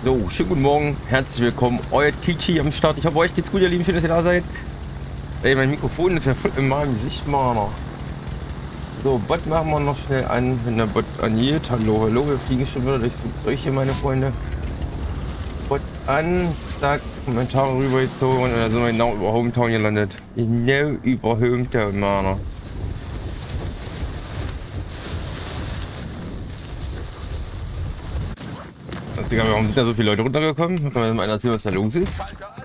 So, schönen guten Morgen, herzlich willkommen, euer Kiki am Start. Ich hoffe, euch geht's gut, ihr Lieben, schön, dass ihr da seid. Ey, mein Mikrofon ist ja voll in meinem Gesicht, Mann. So, Bot machen wir noch schnell an, wenn der Bot angeht. Hallo, hallo, wir fliegen schon wieder durchs Flugzeug hier, meine Freunde. Bot an, zack, Kommentare rübergezogen und dann sind wir genau über Hometown gelandet. Genau über Hometown, Mann. Warum sind da so viele Leute runtergekommen? Kann man mal erzählen, was da los ist?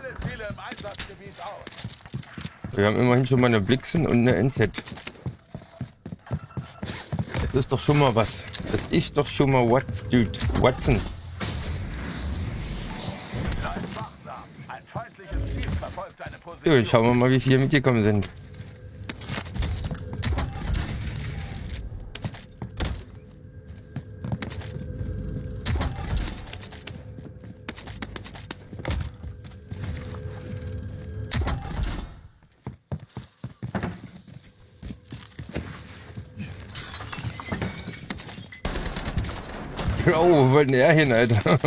Wir haben immerhin schon mal eine Blixen und eine NZ. Das ist doch schon mal was. Das ist doch schon mal was, dude. Watson. So, jetzt schauen wir mal, wie viele mitgekommen sind. Oh, wo wollte denn er hin, Alter?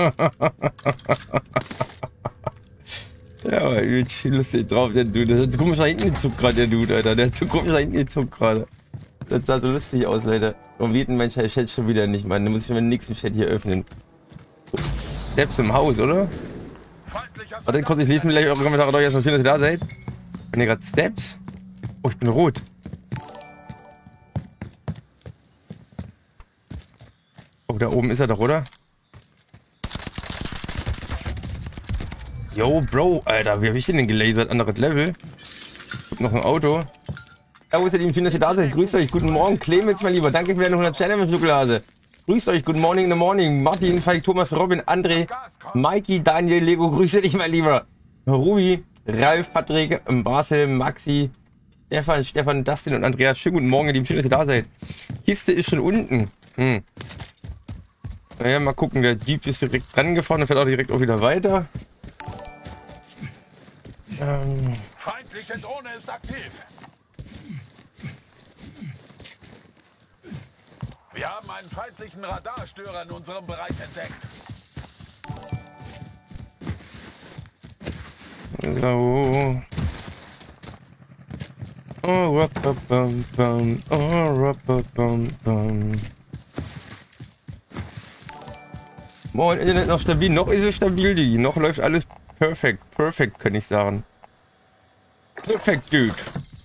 Ja, aber übelst lustig drauf, der Dude. Der hat so komisch nach hinten gezuckt gerade, der Dude, Alter. Der hat so komisch nach hinten gezuckt gerade. Das sah so lustig aus, Leute. Warum geht denn mein Chat schon wieder nicht, Mann? Dann muss ich meinen nächsten Chat hier öffnen. Steps im Haus, oder? Warte kurz, ich lese mir gleich eure Kommentare durch. Erstmal schön, dass ihr da seid. Wenn ihr gerade Steps? Oh, ich bin rot. Oh, da oben ist er doch, oder? Yo, Bro, Alter, wie hab ich den denn gelasert? Anderes Level. Ich hab noch ein Auto. Ja, wo ist ihr Lieben? Schön, dass ihr da seid. Grüßt euch. Guten Morgen, Clemens, mein Lieber. Danke für deine 100 Sterne mit Schokolade. Grüßt euch. Good morning in the morning. Martin, Falk, Thomas, Robin, André, Mikey, Daniel, Lego. Grüße dich, mein Lieber. Ruby, Ralf, Patrick, Marcel, Maxi, Stefan, Dustin und Andreas. Schönen guten Morgen, ihr Lieben. Schön, dass ihr da seid. Kiste ist schon unten. Naja, mal gucken, der Jeep ist direkt dran gefahren und fährt auch direkt wieder weiter. Feindliche Drohne ist aktiv. Wir haben einen feindlichen Radarstörer in unserem Bereich entdeckt. So. Oh, rappabam, oh, rappabam. Moin, Internet noch stabil. Noch ist es stabil, die. Noch läuft alles perfekt. Perfekt, kann ich sagen. Perfekt, Dude.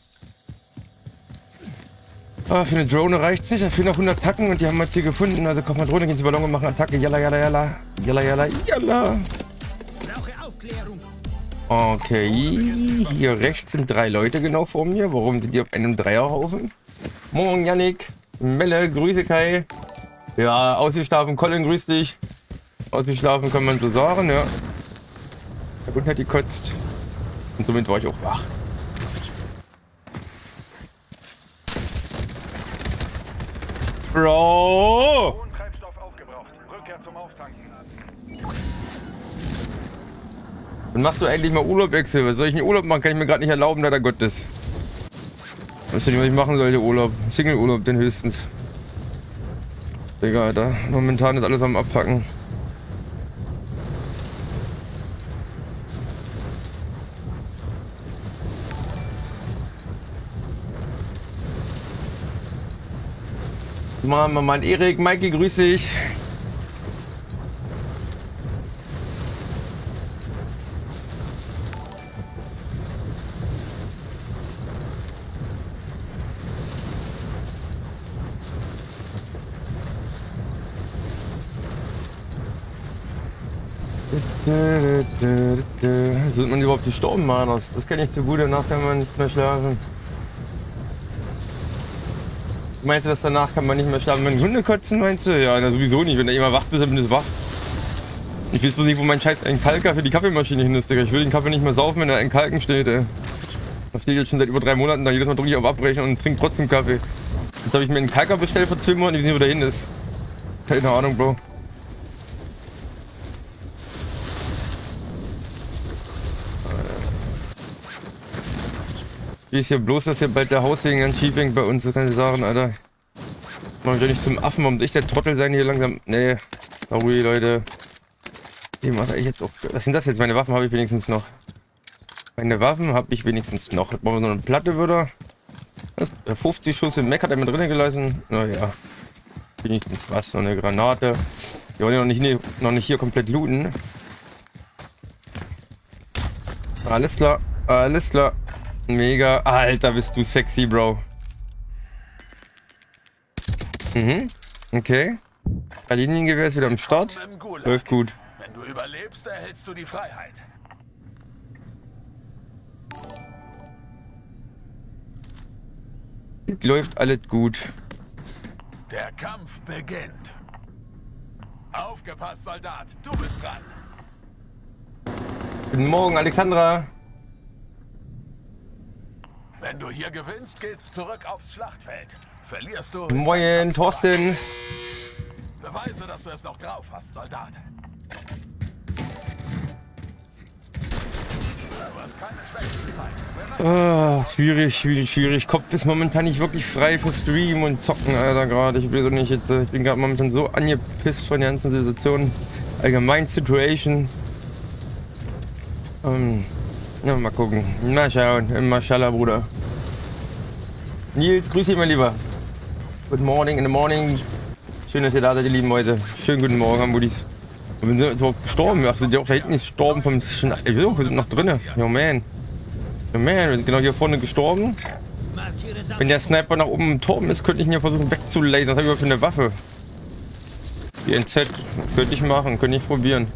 Ah, für eine Drohne reicht's nicht. Da fehlen noch 100 Tacken und die haben wir jetzt hier gefunden. Also kommt mal Drohne, gehen Sie Ballon und machen Attacke. Jalla, jalla, jalla. Jalla, jalla, jalla. Brauche Aufklärung. Okay, hier rechts sind 3 Leute genau vor mir. Warum sind die auf einem Dreierhaufen? Morgen, Yannick. Melle, Grüße, Kai. Ja, ausgeschlafen. Colin, grüß dich. Ausgeschlafen kann man so sagen, ja. Der Hund hat gekotzt. Und somit war ich auch wach. Bro! Treibstoff aufgebraucht. Rückkehr zum Auftanken. Dann machst du endlich mal Urlaubwechsel. Was soll ich in Urlaub machen? Kann ich mir gerade nicht erlauben, leider Gottes. Weißt du nicht, was ich machen sollte? Urlaub. Single-Urlaub, denn höchstens. Egal, Alter. Momentan ist alles am Abfacken. Mann, Erik, Mikey, grüß dich. Sind man überhaupt gestorben, Mann? Das kenne ich zu gut, danach kann man nicht mehr schlafen. Meinst du, dass danach kann man nicht mehr schlafen, wenn Hunde kotzen, meinst du? Ja, na, sowieso nicht. Wenn du immer wach bist, dann bist du wach. Ich weiß bloß nicht, wo mein Scheiß ein Kalker für die Kaffeemaschine hin ist, Digga. Ich will den Kaffee nicht mehr saufen, wenn er ein Kalken steht, ey. Das steht jetzt schon seit über 3 Monaten da. Jedes Mal drücke ich auf Abbrechen und trinke trotzdem Kaffee. Jetzt habe ich mir einen Kalker bestellt vor 2 Monaten, ich weiß nicht, wo der hin ist. Keine Ahnung, Bro. Wie ist hier bloß, dass hier bald der Haussegen ganz schief hängt bei uns, das kann ich sagen, Alter. Mach mich doch nicht zum Affen, warum soll ich der Trottel sein hier langsam? Nee, sorry, Leute. Was ich jetzt auch, was sind das jetzt? Meine Waffen habe ich wenigstens noch. Meine Waffen habe ich wenigstens noch. Jetzt brauchen wir so eine Platte wieder. 50 Schuss im Mech hat er mit drinnen gelassen. Naja. Wenigstens was. So eine Granate. Wir wollen ja noch nicht hier komplett looten. Alles klar. Alles klar. Mega. Alter, bist du sexy, Bro. Mhm. Okay. Kalinengewehr ist wieder am Start. Läuft gut. Wenn du überlebst, erhältst du die Freiheit. Läuft alles gut. Der Kampf beginnt. Aufgepasst, Soldat. Du bist dran. Guten Morgen, Alexandra. Wenn du hier gewinnst, geht's zurück aufs Schlachtfeld. Verlierst du... Moin, Thorsten. Beweise, dass du es noch drauf hast, Soldat. Du hast keine Schwäche gezeigt. Schwierig. Kopf ist momentan nicht wirklich frei für Stream und Zocken, Alter, gerade. Ich weiß auch nicht, jetzt, ich bin gerade momentan so angepisst von der ganzen Situation. Allgemein Situation. Ja, mal gucken. Mal schauen. Maschallah, Bruder. Nils, grüß dich, mein Lieber. Good morning in the morning. Schön, dass ihr da seid, ihr lieben Leute. Schönen guten Morgen, Amudis. Wir sind jetzt überhaupt gestorben. Ach, sind die auch da hinten gestorben vom wir sind noch drinnen. Yo, man. Yo, man, wir sind genau hier vorne gestorben. Wenn der Sniper nach oben im Turm ist, könnte ich ihn ja versuchen wegzulasern. Was habe ich für eine Waffe? Die NZ. Könnte ich machen, könnte ich probieren.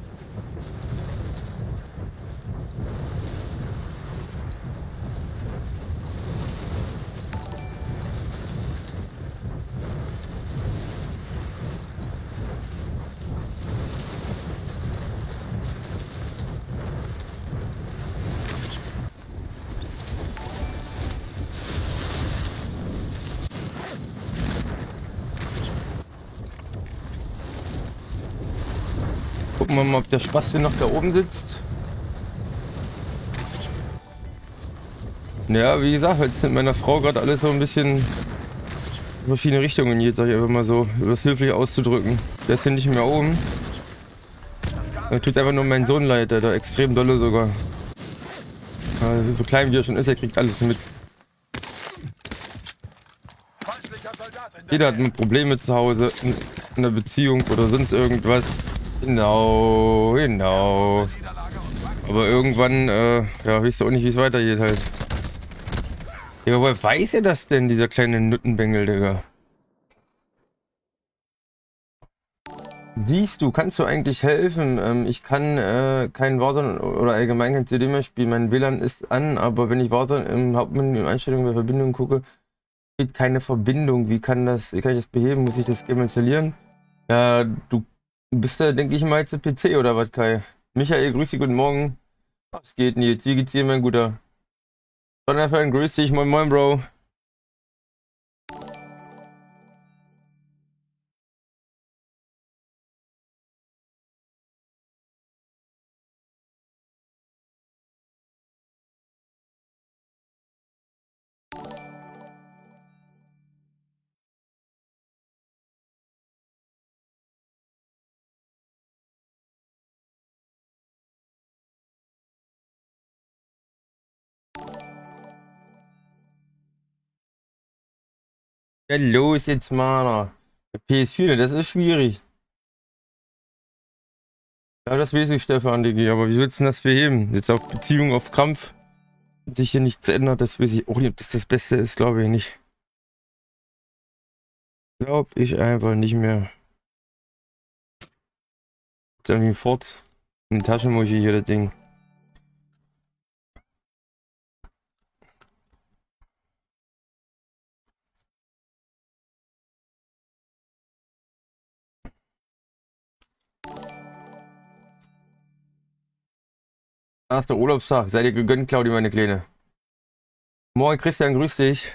Gucken wir mal, ob der Spaß hier noch da oben sitzt. Ja, wie gesagt, jetzt mit meiner Frau gerade alles so ein bisschen in verschiedene Richtungen geht, sag ich einfach mal so, um das höflich auszudrücken. Der ist hier nicht mehr oben. Da tut einfach nur mein Sohn leid, der da extrem dolle sogar. Also, so klein wie er schon ist, er kriegt alles mit. Jeder hat Probleme zu Hause, in der Beziehung oder sonst irgendwas. Genau. Aber irgendwann, ja, weißt du auch nicht, wie es weitergeht halt. Ja, woher weiß er das denn, dieser kleine Nuttenbengel, Digga? Siehst du, kannst du eigentlich helfen? Ich kann keinen Warzone oder allgemein kein CD mehr spielen. Mein WLAN ist an, aber wenn ich Warzone im Hauptmenü in Einstellungen der Verbindung gucke, geht keine Verbindung. Wie kann ich das beheben? Muss ich das Game installieren? Ja, du bist ja, denke ich mal, jetzt PC oder was, Kai? Michael, grüß dich, guten Morgen. Was geht, Nils? Wie geht's dir, mein Guter? Donnerfan, grüß dich, moin moin, Bro. Ja, los jetzt, Mana. Der PS4, das ist schwierig. Ja, das weiß ich, Stefan, Digi, aber wie willst du das beheben? Jetzt auf Beziehung, auf Krampf. Wenn sich hier nichts ändert, das weiß ich auch nicht, ob das das Beste ist, glaube ich nicht. Glaube ich einfach nicht mehr. Jetzt irgendwie fort. In die Tasche muss ich hier das Ding. Erster Urlaubstag, seid ihr gegönnt, Claudi, meine Kleine. Moin, Christian, grüß dich.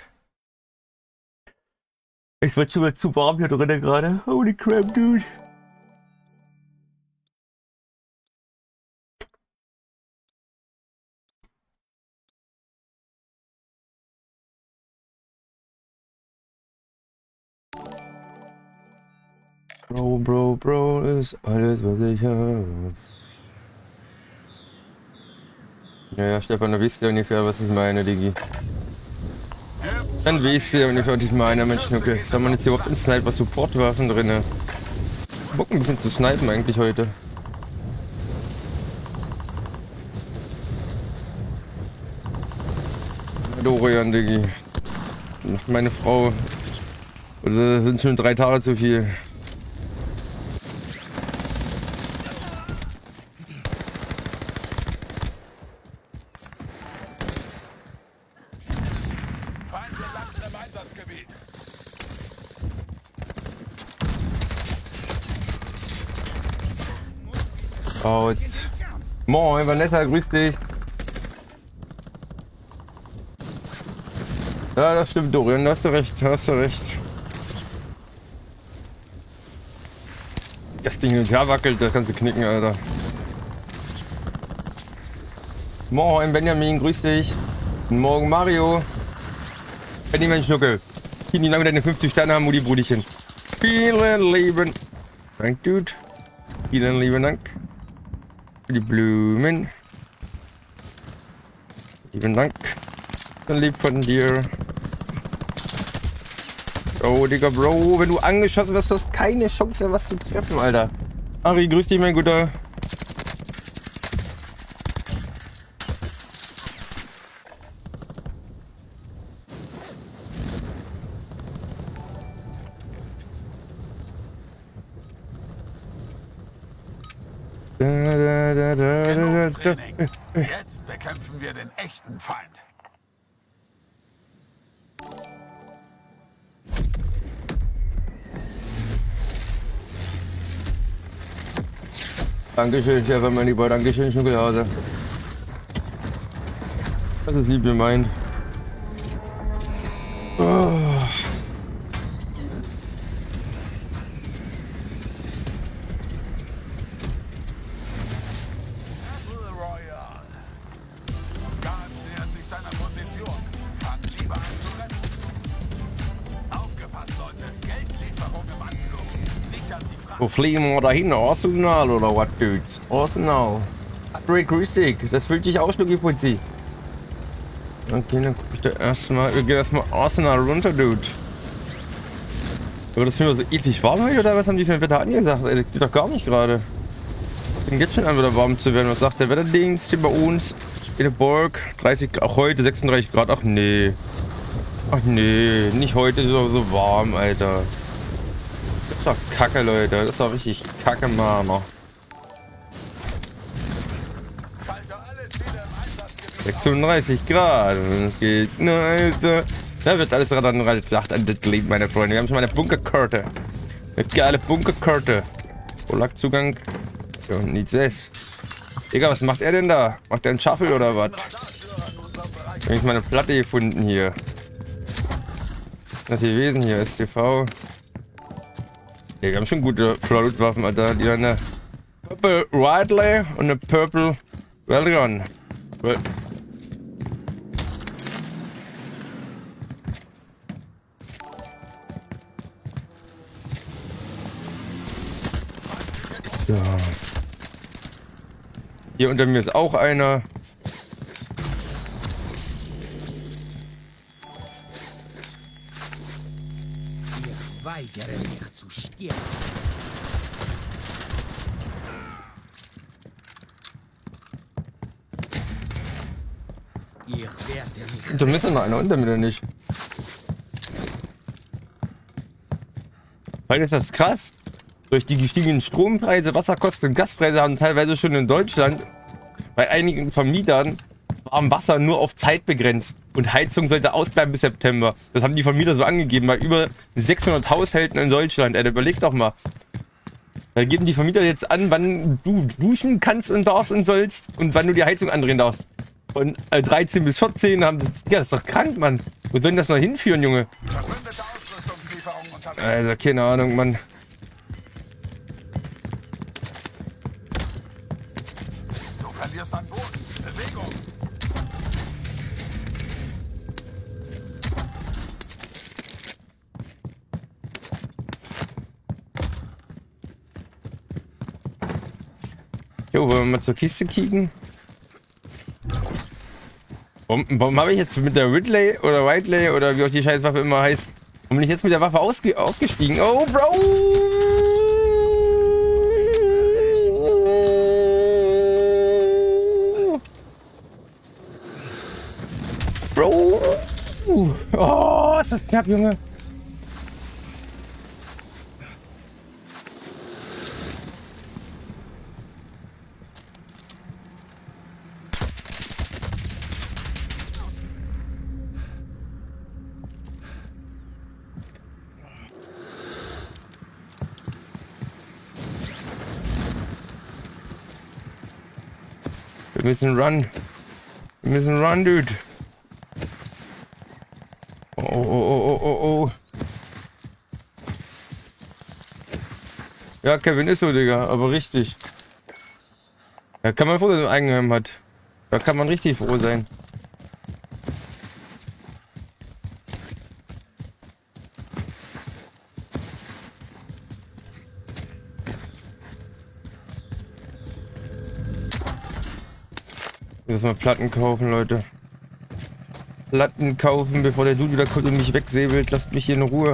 Es wird schon mal zu warm hier drinnen gerade. Holy crap, dude. Bro ist alles, was ich habe. Ja, Stefan, du weißt ja ungefähr, was ich meine, Digi. Dann weißt du ja ungefähr, was ich meine, Mensch, Schnucke. Haben wir jetzt hier überhaupt in Sniper Support-Waffen drin? Bock ein bisschen zu snipen eigentlich heute. Dorian, Digi. Meine Frau. Also sind schon 3 Tage zu viel. Feinde landen im Einsatzgebiet. Out. Moin, Vanessa, grüß dich. Ja, das stimmt, Dorian, da hast du recht, Das Ding hin und her wackelt, das kannst du knicken, Alter. Moin, Benjamin, grüß dich. Guten Morgen, Mario. Benjamin Schnuckel. Vielen Dank, deine 50 Sterne haben, Mutti Brudchen. Vielen lieben Dank, Dude. Vielen lieben Dank. Für die Blumen. Lieben Dank. Dann lieb von dir. Oh, Digga, Bro, wenn du angeschossen wirst, hast du keine Chance mehr, was zu treffen, Alter. Ari, grüß dich, mein Guter. Genug Training. Jetzt bekämpfen wir den echten Feind. Dankeschön, Stefan, mein Lieber. Dankeschön, Schokolade. Das ist lieb gemeint. Oh. Royal. Gas nähert sich deiner Position. Fang lieber an zu rennen. Aufgepasst, Leute. Geldlieferung im Anflug. Sichert die Fracht. Wo fliegen wir dahin? Arsenal oder was, Dudes? Arsenal. Patrick, grüß dich. Das fühlt sich aus, Lucky Putzi. Okay, dann guck ich da erstmal. Wir gehen erstmal Arsenal runter, Dude. Aber das finden wir so eklig warm heute, oder was haben die für ein Wetter angesagt? Ey, das geht doch gar nicht gerade. Fängt jetzt schon an, wieder warm zu werden. Was sagt der Wetterdienst hier bei uns? In der Burg. 30, auch heute 36 Grad. Ach nee. Ach nee, nicht heute so warm, Alter. Das ist doch kacke, Leute. Das ist doch richtig kacke, Mama. 36 Grad. Es geht. Da wird alles daran gesagt an das Leben, meine Freunde. Wir haben schon mal eine Bunkerkarte. Eine geile Bunkerkarte. Vorlagzugang. Ja, nichts ist. Digga, was macht er denn da? Macht er einen Shuffle oder was? Ich habe mal eine Platte gefunden hier. Was ist gewesen hier? STV. Ja, wir haben schon gute Produktwaffen, Alter. Die haben eine Purple Ridley und eine Purple Railgun. Ja. Hier unter mir ist auch einer. Ich weigere mich zu sterben. Ich werde mich... Unter mir ist noch einer, unter mir nicht. Weil ist das krass. Durch die gestiegenen Strompreise, Wasserkosten und Gaspreise haben teilweise schon in Deutschland bei einigen Vermietern warm Wasser nur auf Zeit begrenzt und Heizung sollte ausbleiben bis September. Das haben die Vermieter so angegeben, bei über 600 Haushalten in Deutschland. Ey, überleg doch mal. Da geben die Vermieter jetzt an, wann du duschen kannst und darfst und sollst und wann du die Heizung andrehen darfst. Von 13 bis 14 haben das... Ja, das ist doch krank, Mann. Wo sollen das noch hinführen, Junge? Also, keine Ahnung, Mann. Verlierst an Boden. Bewegung. Jo, wollen wir mal zur Kiste kicken? Warum habe ich jetzt mit der Ridley oder Whiteley oder wie auch die Scheißwaffe immer heißt? Warum bin ich jetzt mit der Waffe aufgestiegen? Oh, Bro! Bro! Oh, ist das knapp, Junge. Wir müssen run. Wir müssen run, Dude. Oh, oh, oh, oh, oh, oh. Ja, Kevin ist so, Digga, aber richtig. Da kann man froh sein, dass man ein Eigenheim hat. Da kann man richtig froh sein. Lass mal Platten kaufen, Leute. Platten kaufen, bevor der Dude wieder kommt und mich wegsäbelt. Lasst mich hier in Ruhe.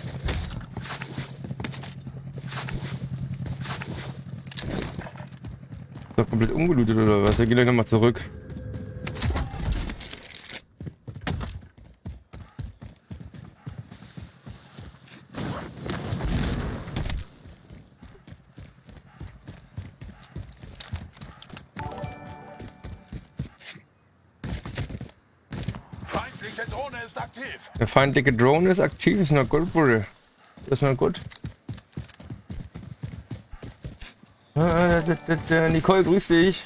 Ist doch komplett ungelootet oder was? Wir gehen gleich nochmal zurück. Feindliche Drohne ist aktiv. Der feindliche Drone ist aktiv, ist noch gut, Bruder. Das ist noch gut. Nicole, grüß dich.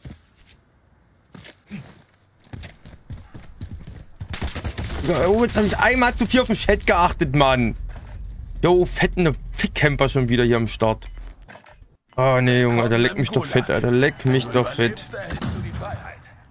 Oh, jetzt habe ich einmal zu viel auf den Chat geachtet, Mann. Jo, fetten Fickcamper schon wieder hier am Start. Ah, nee, Junge, Alter, leck mich doch fett, Alter, leck mich doch fett. Erhältst du die Freiheit.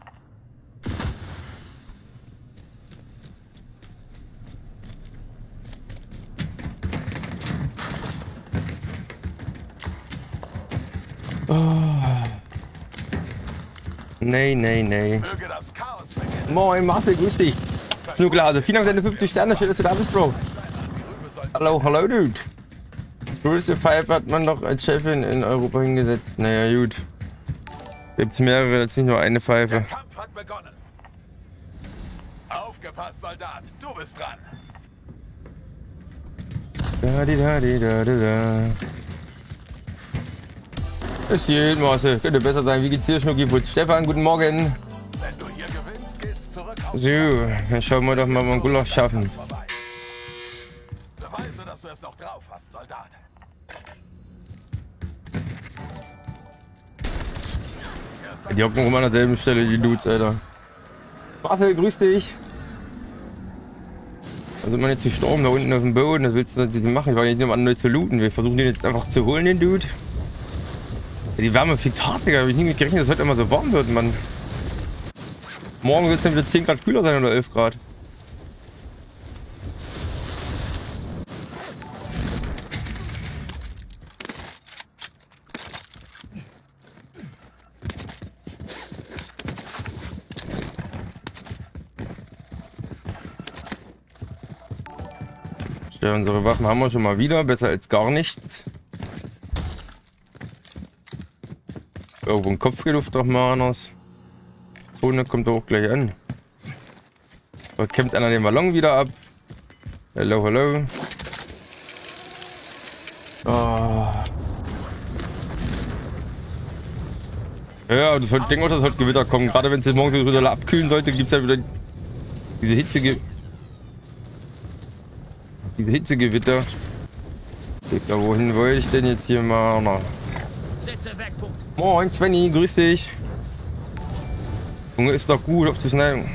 Nee, nee, nee. Möge das Chaos beginnen. Moin, Marcel, grüß dich. Schnuckelhase, vielen Dank für deine 50 Sterne, schön, dass du da bist, Bro. Hallo, hallo, Dude. Größte Pfeife hat man doch als Chefin in Europa hingesetzt. Naja, gut. Gibt's mehrere, jetzt nicht nur eine Pfeife. Der Kampf hat begonnen. Aufgepasst, Soldat, du bist dran. Da, di, da, di, da, di, da. Es geht, Marcel. Könnte besser sein. Wie geht's dir, Schnuckiputz? Stefan, guten Morgen. Wenn du hier gewinnst, geht's zurück auf So, dann schauen wir doch mal, ob wir Gulasch schaffen. vorbei. Beweise, dass du es noch drauf hast, Soldat. Die hocken immer an derselben Stelle, die Dudes, Alter. Marcel, grüß dich. Da sind wir jetzt gestorben, da unten auf dem Boden. Das willst du natürlich nicht machen. Ich war nicht nur neu zu looten. Wir versuchen den jetzt einfach zu holen, den Dude. Ja, die Wärme fickt hart, Digga. Hab ich nie mit gerechnet, dass heute immer so warm wird, Mann. Morgen wird es dann wieder 10 Grad kühler sein oder 11 Grad. Ja, unsere Waffen haben wir schon mal wieder, besser als gar nichts. Irgendwo ein Kopfgeluft doch mal anders. Zone kommt auch gleich an. Da kämpft einer den Ballon wieder ab. Hello, hello. Oh. Ja, das heute, denke auch, dass heute Gewitter kommen. Gerade wenn es morgens wieder abkühlen sollte, gibt es ja wieder diese Hitzegewitter. Ja, wohin wollte ich denn jetzt hier mal? Na. Moin, Svenny, grüß dich. Junge, ist doch gut auf zu schneiden.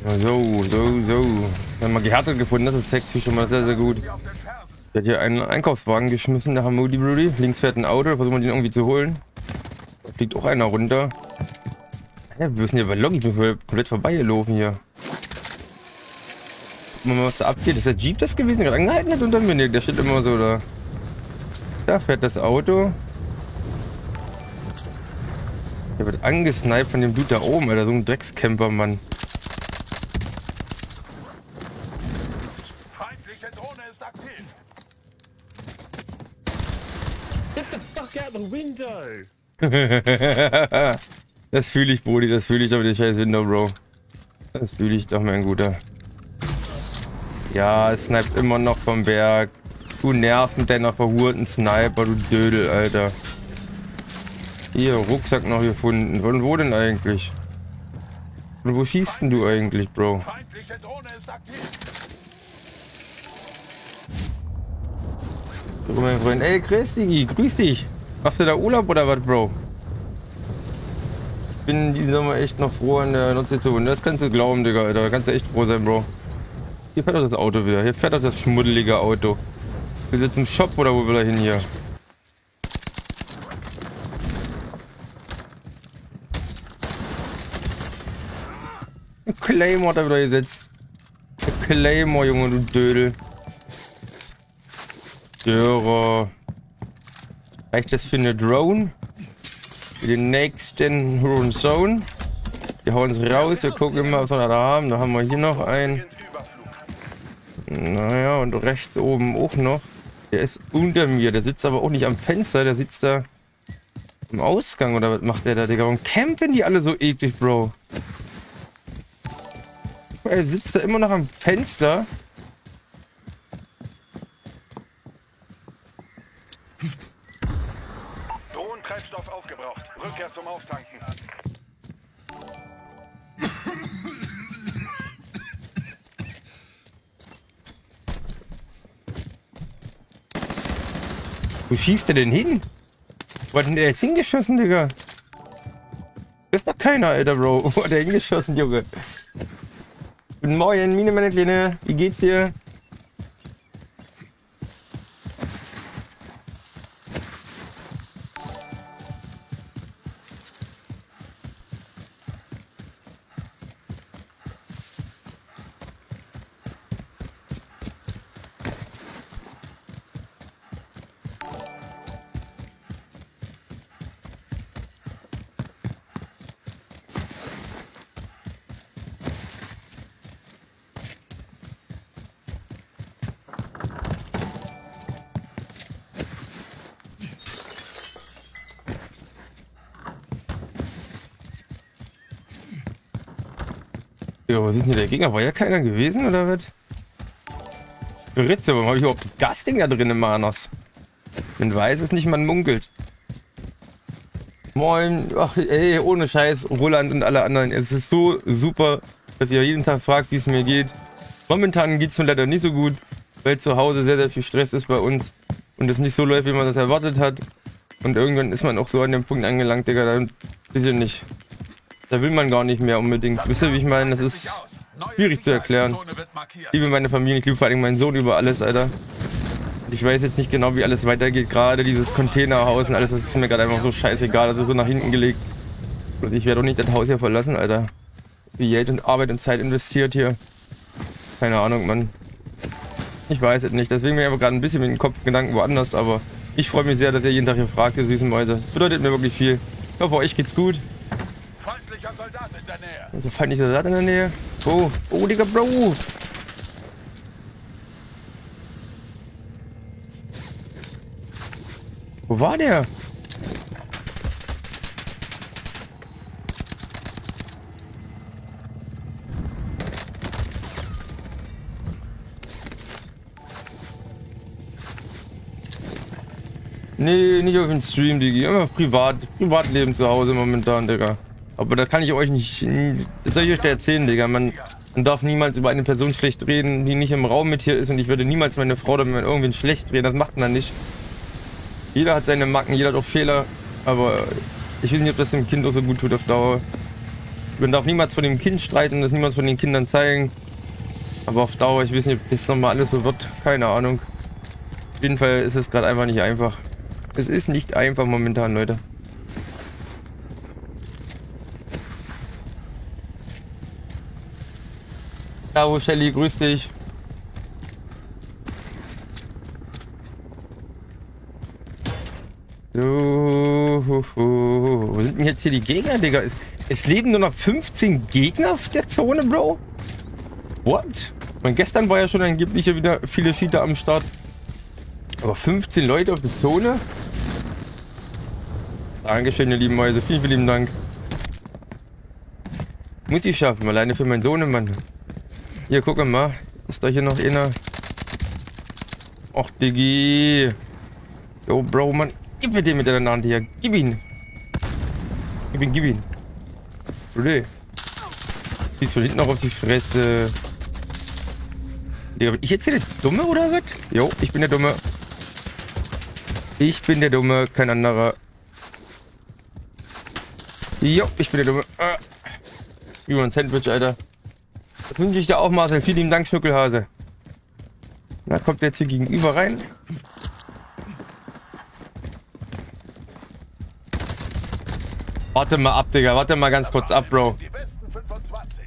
So. Wir haben mal gehärtet gefunden, das ist sexy, schon mal sehr, sehr gut. Der hat hier einen Einkaufswagen geschmissen, der Moody Brody. Links fährt ein Auto, versuchen wir den irgendwie zu holen. Da fliegt auch einer runter. Ja, wir müssen hier bei Loggi komplett vorbeigelaufen hier. Gucken wir mal, was da abgeht. Ist der Jeep das gewesen, der gerade angehalten hat unter mir? Der steht immer so da. Da fährt das Auto. Der wird angesniped von dem Dude da oben, Alter. So ein Dreckscamper, Mann. Feindliche Drohne ist aktiv. Get the fuck out the window! Das fühle ich, Brody, das fühle ich aber die scheiß Window, Bro. Das fühle ich doch, mein Guter. Ja, es sniped immer noch vom Berg. Du nervst mit deiner verhurten Sniper, du Dödel, Alter. Hier, Rucksack noch gefunden. Von wo denn eigentlich? Und wo schießt denn du eigentlich, Bro? Feindliche Drohne ist aktiv. So, mein Freund. Ey, grüß dich. Machst du da Urlaub oder was, Bro? Ich bin diesen Sommer echt noch froh an der Nordsee zu wohnen. Das kannst du glauben, Digga, Alter. Da kannst du echt froh sein, Bro. Hier fährt doch das Auto wieder. Hier fährt doch das schmuddelige Auto. Wir sitzen im Shop oder wo will er hin hier? Claymore hat er wieder gesetzt. Claymore, Junge, du Dödel. Dörer. Reicht das für eine Drone? Für den nächsten Huron Zone. Wir hauen es raus, wir gucken mal, was wir da haben. Da haben wir hier noch einen. Naja, und rechts oben auch noch. Der ist unter mir, der sitzt aber auch nicht am Fenster, der sitzt da im Ausgang. Oder was macht der da, Digga? Warum campen die alle so eklig, Bro? Er sitzt da immer noch am Fenster. Drohnentreibstoff aufgebraucht. Rückkehr zum Auftanken. Wo schießt der denn hin? Wo hat denn der jetzt hingeschossen, Digga? Das ist doch keiner, Alter, Bro. Wo hat der hingeschossen, Junge? Guten Morgen, Mine, meine Kleine. Wie geht's dir? Ja, was ist denn der Gegner? War ja keiner gewesen, oder was? Ritze, warum habe ich überhaupt ein Gasding da drin im Manos? Man weiß es nicht, man munkelt. Moin, ach ey, ohne Scheiß, Roland und alle anderen. Es ist so super, dass ihr jeden Tag fragt, wie es mir geht. Momentan geht es mir leider nicht so gut, weil zu Hause sehr, sehr viel Stress ist bei uns und es nicht so läuft, wie man das erwartet hat. Und irgendwann ist man auch so an dem Punkt angelangt, Digga, da ist ja nicht. Da will man gar nicht mehr unbedingt. Wisst ihr, wie ich meine? Das ist schwierig zu erklären. Ich liebe meine Familie, ich liebe vor allem meinen Sohn über alles, Alter. Ich weiß jetzt nicht genau, wie alles weitergeht. Gerade dieses Containerhaus und alles, das ist mir gerade einfach so scheißegal. Das ist so nach hinten gelegt. Und ich werde auch nicht das Haus hier verlassen, Alter. Wie Geld und Arbeit und Zeit investiert hier. Keine Ahnung, Mann. Ich weiß es nicht. Deswegen bin ich aber gerade ein bisschen mit dem Kopfgedanken woanders. Aber ich freue mich sehr, dass ihr jeden Tag hier fragt, ihr süßen Mäuse. Das bedeutet mir wirklich viel. Ich hoffe, euch geht's gut. Feindlicher Soldat in der Nähe. Also feindlicher Soldat in der Nähe. Oh, oh, Digga, Bro. Wo war der? Nee, nicht auf dem Stream, Digi. Immer Privatleben zu Hause momentan, Digga. Aber da kann ich euch nicht... Das soll ich euch da erzählen, Digga. Man darf niemals über eine Person schlecht reden, die nicht im Raum mit hier ist. Und ich würde niemals meine Frau oder mit irgendwen schlecht reden. Das macht man nicht. Jeder hat seine Macken, jeder hat auch Fehler. Aber ich weiß nicht, ob das dem Kind auch so gut tut auf Dauer. Man darf niemals von dem Kind streiten, das niemals von den Kindern zeigen. Aber auf Dauer, ich weiß nicht, ob das nochmal alles so wird. Keine Ahnung. Auf jeden Fall ist es gerade einfach nicht einfach. Es ist nicht einfach momentan, Leute. Ciao, Shelly, grüß dich. So, wo sind denn jetzt hier die Gegner, Digga? Es leben nur noch 15 Gegner auf der Zone, Bro? What? Und gestern war ja schon angeblich wieder viele Cheater am Start. Aber 15 Leute auf der Zone? Dankeschön, ihr lieben Mäuse. Vielen, vielen lieben Dank. Muss ich schaffen, alleine für meinen Sohn, Mann. Hier, guck mal. Ist da hier noch einer? Och, Diggi. Jo, Bro, Mann. Gib mir den mit der Hand hier. Gib ihn. Gib ihn, gib ihn. Blöd. Schießt von hinten noch auf die Fresse. Digga, bin ich jetzt hier der Dumme oder was? Jo, ich bin der Dumme. Ich bin der Dumme, kein anderer. Jo, ich bin der Dumme. Über ein Sandwich, Alter. Das wünsche ich dir auch, Marcel. Vielen lieben Dank, Schnuckelhase. Na, kommt der jetzt hier gegenüber rein. Warte mal ab, Digga. Warte mal ganz kurz ab, Bro. Die besten 25.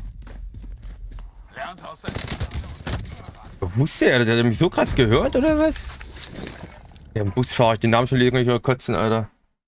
Lernt aus der Wusste er? Der hat mich so krass gehört, oder was? Ja, im Bus fahre ich den Namen schon lesen, kann ich mal kotzen, Alter.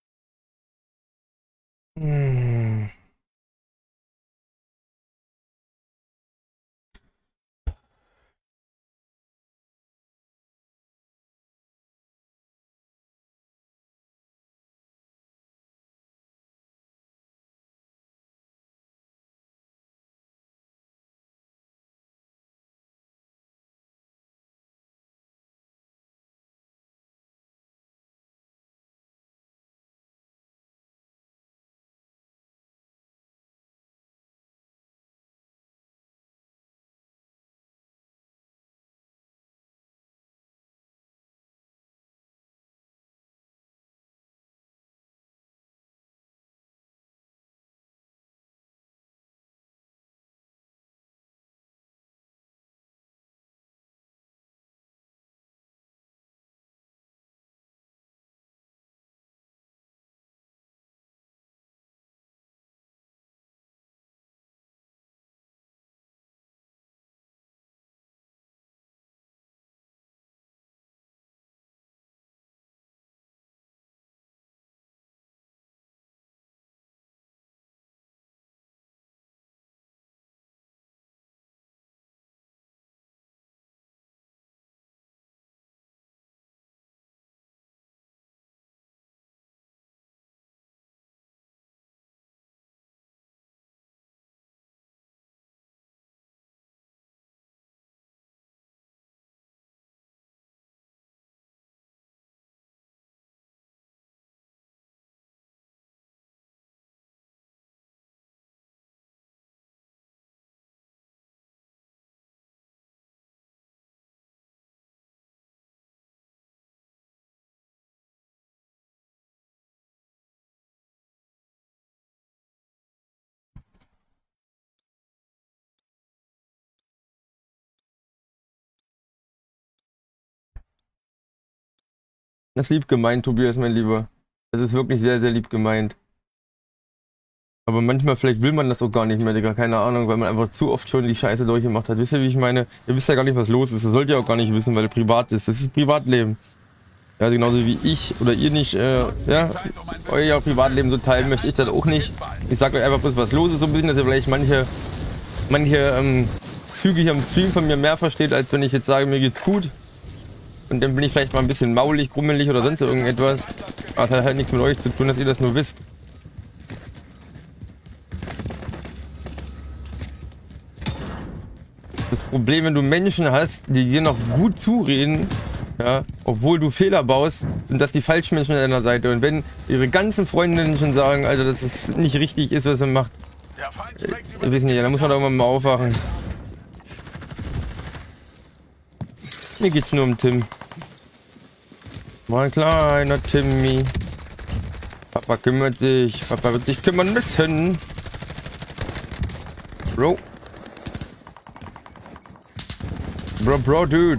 Das ist lieb gemeint, Tobias, mein Lieber. Das ist wirklich sehr, sehr lieb gemeint. Aber manchmal, vielleicht will man das auch gar nicht mehr, Digga. Keine Ahnung, weil man einfach zu oft schon die Scheiße durchgemacht hat. Wisst ihr, wie ich meine? Ihr wisst ja gar nicht, was los ist. Das sollt ihr auch gar nicht wissen, weil es privat ist. Das ist Privatleben. Ja, genauso wie ich oder ihr nicht, ja, euer Privatleben so teilen möchte ich das auch nicht. Ich sag euch einfach bloß, was los ist, so ein bisschen, dass ihr vielleicht manche Züge hier am Stream von mir mehr versteht, als wenn ich jetzt sage, mir geht's gut. Und dann bin ich vielleicht mal ein bisschen maulig, grummelig oder sonst irgendetwas. Aber es hat halt nichts mit euch zu tun, dass ihr das nur wisst. Das Problem, wenn du Menschen hast, die dir noch gut zureden, ja, obwohl du Fehler baust, sind das die falschen Menschen an deiner Seite. Und wenn ihre ganzen Freundinnen schon sagen, Alter, dass es nicht richtig ist, was er macht, ich weiß nicht, da muss man doch mal aufwachen. Mir geht's nur um Tim. Mein kleiner Timmy. Papa kümmert sich. Papa wird sich kümmern müssen. Bro. Bro, Dude.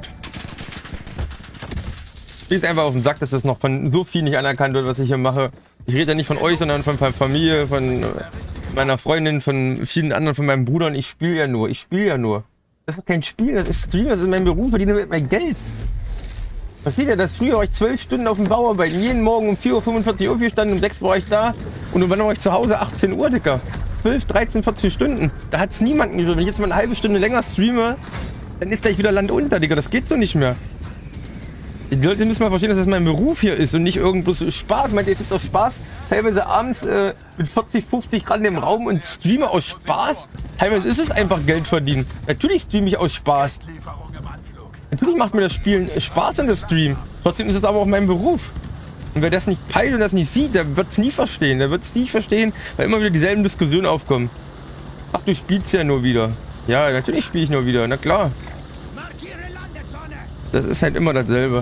Ich einfach auf den Sack, dass das noch von so viel nicht anerkannt wird, was ich hier mache. Ich rede ja nicht von euch, sondern von Familie, von meiner Freundin, von vielen anderen, von meinem Bruder. Und ich spiele ja nur. Das ist doch kein Spiel, das ist Stream, das ist mein Beruf, verdiene mit mein Geld. Versteht ihr, dass früher war ich 12 Stunden auf dem Bau arbeiten, jeden Morgen um 4:45 Uhr gestanden, um 6 war ich da und dann war ich zu Hause 18 Uhr, Dicker. 12, 13, 14 Stunden. Da hat es niemanden gehört. Wenn ich jetzt mal eine halbe Stunde länger streame, dann ist gleich wieder Land unter, Digga. Das geht so nicht mehr. Die Leute müssen mal verstehen, dass das mein Beruf hier ist und nicht irgendwo Spaß. Meint ihr, ist jetzt auch Spaß? Teilweise abends mit 40, 50 Grad in dem Raum und streame aus Spaß? Teilweise ist es einfach Geld verdienen. Natürlich streame ich aus Spaß. Natürlich macht mir das Spielen Spaß in der Stream. Trotzdem ist es aber auch mein Beruf. Und wer das nicht peilt und das nicht sieht, der wird es nie verstehen. Der wird es nie verstehen, weil immer wieder dieselben Diskussionen aufkommen. Ach, du spielst ja nur wieder. Ja, natürlich spiele ich nur wieder. Na klar. Das ist halt immer dasselbe.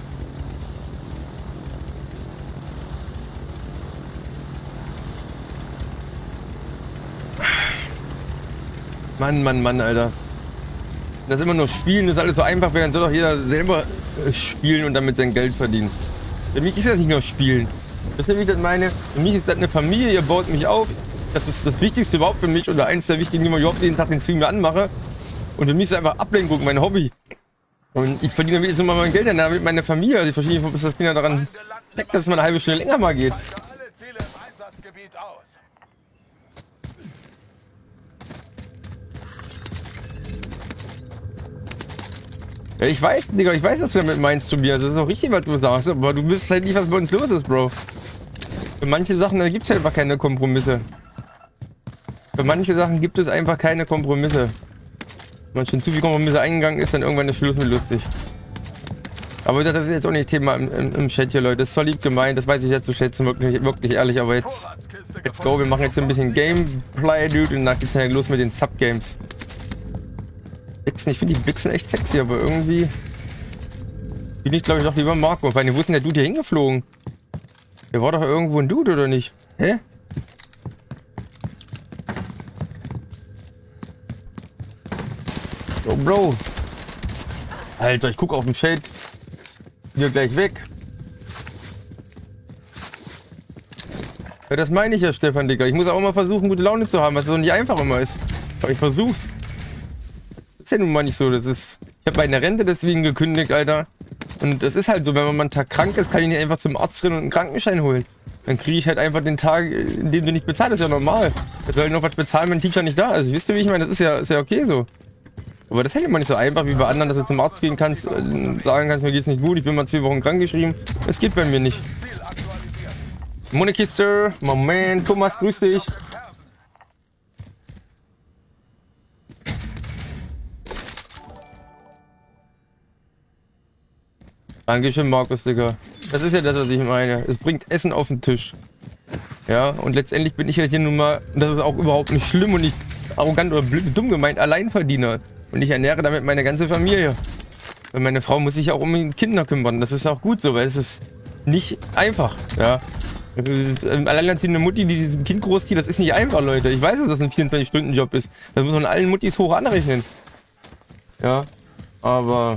Mann, Alter. Das ist immer nur Spielen, das ist alles so einfach, dann soll doch jeder selber spielen und damit sein Geld verdienen. Für mich ist das nicht nur Spielen. Das ist, wie ich das meine. Für mich ist das eine Familie, ihr baut mich auf. Das ist das Wichtigste überhaupt für mich oder eins der wichtigen, die man überhaupt jeden Tag den Stream anmache. Und für mich ist einfach Ablenkung, mein Hobby. Und ich verdiene damit jetzt immer mein Geld damit meine Familie. Also ich verstehe nicht, dass das Kinder daran steckt, dass es mal eine halbe Stunde länger mal geht. Ja, ich weiß, Digga, ich weiß, was du damit meinst, Tobias. Das ist auch richtig, was du sagst, aber du wisst halt nicht, was bei uns los ist, Bro. Für manche Sachen, da gibt es halt einfach keine Kompromisse. Für manche Sachen gibt es einfach keine Kompromisse. Wenn man schon zu viel Kompromisse eingegangen ist, dann irgendwann ist Schluss mit lustig. Aber das ist jetzt auch nicht Thema im Chat hier, Leute. Das ist verliebt gemeint, das weiß ich jetzt zu schätzen, wirklich ehrlich. Aber jetzt, let's go, wir machen jetzt ein bisschen Gameplay, Dude, und dann geht's dann los mit den Subgames. Bixen, ich finde die Bixen echt sexy, aber irgendwie bin ich, glaube ich, doch lieber Marco. Vor allem, wo ist denn der Dude hier hingeflogen? Der war doch irgendwo ein Dude, oder nicht? Hä? Oh, Bro. Alter, ich gucke auf den Shade. Hier gleich weg. Ja, das meine ich ja, Stefan, Digga. Ich muss auch mal versuchen, gute Laune zu haben, was so nicht einfach immer ist. Aber ich versuch's. Das ist ja nun mal nicht so. Das ist. Ich habe meine Rente deswegen gekündigt, Alter. Und das ist halt so, wenn man mal einen Tag krank ist, kann ich nicht einfach zum Arzt rennen und einen Krankenschein holen. Dann kriege ich halt einfach den Tag, in dem du nicht bezahlst. Das ist ja normal. Da soll ich noch was bezahlen, wenn ein Teacher nicht da ist. Wisst ihr, wie ich meine? Das ist ja okay so. Aber das ist halt immer nicht so einfach wie bei anderen, dass du zum Arzt gehen kannst, sagen kannst, mir geht's nicht gut, ich bin mal 2 Wochen krank geschrieben. Das geht bei mir nicht. Monekiste, Moment, Thomas, grüß dich. Dankeschön, Markus, Digga. Das ist ja das, was ich meine. Es bringt Essen auf den Tisch. Ja, und letztendlich bin ich ja hier nun mal, und das ist auch überhaupt nicht schlimm und nicht arrogant oder dumm gemeint, Alleinverdiener. Und ich ernähre damit meine ganze Familie. Und meine Frau muss sich auch um die Kinder kümmern. Das ist auch gut so, weil es ist nicht einfach. Ja. Alleinerziehende Mutti, die dieses Kind großzieht, das ist nicht einfach, Leute. Ich weiß, dass das ein 24-Stunden-Job ist. Das muss man allen Muttis hoch anrechnen. Ja, aber...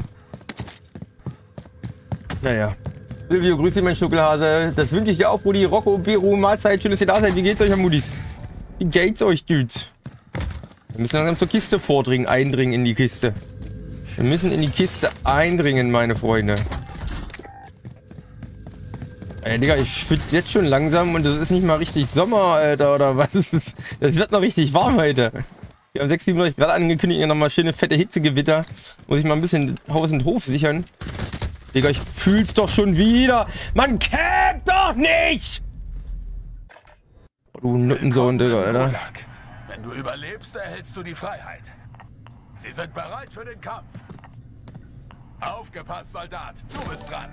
Naja. Silvio, grüß dich, mein Schnuckelhase. Das wünsche ich dir auch, Brudi. Rocco, Beru, Mahlzeit. Schön, dass ihr da seid. Wie geht's euch, Muttis? Wie geht's euch, Dudes? Wir müssen langsam zur Kiste vordringen, eindringen in die Kiste. Wir müssen in die Kiste eindringen, meine Freunde. Ey, Digga, ich schwitze jetzt schon langsam und es ist nicht mal richtig Sommer, Alter, oder was ist das? Das wird noch richtig warm heute. Wir haben 36 Grad angekündigt, hier nochmal schöne fette Hitzegewitter. Muss ich mal ein bisschen Haus und Hof sichern. Digga, ich fühl's doch schon wieder. Man campt doch nicht! Du Nuttensohn, Digga, Alter. Wenn du überlebst, erhältst du die Freiheit. Sie sind bereit für den Kampf. Aufgepasst, Soldat. Du bist dran.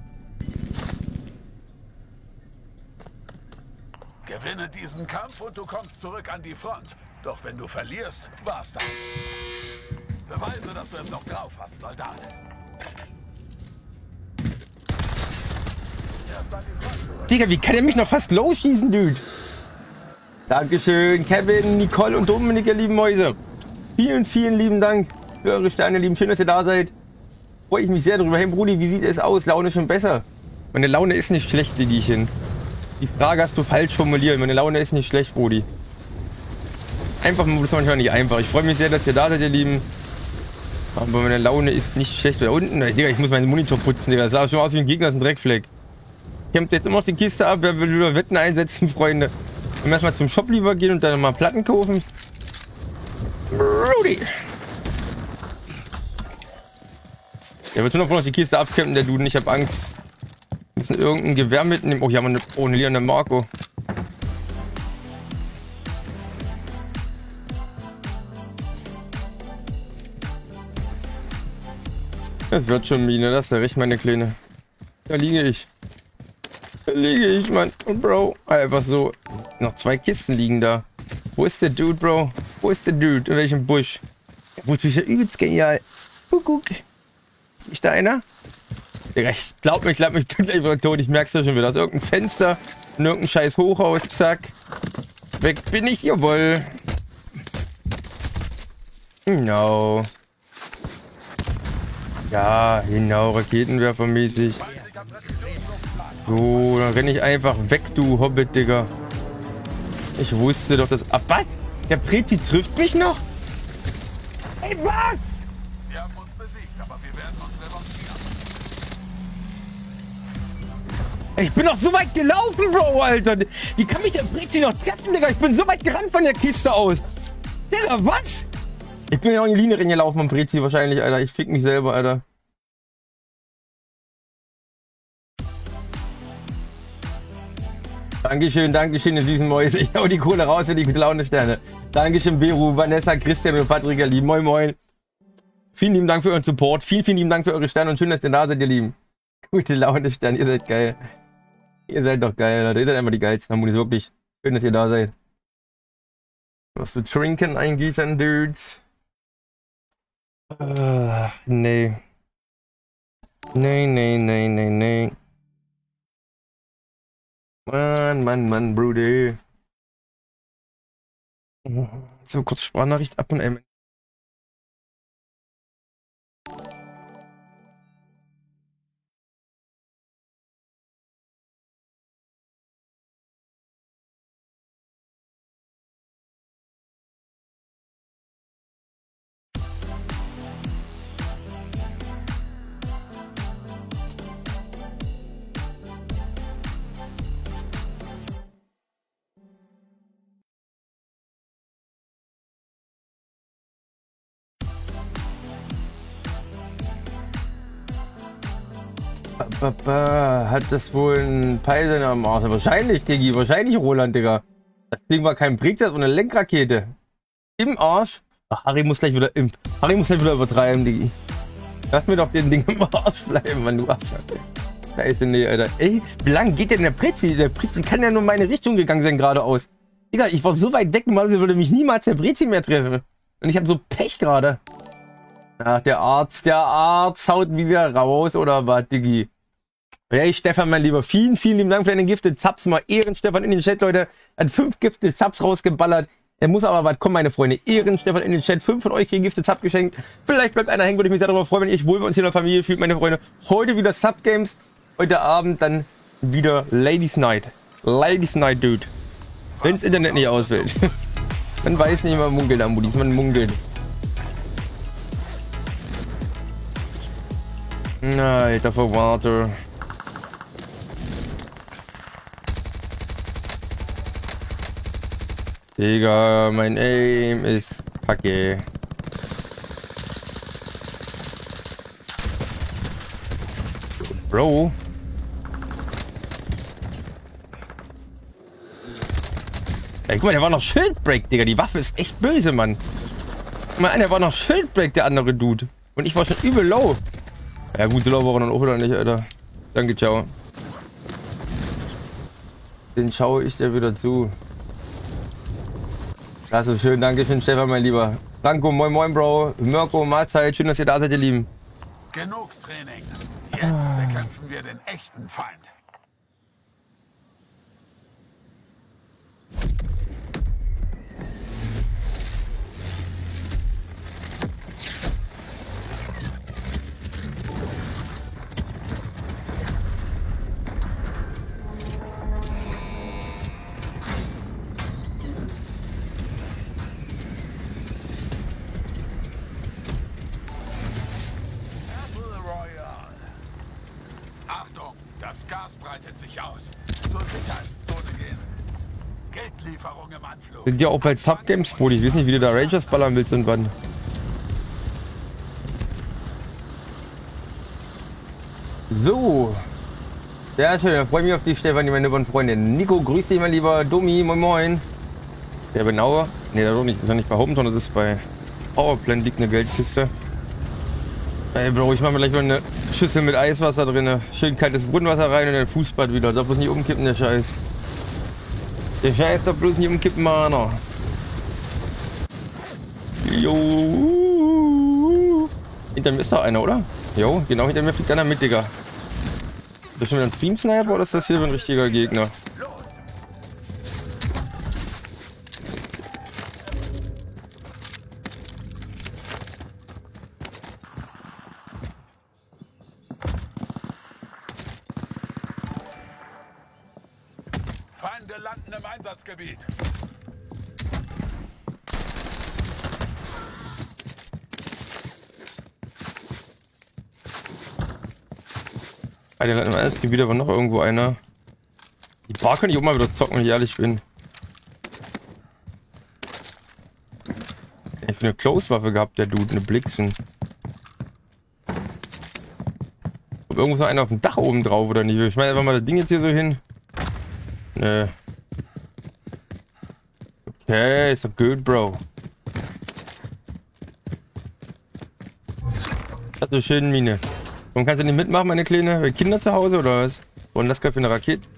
Gewinne diesen Kampf und du kommst zurück an die Front. Doch wenn du verlierst, war's das. Beweise, dass du es noch drauf hast, Soldat. Digga, wie kann er mich noch fast low schießen, Dude? Dankeschön, Kevin, Nicole und Dominik, ihr lieben Mäuse. Vielen, vielen lieben Dank für eure Sterne, lieben. Schön, dass ihr da seid. Freue ich mich sehr drüber. Hey Brudi, wie sieht es aus? Laune schon besser? Meine Laune ist nicht schlecht, Diggiechen. Die Frage hast du falsch formuliert. Meine Laune ist nicht schlecht, Brudi. Einfach das ist manchmal nicht einfach. Ich freue mich sehr, dass ihr da seid, ihr Lieben. Aber meine Laune ist nicht schlecht. Da unten, Digga, ich muss meinen Monitor putzen, Digga. Das sah schon aus wie ein Gegner, das ist ein Dreckfleck. Ich kämpfe jetzt immer noch die Kiste ab. Wer will über Wetten einsetzen, Freunde? Wir müssen erstmal zum Shop lieber gehen und dann mal Platten kaufen. Brudi. Der wird nur noch die Kiste abkämpfen, der Dude. Ich habe Angst. Wir müssen irgendein Gewehr mitnehmen. Oh, hier haben wir eine Leon Marco. Das wird schon Mine, das ist ja recht, meine Kleine. Da liege ich. Da liege ich, Mann. Und Bro, einfach so. Noch 2 Kisten liegen da. Wo ist der Dude, Bro? Wo ist der Dude? In welchem Busch? Der Busch ist ja übelst genial. Guck. Ist da einer? Digga, ich glaub mich bin gleich wieder tot. Ich merk's ja schon wieder. Da ist irgendein Fenster. Und irgendein scheiß Hochhaus. Zack. Weg bin ich, jawohl. Genau. Ja, genau, Raketenwerfermäßig. So, dann renne ich einfach weg, du Hobbit, Digga. Ich wusste doch, dass... Ah, was? Der Prezi trifft mich noch? Ey, was? Sie haben uns besiegt, aber wir werden uns revanchieren. Ich bin doch so weit gelaufen, Bro, Alter. Wie kann mich der Prezi noch treffen, Digga? Ich bin so weit gerannt von der Kiste aus. Digga, was? Ich bin ja auch in die Linie reingelaufen am Prezi wahrscheinlich, Alter. Ich fick mich selber, Alter. Dankeschön, ihr süßen Mäuse. Ich hau die Kohle raus für die gute Laune Sterne. Dankeschön, Beru, Vanessa, Christian und Patrick, ihr Lieben. Moin, moin. Vielen lieben Dank für euren Support. Vielen lieben Dank für eure Sterne und schön, dass ihr da seid, ihr Lieben. Gute Laune Sterne, ihr seid geil. Ihr seid doch geil, Alter. Ihr seid einfach die geilsten, Harmonis, wirklich. Schön, dass ihr da seid. Was zu trinken eingießen, Dudes. Nee. Nee. Mann, Brudi. So, kurz Sprachnachricht ab und M. Hat das wohl ein Peilsender am Arsch? Wahrscheinlich, Diggi. Wahrscheinlich, Roland, Digga. Das Ding war kein Brick, das war eine Lenkrakete. Im Arsch. Ach, Harry muss gleich wieder übertreiben, Diggi. Lass mir doch den Ding im Arsch bleiben, Mann, du Affe. Scheiße, nee, Alter. Ey, wie lang geht denn der Prezi? Der Prezi kann ja nur in meine Richtung gegangen sein, geradeaus. Digga, ich war so weit weg, normalerweise würde mich niemals der Prezi mehr treffen. Und ich habe so Pech gerade. Ach, der Arzt haut wieder raus, oder was, Diggi? Hey, Stefan, mein Lieber, vielen lieben Dank für deine Gifted Subs. Mal Stefan in den Chat, Leute. Hat 5 Gifted Subs rausgeballert. Er muss aber was kommen, meine Freunde. Stefan in den Chat. 5 von euch kriegen Gifted Sub geschenkt. Vielleicht bleibt einer hängen, würde ich mich sehr darüber freuen, wenn ich wohl bei uns hier in der Familie fühlt, meine Freunde. Heute wieder Sub-Games. Heute Abend dann wieder Ladies Night. Ladies Night, Dude. Wenn das Internet nicht ausfällt. Man weiß nicht, man munkelt am Budis. Man munkelt. Na, Alter, Verwarte. Digga, mein Aim ist kacke. Bro. Ey, guck mal, der war noch Schildbreak, Digga. Die Waffe ist echt böse, Mann. Guck mal, der war noch Schildbreak, der andere Dude. Und ich war schon übel low. Ja gut, so low war er dann auch wieder nicht, Alter. Danke, ciao. Den schaue ich dir wieder zu. Das ist schön, danke schön, Stefan, mein Lieber. Franco, moin moin, Bro. Mirko, Mahlzeit, schön, dass ihr da seid, ihr Lieben. Genug Training. Jetzt bekämpfen wir den echten Feind. Das Gas breitet sich aus. Zur Sicherheitszone gehen. Geldlieferung im Anflug. Sind ja auch bei Subgames, Brudi. Ich weiß nicht, wie du da Rangers ballern willst und wann. So. Sehr schön, da freue ich mich auf die Stefanie, meine lieben Freunde. Nico, grüß dich, mein lieber Domi, moin moin. Der Benauer. Ne, da doch nicht, das ist ja nicht bei Hometown, das ist bei Powerplant, liegt eine Geldkiste. Ey Bro, ich mache mir gleich mal eine Schüssel mit Eiswasser drin. Schön kaltes Brunnenwasser rein und dann Fußbad wieder. Darf bloß nicht umkippen, der Scheiß. Der Scheiß darf bloß nicht umkippen, Mann. Jo. Hinter mir ist da einer, oder? Jo, genau hinter mir fliegt einer mit, Digga. Ist das schon wieder ein Stream-Sniper oder ist das hier so ein richtiger Gegner? Feinde landen im Einsatzgebiet. Der landen im Einsatzgebiet, aber noch irgendwo einer. Die Bar kann ich auch mal wieder zocken, wenn ich ehrlich bin. Ich habe eine Close-Waffe gehabt, der Dude, eine Blixen. Und irgendwo ist noch einer auf dem Dach oben drauf, oder nicht? Ich meine einfach mal das Ding jetzt hier so hin. Nö. Okay, ist doch gut, Bro. Das ist eine schöne Mine. Warum kannst du nicht mitmachen, meine Kleine? Kinder zu Hause oder was? Und das gerade für eine Rakete?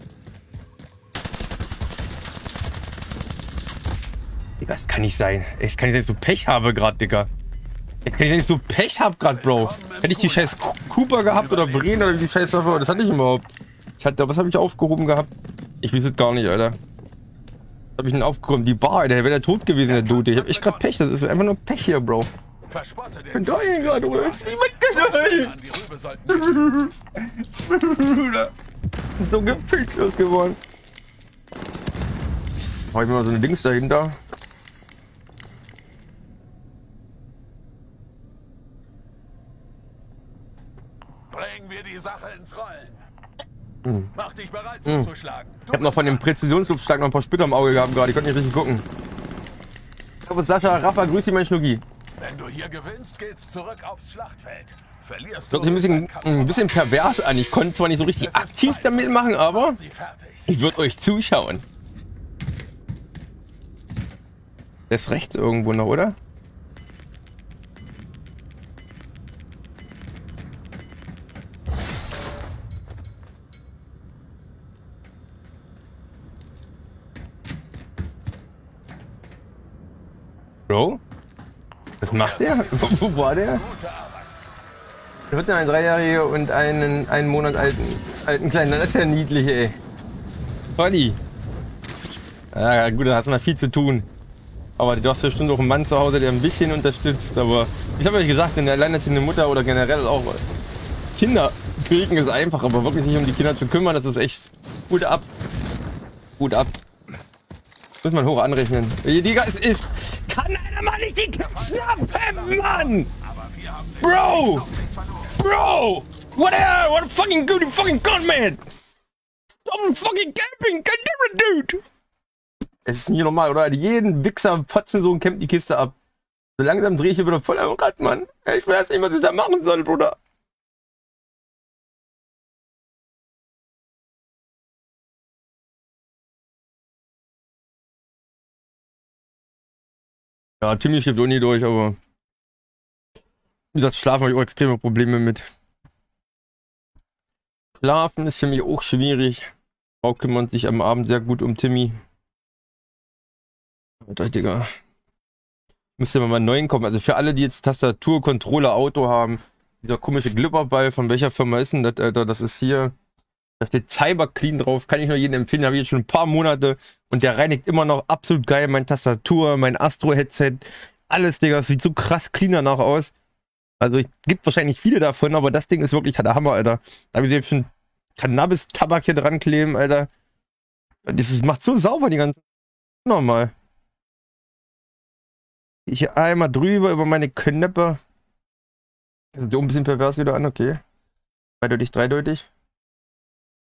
Digga, das kann nicht sein. Es kann nicht sein, dass ich so Pech habe gerade, Digga. Es kann nicht sein, dass ich so Pech habe gerade, Bro. Hätte ich die scheiß Cooper gehabt oder Bren oder die scheiß Waffe, das hatte ich überhaupt. Was habe ich aufgehoben gehabt? Ich weiß es gar nicht, Alter. Was habe ich denn aufgehoben? Die Bar, Alter. Der wäre der tot gewesen, der Dude. Ich habe echt gerade Pech. Das ist einfach nur Pech hier, Bro. Ich bin da gerade, oder? Niemand kann Bruder. So gefühlslos geworden. Mach ich mir mal so eine Dings dahinter. Bringen wir die Sache ins Rollen. Mach dich bereit zuzuschlagen. Ich habe noch von dem Präzisionsluftschlag noch ein paar Splitter im Auge gehabt gerade. Ich konnte nicht richtig gucken. Servus Sascha, Rafa, grüß dich, mein Schnucki. Wenn du hier gewinnst, geht's zurück aufs Schlachtfeld. Verlierst Hört sich ein bisschen pervers an. Ich konnte zwar nicht so richtig aktiv damit machen, aber ich würde euch zuschauen. Der ist rechts irgendwo noch, oder? Bro? Was macht der? Wo war der? Der wird ja ein 3-Jähriger und einen Monat alten Kleinen. Das ist ja niedlich, ey. Tolli. Ja gut, da hast du mal viel zu tun. Aber du hast bestimmt auch einen Mann zu Hause, der ein bisschen unterstützt. Aber ich habe euch gesagt, eine alleinerziehende Mutter oder generell auch Kinder kriegen ist einfach, aber wirklich nicht um die Kinder zu kümmern, das ist echt gut ab. Gut ab. Muss man hoch anrechnen. Digga, es ist... Kann einer mal nicht die Kids schnappen, Mann! Bro! Bro! What a fucking good fucking gun, man! Stop fucking camping! God damn it, dude! Es ist nicht normal, oder? Jeden Wichser Fotzensohn campt die Kiste ab. So langsam drehe ich hier wieder voll am Rad, Mann. Ich weiß nicht, was ich da machen soll, Bruder. Ja, Timmy schläft auch nie durch, aber wie gesagt, Schlafen habe ich auch extreme Probleme mit. Schlafen ist für mich auch schwierig. Frau kümmert sich am Abend sehr gut um Timmy. Alter, Digga. Müsste mal einen neuen kommen. Also für alle, die jetzt Tastatur, Controller, Auto haben, dieser komische Glipperball, von welcher Firma ist denn das, Alter? Das ist hier. Da steht Cyber Clean drauf, kann ich nur jedem empfehlen, habe ich jetzt schon ein paar Monate und der reinigt immer noch absolut geil meine Tastatur, mein Astro-Headset, alles, Digga, das sieht so krass clean danach aus. Also es gibt wahrscheinlich viele davon, aber das Ding ist wirklich der Hammer, Alter. Da habe ich jetzt schon Cannabis-Tabak hier dran kleben, Alter. Das macht so sauber die ganze... Nochmal. Ich einmal drüber über meine Knöpfe. Das ist auch ein bisschen pervers wieder an, okay. Eindeutig, dreideutig.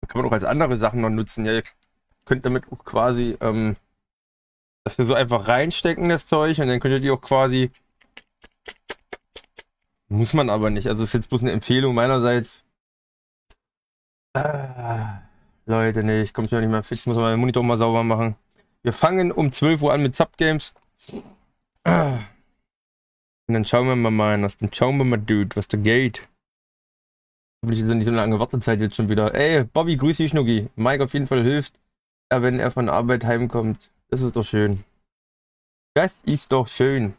Kann man auch als andere Sachen noch nutzen. Ja, ihr könnt damit auch quasi, das wir so einfach reinstecken, das Zeug, und dann könntet ihr auch quasi, muss man aber nicht, also ist jetzt bloß eine Empfehlung meinerseits. Leute, nee, ich komme schon nicht mehr fit, ich muss meinen Monitor mal sauber machen. Wir fangen um 12 Uhr an mit Subgames. Und dann schauen wir mal, Dude, was da geht. Hoffentlich ist ja nicht so eine lange Wartezeit jetzt schon wieder. Ey, Bobby, grüß dich, Schnucki. Mike auf jeden Fall hilft, wenn er von Arbeit heimkommt. Das ist doch schön. Das ist doch schön.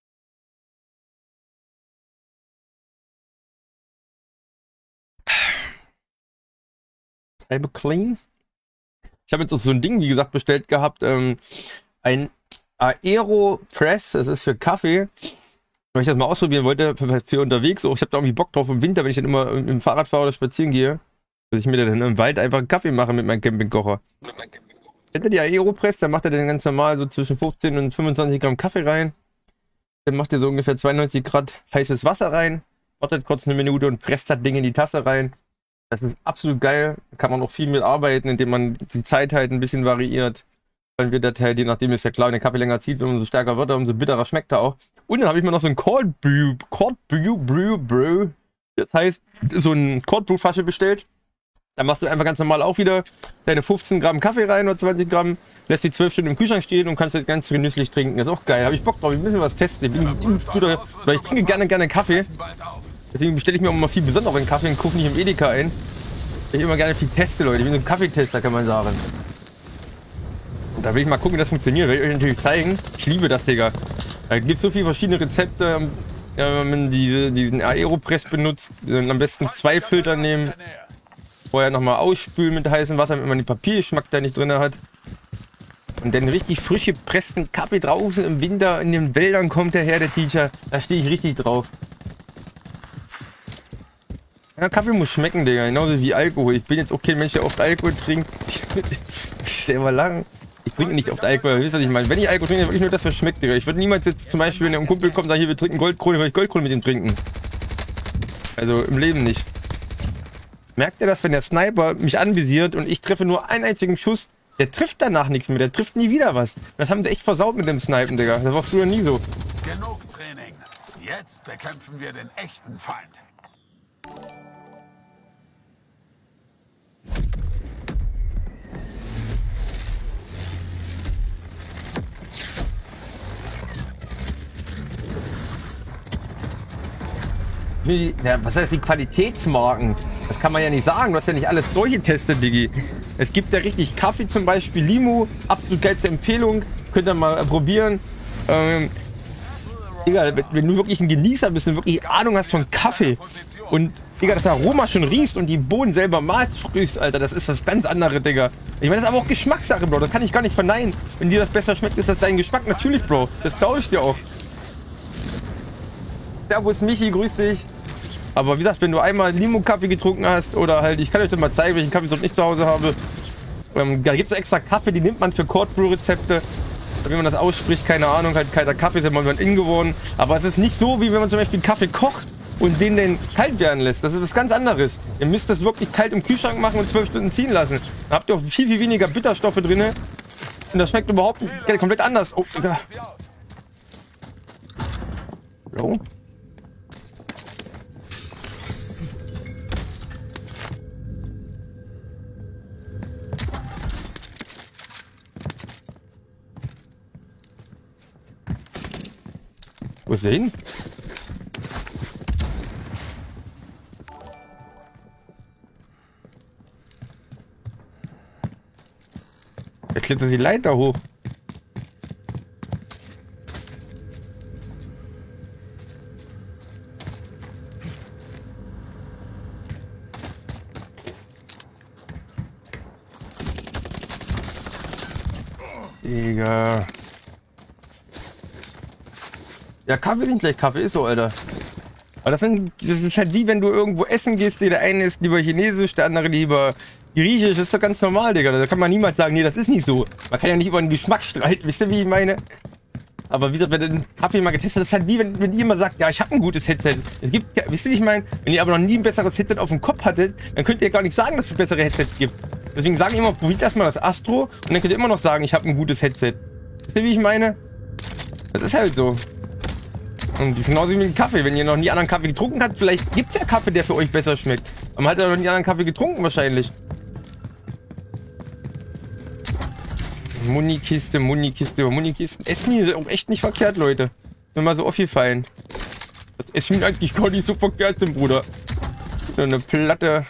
Cyber Clean. Ich habe jetzt auch so ein Ding, wie gesagt, bestellt gehabt. Ein Aeropress, das ist für Kaffee. Wenn ich das mal ausprobieren wollte, für unterwegs, auch ich habe da irgendwie Bock drauf im Winter, wenn ich dann immer im Fahrrad fahre oder spazieren gehe, dass ich mir dann im Wald einfach einen Kaffee mache mit meinem Campingkocher. Kennt ihr die Aeropress, da macht er dann ganz normal so zwischen 15 und 25 Gramm Kaffee rein. Dann macht er so ungefähr 92 Grad heißes Wasser rein, wartet kurz eine Minute und presst das Ding in die Tasse rein. Das ist absolut geil, da kann man auch viel mit arbeiten, indem man die Zeit halt ein bisschen variiert. Dann wird das halt, je nachdem ist ja klar, wenn der Kaffee länger zieht, umso stärker wird er, umso bitterer schmeckt er auch. Und dann habe ich mir noch so ein Cold Brew, das heißt, so ein Cold Brew Flasche bestellt. Da machst du einfach ganz normal auch wieder deine 15 Gramm Kaffee rein oder 20 Gramm, lässt die 12 Stunden im Kühlschrank stehen und kannst das ganz genüsslich trinken. Das ist auch geil, habe ich Bock drauf, ich ein bisschen was testen. Ich trinke gerne Kaffee. Deswegen bestelle ich mir auch immer viel besonderen Kaffee und kaufe nicht im Edeka ein. Ich immer gerne viel teste, Leute. Ich bin so ein Kaffeetester, kann man sagen. Und da will ich mal gucken, wie das funktioniert. Will ich euch natürlich zeigen. Ich liebe das, Digga. Da gibt es so viele verschiedene Rezepte. Wenn man diesen Aeropress benutzt, dann am besten 2 Filter nehmen. Vorher nochmal ausspülen mit heißem Wasser, damit man den Papiergeschmack da nicht drin hat. Und dann richtig frisch gepressten Kaffee draußen im Winter in den Wäldern kommt der her, der Teacher. Da stehe ich richtig drauf. Ja, Kaffee muss schmecken, Digga, genauso wie Alkohol. Ich bin jetzt auch kein Mensch, der oft Alkohol trinkt. Selber lang. Ich trinke nicht oft Alkohol, wisst ihr, was ich meine? Wenn ich Alkohol trinke, dann wirklich nur das, was schmeckt, Digga. Ich würde niemals jetzt zum Beispiel, wenn ein Kumpel kommt, sagen, hier, wir trinken Goldkrone, würde ich Goldkrone mit ihm trinken. Also im Leben nicht. Merkt ihr das, wenn der Sniper mich anvisiert und ich treffe nur einen einzigen Schuss, der trifft danach nichts mehr, der trifft nie wieder was. Das haben sie echt versaut mit dem Snipen, Digga. Das war früher nie so. Genug Training. Jetzt bekämpfen wir den echten Feind. Ja, was heißt die Qualitätsmarken? Das kann man ja nicht sagen, du hast ja nicht alles durchgetestet, Digi. Es gibt ja richtig Kaffee zum Beispiel, Limo, absolut geilste Empfehlung, könnt ihr mal probieren. Digga, wenn du wirklich ein Genießer bist und wirklich Ahnung hast von Kaffee und Digga, das Aroma schon riechst und die Bohnen selber malst frühst, Alter, das ist das ganz andere, Digga. Ich meine, das ist aber auch Geschmackssache, Bro, das kann ich gar nicht verneinen. Wenn dir das besser schmeckt, ist das dein Geschmack, natürlich, Bro, das glaube ich dir auch. Servus Michi, grüß dich. Aber wie gesagt, wenn du einmal Limo-Kaffee getrunken hast oder halt, ich kann euch das mal zeigen, welchen Kaffeesort ich zu Hause habe. Da gibt es extra Kaffee, die nimmt man für Cold Brew Rezepte. Wie man das ausspricht, keine Ahnung, halt kalter Kaffee ist ja mal in geworden. Aber es ist nicht so, wie wenn man zum Beispiel Kaffee kocht und den dann kalt werden lässt. Das ist was ganz anderes. Ihr müsst das wirklich kalt im Kühlschrank machen und 12 Stunden ziehen lassen. Da habt ihr auch viel, viel weniger Bitterstoffe drin. Und das schmeckt überhaupt nicht, komplett anders. Oh, Digga. Hallo? Wo ist der hin? Jetzt klettert die Leiter hoch. Digga. Ja, Kaffee ist nicht gleich Kaffee, ist so, Alter. Aber das ist halt wie, wenn du irgendwo essen gehst, der eine ist lieber chinesisch, der andere lieber griechisch, das ist doch ganz normal, Digga. Da kann man niemals sagen, nee, das ist nicht so. Man kann ja nicht über den Geschmack streiten, wisst ihr, wie ich meine? Aber wie gesagt, wenn du den Kaffee mal getestet hast, ist halt wie wenn ihr immer sagt, ja, ich habe ein gutes Headset. Es gibt, ja, wisst ihr, wie ich meine? Wenn ihr aber noch nie ein besseres Headset auf dem Kopf hattet, dann könnt ihr gar nicht sagen, dass es bessere Headsets gibt. Deswegen sagen immer, probiert erstmal das Astro und dann könnt ihr immer noch sagen, ich habe ein gutes Headset. Wisst ihr, wie ich meine? Das ist halt so. Und das ist genauso wie mit dem Kaffee. Wenn ihr noch nie anderen Kaffee getrunken habt, vielleicht gibt es ja Kaffee, der für euch besser schmeckt. Aber man hat ja noch nie anderen Kaffee getrunken wahrscheinlich. Munikiste, Munikiste, Munikisten. Essen ist auch echt nicht verkehrt, Leute. Nur mal so aufgefallen. Das Essen eigentlich gar nicht so verkehrt sind, Bruder. So eine Platte.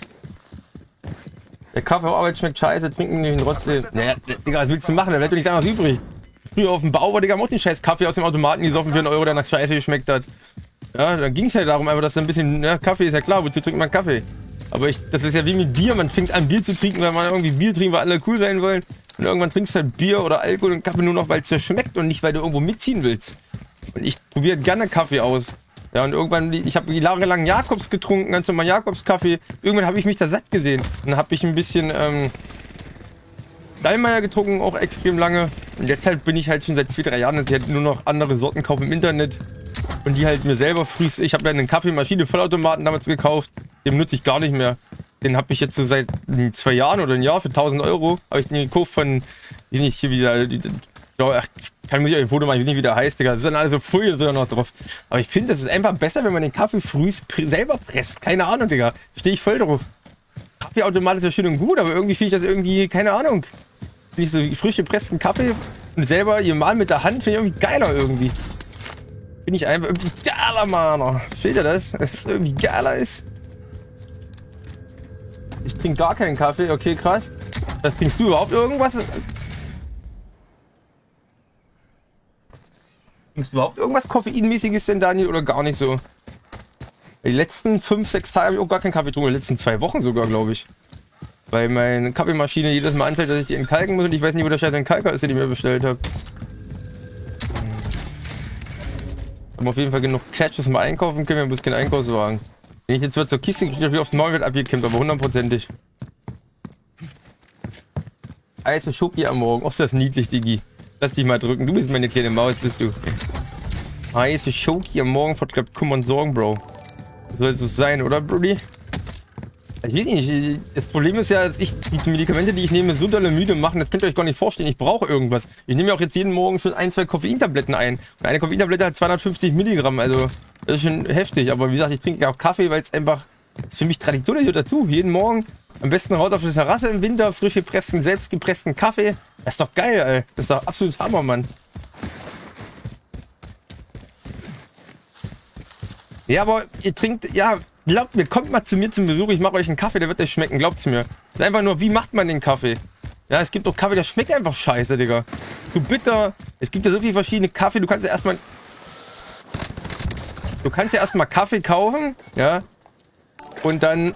Der Kaffee auf Arbeit schmeckt scheiße, trinken nicht trotzdem. Naja, Digga, was willst du machen? Da bleibt doch nichts anderes übrig. Früher auf dem Bau war, Digga, auch den scheiß Kaffee aus dem Automaten gesoffen für einen Euro, der nach Scheiße geschmeckt hat. Ja, dann ging es ja darum, einfach, dass ein bisschen, ja, Kaffee ist ja klar, wozu trinkt man Kaffee? Aber das ist ja wie mit Bier, man fängt an Bier zu trinken, weil man irgendwie Bier trinkt, weil alle cool sein wollen. Und irgendwann trinkst du halt Bier oder Alkohol und Kaffee nur noch, weil es dir schmeckt und nicht, weil du irgendwo mitziehen willst. Und ich probiere gerne Kaffee aus. Ja, und irgendwann, ich habe jahrelang Jakobs getrunken, ganz normal Jakobs-Kaffee. Irgendwann habe ich mich da satt gesehen. Dann habe ich ein bisschen Stallmeier getrunken, auch extrem lange. Und jetzt halt bin ich halt schon seit 2-3 Jahren, dass ich halt nur noch andere Sorten kaufe im Internet. Und die halt mir selber früh. Ich habe ja eine Kaffeemaschine, Vollautomaten damals gekauft. Den nutze ich gar nicht mehr. Den habe ich jetzt so seit 2 Jahren oder ein Jahr für 1000 Euro. Habe ich den gekauft von, wie nicht hier wieder, kann mich euch ein Foto machen, wie nicht wie der heißt, Digga. Das ist dann alles so Folie sogar noch drauf. Aber ich finde, das ist einfach besser, wenn man den Kaffee früh selber presst. Keine Ahnung, Digga. Stehe ich voll drauf. Kaffeeautomat ist ja schön und gut, aber irgendwie finde ich das irgendwie, keine Ahnung. Finde ich so frisch gepressten Kaffee und selber ihr mal mit der Hand, finde ich irgendwie geiler irgendwie. Finde ich einfach irgendwie geiler, Mann. Steht ihr das? Dass es irgendwie geiler ist? Ich trinke gar keinen Kaffee, okay, krass. Das trinkst du überhaupt irgendwas? Trinkst du überhaupt irgendwas Koffeinmäßiges denn, Daniel, oder gar nicht so? Die letzten 5-6 Tage habe ich auch gar keinen Kaffee getrunken, die letzten 2 Wochen sogar, glaube ich. Weil meine Kaffeemaschine jedes Mal anzeigt, dass ich die entkalken muss und ich weiß nicht, wo der scheiß Entkalker ist, den ich mir bestellt habe. Haben auf jeden Fall genug Cash, dass wir einkaufen können, wir müssen keinen Einkaufswagen. Wenn ich jetzt zur Kiste kriege, wieder aufs Maul wird abgeklemmt, aber 100%ig. Eise Schoki am Morgen. Och, ist das niedlich, Digi. Lass dich mal drücken. Du bist meine kleine Maus, bist du. Heiße Schoki am Morgen vertreibt Kummer und Sorgen, Bro. Soll es so sein, oder, Brody? Ich weiß nicht. Das Problem ist ja, dass die Medikamente, die ich nehme, so dolle müde machen. Das könnt ihr euch gar nicht vorstellen. Ich brauche irgendwas. Ich nehme ja auch jetzt jeden Morgen schon 1-2 Koffeintabletten ein. Und eine Koffeintablette hat 250 Milligramm. Also, das ist schon heftig. Aber wie gesagt, ich trinke ja auch Kaffee, weil es einfach, das ist für mich Tradition, das gehört dazu. Jeden Morgen am besten raus auf die Terrasse im Winter, frisch gepressten, selbst gepressten Kaffee. Das ist doch geil, ey. Das ist doch absolut Hammer, Mann. Ja, aber ihr trinkt, ja, glaubt mir, kommt mal zu mir zum Besuch, ich mache euch einen Kaffee, der wird euch schmecken, glaubt's mir. Das ist einfach nur, wie macht man den Kaffee? Ja, es gibt doch Kaffee, der schmeckt einfach scheiße, Digga. Zu bitter. Es gibt ja so viele verschiedene Kaffee, du kannst ja erstmal Kaffee kaufen, ja. Und dann,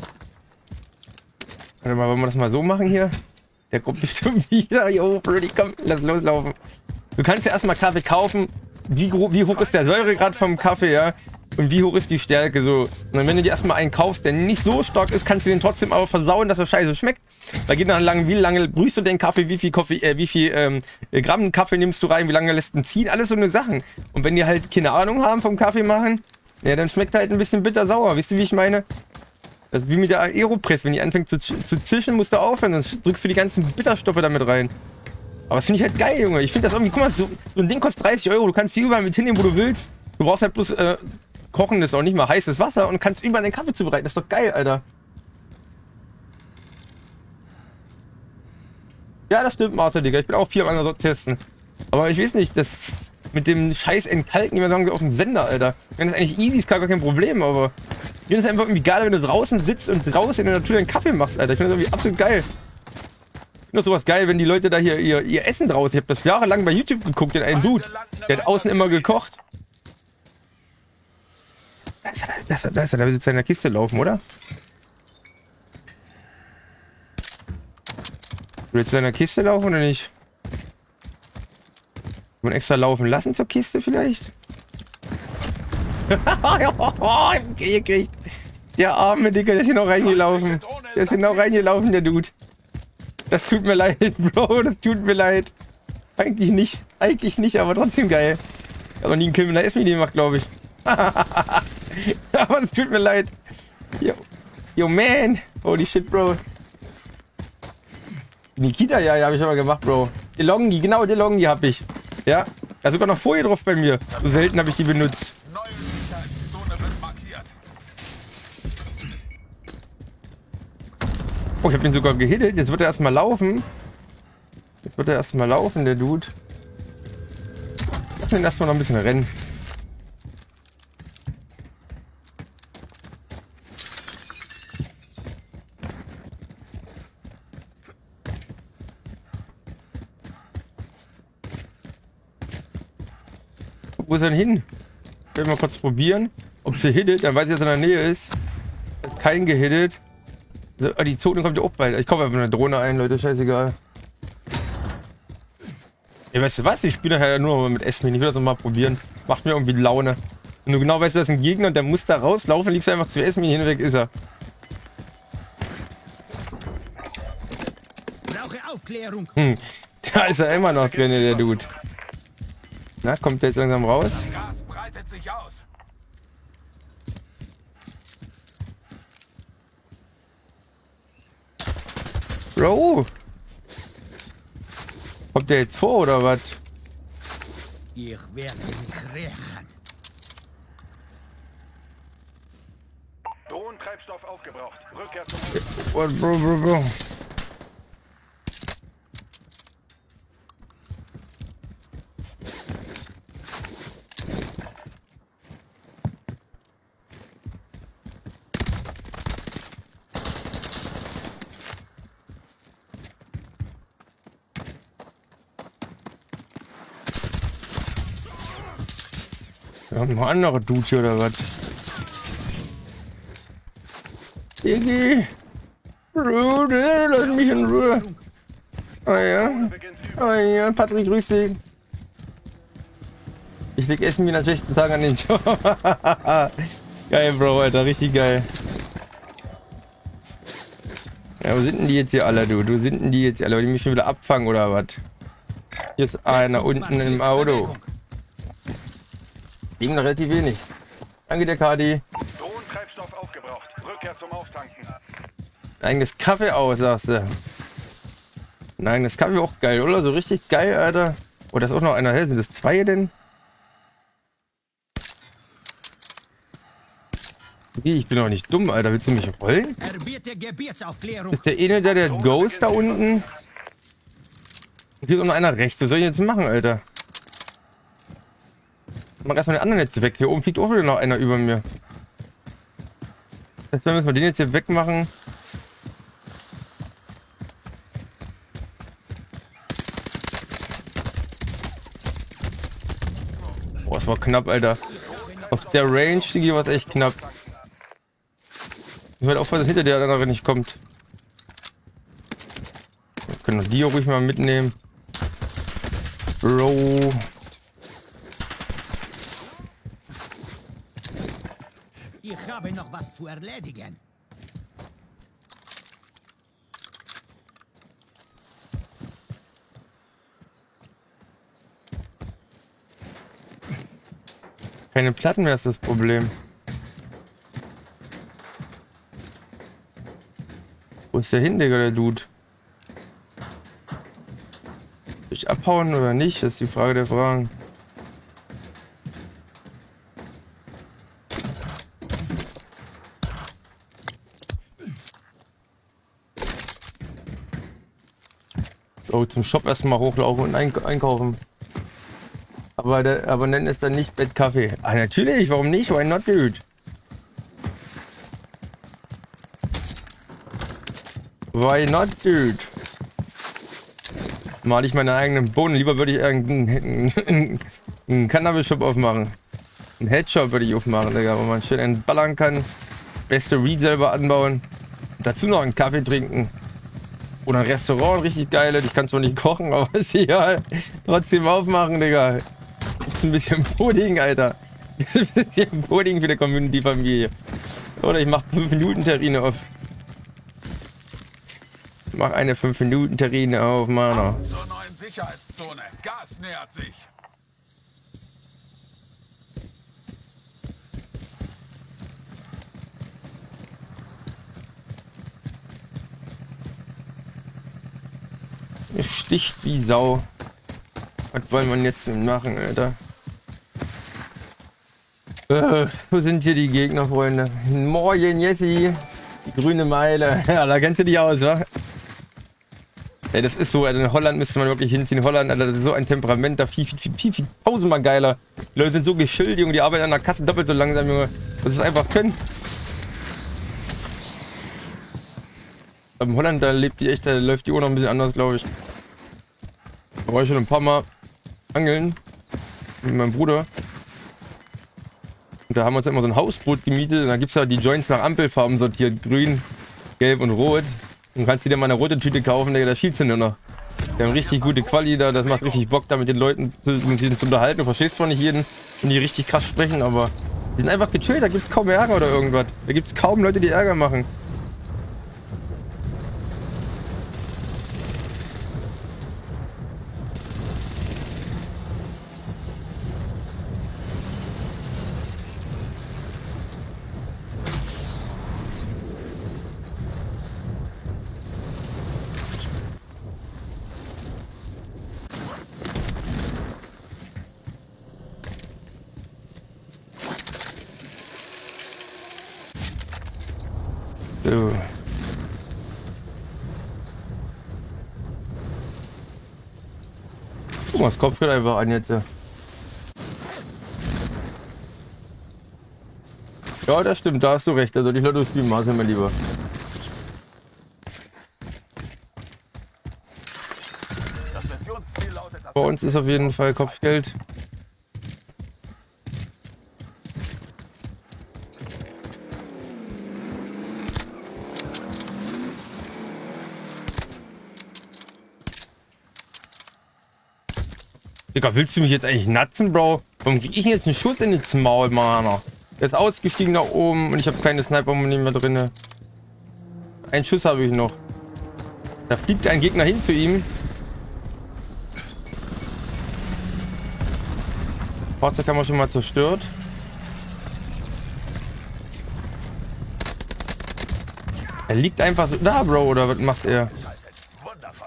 warte mal, wollen wir das mal so machen hier? Der kommt bestimmt wieder. Jo, Brody, komm, lass loslaufen. Du kannst ja erstmal Kaffee kaufen. Wie hoch ist der Säuregrad vom Kaffee, ja? Und wie hoch ist die Stärke, so. Und dann, wenn du dir erstmal einen kaufst, der nicht so stark ist, kannst du den trotzdem aber versauen, dass er scheiße schmeckt. Da geht dann lang, wie lange brühst du den Kaffee, wie viel Gramm Kaffee nimmst du rein, wie lange lässt du ihn ziehen, alles so eine Sachen. Und wenn die halt keine Ahnung haben vom Kaffee machen, ja, dann schmeckt halt ein bisschen bitter-sauer. Wisst ihr, wie ich meine? Das ist wie mit der Aeropress. Wenn die anfängt zu zischen, musst du aufhören. Dann drückst du die ganzen Bitterstoffe damit rein. Aber das finde ich halt geil, Junge. Ich finde das irgendwie, guck mal, so ein Ding kostet 30 Euro. Du kannst die überall mit hinnehmen, wo du willst. Du brauchst halt bloß kochendes, auch nicht mal heißes Wasser und kannst überall den Kaffee zubereiten. Das ist doch geil, Alter. Ja, das stimmt, Martha, Digga. Ich bin auch 4 am anderen testen. Aber ich weiß nicht, das mit dem scheiß Entkalken, immer sagen wir auf dem Sender, Alter. Wenn das eigentlich easy ist, gar kein Problem, aber ich finde es einfach irgendwie geil, wenn du draußen sitzt und draußen in der Natur einen Kaffee machst, Alter. Ich finde das irgendwie absolut geil. Ich finde das sowas geil, wenn die Leute da hier ihr Essen draußen. Ich habe das jahrelang bei YouTube geguckt, den einen Dude, der hat außen immer gekocht. Da ist er, der will jetzt in der Kiste laufen, oder? Willst du in der Kiste laufen oder nicht? Kann man extra laufen lassen zur Kiste vielleicht? Gekriegt. Der arme Dicker, der ist hier noch reingelaufen. Der ist hier noch reingelaufen, der Dude. Das tut mir leid, Bro, das tut mir leid. Eigentlich nicht. Eigentlich nicht, aber trotzdem geil. Ich habe noch nie einen Kill mit einer S-Mini gemacht, glaube ich. Aber es tut mir leid. Yo, man. Holy shit, Bro. Nikita, ja, habe ich aber gemacht, Bro. DeLonghi, genau, DeLonghi habe ich. Ja. Da sogar noch Folie drauf bei mir. So selten habe ich die benutzt. Neue Sicherheitszone wird markiert. Oh, ich habe den sogar gehittet. Jetzt wird er erstmal laufen. Der Dude. Lass den erstmal noch ein bisschen rennen. Wo ist er denn hin? Ich will mal kurz probieren, ob sie hittet. Dann weiß ich, dass er in der Nähe ist. Kein gehittet. So, die Zone kommt ja auch bald. Ich kaufe einfach eine Drohne ein, Leute. Scheißegal. Ja, weißt du was? Ich spiele nachher nur mit S-Mini. Ich will das nochmal probieren. Macht mir irgendwie Laune. Wenn du genau weißt, das ist ein Gegner und der muss da rauslaufen, liegst du einfach zu S-Mini hinweg, ist er. Brauche Aufklärung. Da ist er immer noch drin, der Dude. Na, kommt der jetzt langsam raus? Das Gas breitet sich aus. Bro! Kommt der jetzt vor oder was? Ich werde mich rächen. Drohnentreibstoff aufgebraucht. Rückkehr zum What, Bro. Ja, noch andere Dude hier oder was? Iggy! Rude, lass mich in Ruhe! Ah ja, Patrick, grüß dich! Ich leg Essen wie nach 16 Tagen an den Job. Geil, Bro, Alter, richtig geil. Ja, wo sind denn die jetzt hier alle, du? Wo sind denn die jetzt alle? Die mich schon wieder abfangen oder was? Hier ist einer unten im Auto. Ging noch relativ wenig. Danke dir, Kadi. Drohnentreibstoff aufgebraucht. Rückkehr zum Auftanken. Ein eigenes Kaffee aus, sagst du. Ein eigenes Kaffee auch geil, oder? So richtig geil, Alter. Oh, da ist auch noch einer. Sind das zwei denn? Wie? Ich bin doch nicht dumm, Alter. Willst du mich rollen? Erbiete Gebietsaufklärung. Ist der eine der Ghost da unten? Hier ist auch noch einer rechts. Was soll ich jetzt machen, Alter? Ich mach erstmal den anderen jetzt weg. Hier oben fliegt auch wieder noch einer über mir. Jetzt müssen wir den jetzt hier wegmachen. Boah, es war knapp, Alter. Auf der Range, Digi, war es echt knapp. Ich werde aufpassen, dass hinter der andere nicht kommt. Wir können noch die ruhig mal mitnehmen. Bro. Ich habe noch was zu erledigen. Keine Platten mehr ist das Problem. Wo ist der hin, Digga, der Dude? Soll ich abhauen oder nicht? Das ist die Frage der Fragen. So, zum Shop erstmal hochlaufen und einkaufen. Aber der Abonnent ist dann nicht Bett Kaffee. Ah, natürlich, warum nicht? Why not, dude? Why not, dude? Mal ich meine eigenen Bohnen. Lieber würde ich irgendeinen Cannabis-Shop aufmachen. Einen Headshop würde ich aufmachen, Digga, wo man schön entballern kann. Beste Weed selber anbauen. Und dazu noch einen Kaffee trinken. Oder ein Restaurant, richtig geil. Ich kann zwar nicht kochen, aber ist egal. Trotzdem aufmachen, Digga. Gibt's ein bisschen Pudding, Alter. Ein bisschen Pudding für die Community-Familie. Oder ich mache 5-Minuten-Terrine auf. Mach eine 5-Minuten-Terrine auf, Mana. Zur neuen Sicherheitszone. Gas nähert sich. Es sticht wie Sau. Was wollen wir jetzt machen, Alter? Wo sind hier die Gegner, Freunde? Morgen, Jessie. Die grüne Meile. Ja, da kennst du dich aus, wa? Ey, das ist so, also in Holland müsste man wirklich hinziehen. Holland, Alter, das ist so ein Temperament, da viel tausendmal geiler. Die Leute sind so geschillt, Junge, die arbeiten an der Kasse doppelt so langsam, Junge. Das ist einfach können. Aber in Holland, da lebt die echt, da läuft die Uhr noch ein bisschen anders, glaube ich. Da war ich schon ein paar Mal angeln mit meinem Bruder. Und da haben wir uns immer so ein Hausboot gemietet und da gibt es ja die Joints nach Ampelfarben sortiert. Grün, gelb und rot. Und kannst du dir mal eine rote Tüte kaufen, da schiebst du nur noch. Die haben richtig gute Quali da, das macht richtig Bock, da mit den Leuten zu unterhalten. Du verstehst zwar nicht jeden, wenn die richtig krass sprechen, aber die sind einfach gechillt, da gibt es kaum Ärger oder irgendwas. Da gibt es kaum Leute, die Ärger machen. So. Guck mal, das Kopfgeld einfach an jetzt. Ja, das stimmt, da hast du recht. Da soll ich Lotto spielen, Marcel, mein Lieber. Das Missionsziel lautet das. Bei uns ist auf jeden Fall Kopfgeld. Digga, willst du mich jetzt eigentlich natzen, Bro? Warum krieg ich jetzt einen Schuss in ins Maul, Mann? Der ist ausgestiegen nach oben und ich habe keine Sniper-Munition mehr drin. Einen Schuss habe ich noch. Da fliegt ein Gegner hin zu ihm. Fahrzeug haben wir schon mal zerstört. Er liegt einfach so da, Bro, oder was macht er? Wundervoll.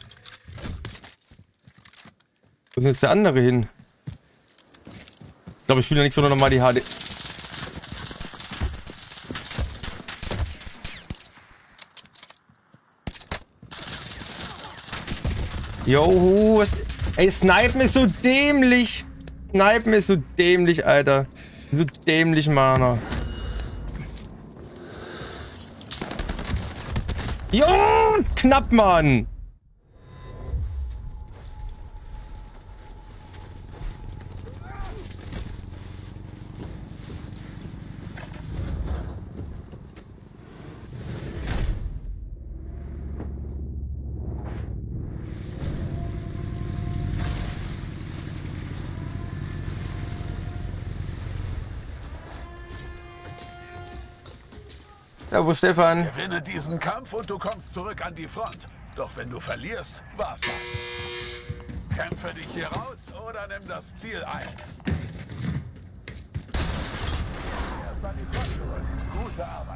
Wo ist jetzt der andere hin? Ich glaube, ich spiele nicht so nochmal die HD. Jo, was? Ey, Snipen ist so dämlich. Snipen ist so dämlich, Alter. So dämlich, Mana. Jo, knapp, Mann. Ja, wo Stefan? Gewinne diesen Kampf und du kommst zurück an die Front. Doch wenn du verlierst, war's das. Kämpfe dich hier raus oder nimm das Ziel ein. Erst an die Front zurück. Gute Arbeit.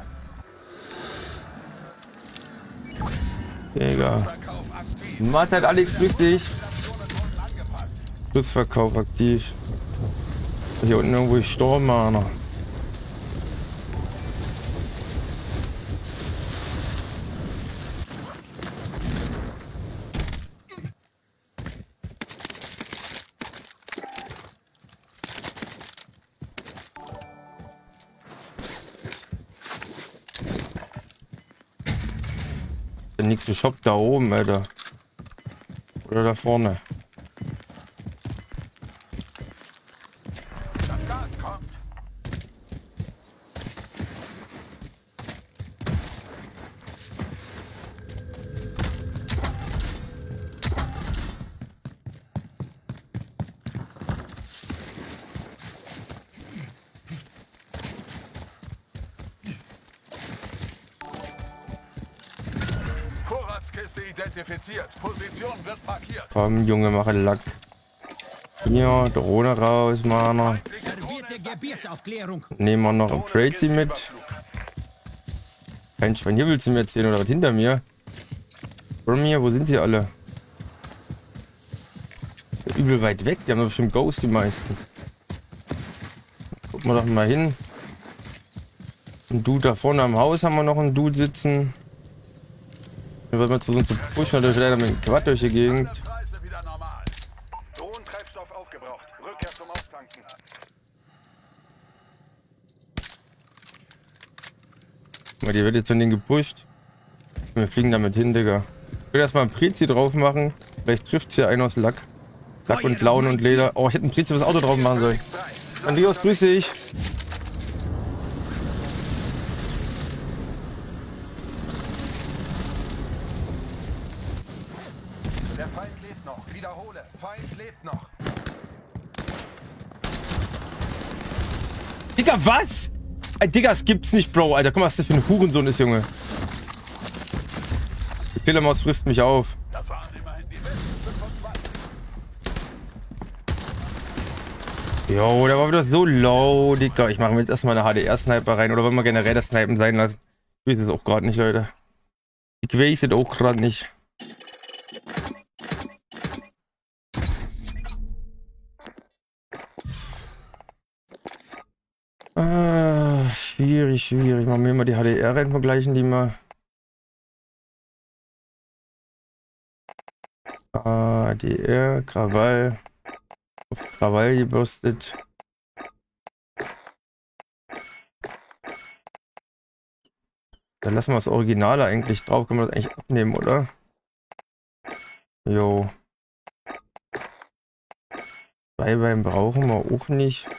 Digga. Verkauf aktiv. Mahlzeit, Alex, grüß dich. Stationen wurden angepasst. Schlussverkauf aktiv. Hier unten irgendwo gestorben, Mana. Der nächste Shop da oben, Alter. Oder da vorne. Das Gas kommt. identifiziert. Position wird markiert. Komm, Junge, mache Lack. Hier, Drohne raus, Mana. Erbiete Gebietsaufklärung. Nehmen wir noch ein Crazy mit. Kein Schwein, hier willst du mir erzählen oder was hinter mir? Vor mir, wo sind sie alle? Übel weit weg, die haben doch bestimmt Ghost, die meisten. Gucken wir doch mal hin. Ein Dude da vorne am Haus haben wir noch einen Dude sitzen. Wir wollen mal versuchen zu pushen, da leider mit dem Quad durch die Gegend. Preise wieder normal. Drohnentreibstoff aufgebraucht. Rückkehr zum Auftanken. Mal, die wird jetzt von denen gepusht. Wir fliegen damit hin, Digga. Ich will erstmal ein Prezi drauf machen. Vielleicht trifft hier einer aus Lack. Lack und Laune und Leder. Oh, ich hätte ein Prezi für das Auto drauf machen sollen. Andreas, grüß dich. Der Feind lebt noch. Wiederhole. Feind lebt noch. Digga, was? Ey, Digga, das gibt's nicht, Bro. Alter, guck mal, was das für ein Hurensohn ist, Junge. Die Killermaus frisst mich auf. Das waren immerhin die besten 25. Jo, der war wieder so low, Digga. Ich mache mir jetzt erstmal eine HDR-Sniper rein. Oder wollen wir generell das Snipen sein lassen? Ich weiß es auch gerade nicht, Leute. Ich weiß es auch gerade nicht. Schwierig, schwierig. Machen wir mal die HDR rein, vergleichen die mal. HDR, Krawall. Auf Krawall gebürstet. Dann lassen wir das Originale eigentlich drauf. Können wir das eigentlich abnehmen, oder? Jo. Zweibein brauchen wir auch nicht.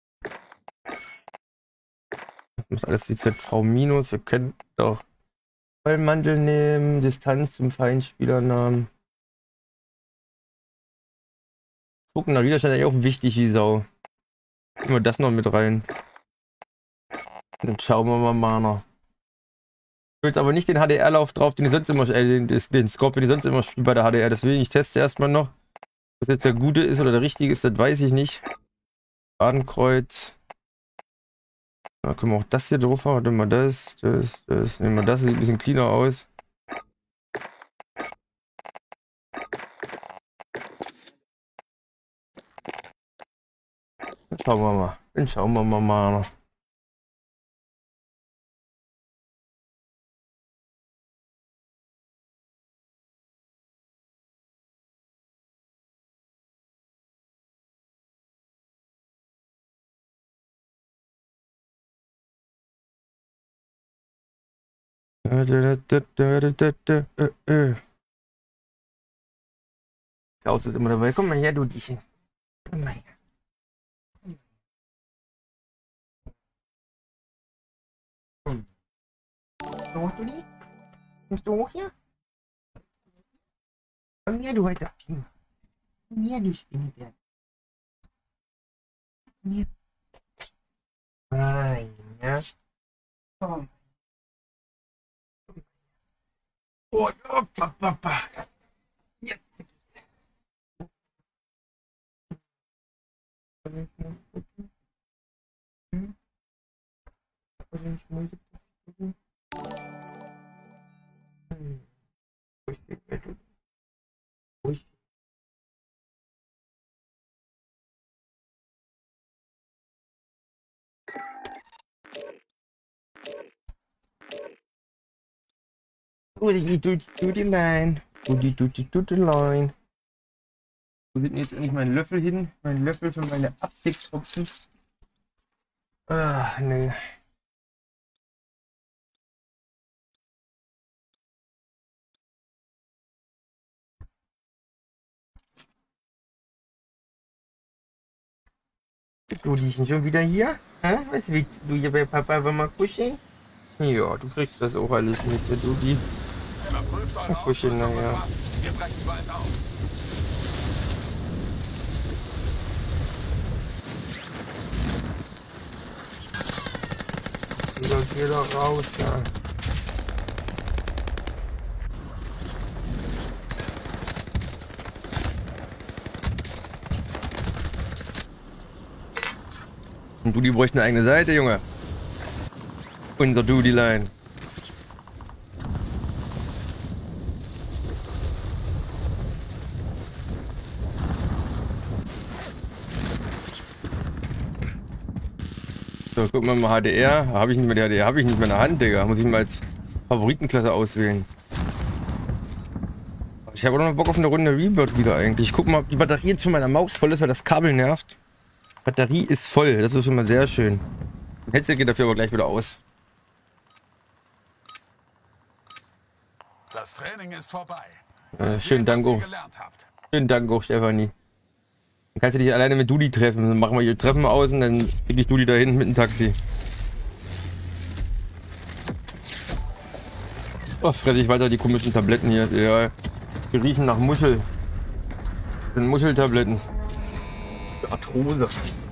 Das muss alles die ZV-. Wir können doch Vollmantel nehmen, Distanz zum Feindspielernamen. Gucken, nach Widerstand ist auch wichtig wie Sau. Nehmen wir das noch mit rein. Dann schauen wir mal Mana. Ich will jetzt aber nicht den HDR-Lauf drauf, den ich sonst immer, den Scorpion, den ich sonst immer spiele bei der HDR. Deswegen, ich teste erstmal noch. Was jetzt der gute ist oder der richtige ist, das weiß ich nicht. Fadenkreuz. Da können wir auch das hier drauf haben. Warte mal, das. Nehmen wir das, sieht ein bisschen cleaner aus. Dann schauen wir mal. Dann schauen wir mal. Klaus ist immer dabei. Komm mal her, du Diechen. Komm mal her. Hoch, du die? Kommst du hoch hier? Komm her, du heute. Komm her, du Spinnibär. Komm her. Nein, ja. Komm. Oh, Papa. Jetzt. Line. Line. Wo sind jetzt endlich mein Löffel hin? Mein Löffel für meine Absichtstropfen. Ah, nee. Du, die sind schon wieder hier? Hä? Was willst du hier bei Papa mal kuscheln? Ja, du kriegst das auch alles mit, du die. Überprüft eure Kuscheln, Ausrüstung und naja. Waffen. Wir brechen bald auf. Geh doch raus, ja. Und Dudi bräuchte eine eigene Seite, Junge. Unser Dudi-Line. So, gucken wir mal HDR. Habe ich nicht mehr die HDR, habe ich nicht mehr in der Hand, Digga. Muss ich mal als Favoritenklasse auswählen. Ich habe auch noch Bock auf eine Runde Rebirth wieder eigentlich. Ich guck mal, ob die Batterie jetzt von meiner Maus voll ist, weil das Kabel nervt. Batterie ist voll, das ist schon mal sehr schön. Mein Headset geht dafür aber gleich wieder aus. Das Training ist vorbei. Schönen Dank auch. Schönen Dank auch, Stefanie. Dann kannst du dich alleine mit Dudi treffen. Dann machen wir hier Treffen aus und dann krieg ich Dudi da hinten mit dem Taxi. Oh, fresse ich weiter die komischen Tabletten hier. Ja, die riechen nach Muschel. Das sind Muscheltabletten. Für Arthrose.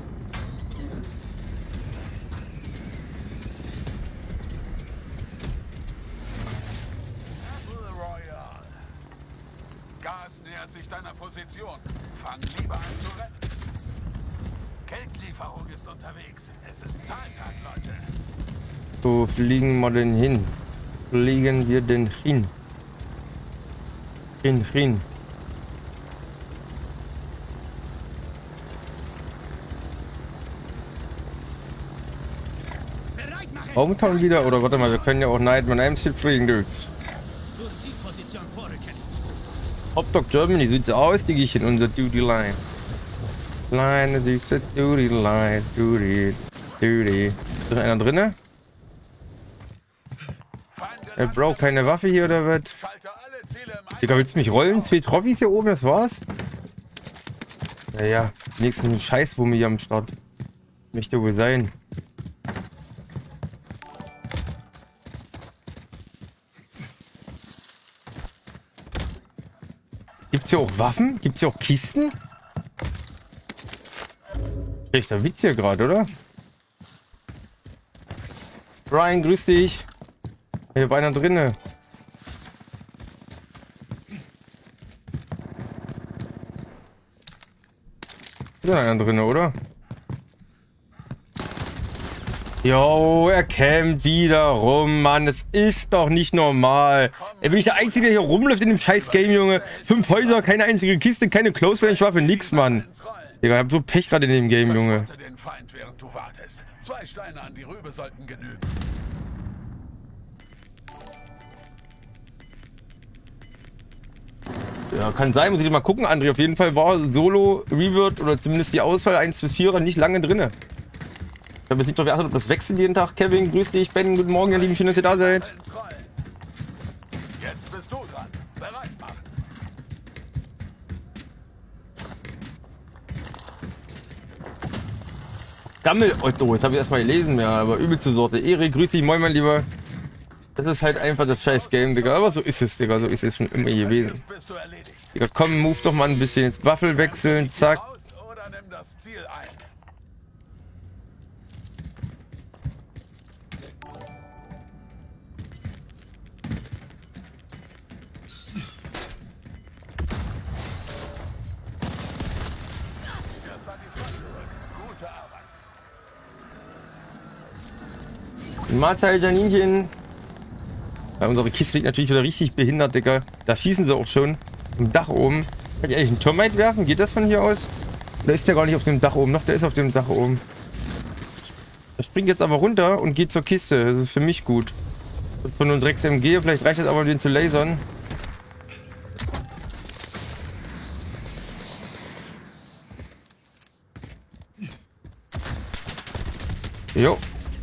Gas nähert sich deiner Position. Fang lieber an zu retten. Geldlieferung ist unterwegs. Es ist Zahltag, Leute. Wo fliegen wir denn hin? Fliegen wir denn hin? Hin. Bereit machen! Hometown wieder? Oder warte mal, wir können ja auch Nightman Amstead fliegen, Dudes. Zur Zielposition vorrücken. Hotdog Germany sieht so aus, die ich in unser Duty Line. Line, ist a Duty Line, Duty. Ist da einer drinne? Ey, Bro, keine Waffe hier oder was? Schalte alle Ziele im Digga, willst du mich rollen? 2 Trophys hier oben, das war's? Naja, nächstes ein Scheißwumme hier am Start. Möchte wohl sein. Gibt's hier auch Waffen? Gibt's hier auch Kisten? Schlechter Witz hier gerade, oder? Brian, grüß dich. Hier war einer drinne. Ist da einer drinne, oder? Jo, er campt wieder rum, Mann. Das ist doch nicht normal. Ey, bin ich der Einzige, der hier rumläuft in dem scheiß Game, Junge. 5 Häuser, keine einzige Kiste, keine Close Range Waffe, nix, Mann. Digga, ich hab so Pech gerade in dem Game, Junge. den Feind, während du wartest. 2 Steine an die Rübe sollten genügen. Ja, kann sein, muss ich mal gucken, André. Auf jeden Fall war Solo, Rebirth oder zumindest die Auswahl 1 bis 4er nicht lange drinne. Ich habe jetzt nicht drauf geachtet, ob das wechselt jeden Tag. Kevin, grüß dich. Ben, guten Morgen, ihr Lieben. Schön, dass ihr da seid. Jetzt bist du dran. Bereit machen. Gammel, oh, jetzt habe ich erstmal gelesen, ja, aber übelste Sorte. Erik, grüß dich, moin, mein Lieber. Das ist halt einfach das scheiß Game, Digga. Aber so ist es, Digga. So ist es schon immer gewesen. Bist du erledigt. Digga, komm, move doch mal ein bisschen. Jetzt Waffel wechseln, zack. Aus oder nimm das Ziel ein. Das war die Front zurück. Gute Arbeit. Mahlzeit, Janinchen. Ja, unsere Kiste liegt natürlich wieder richtig behindert, Digga. Da schießen sie auch schon. Im Dach oben. Kann ich eigentlich einen Termite werfen? Geht das von hier aus? Oder ist der gar nicht auf dem Dach oben? Noch, der ist auf dem Dach oben. Der springt jetzt aber runter und geht zur Kiste. Das ist für mich gut. Von uns Rex MG, vielleicht reicht es aber, den zu lasern. Jo.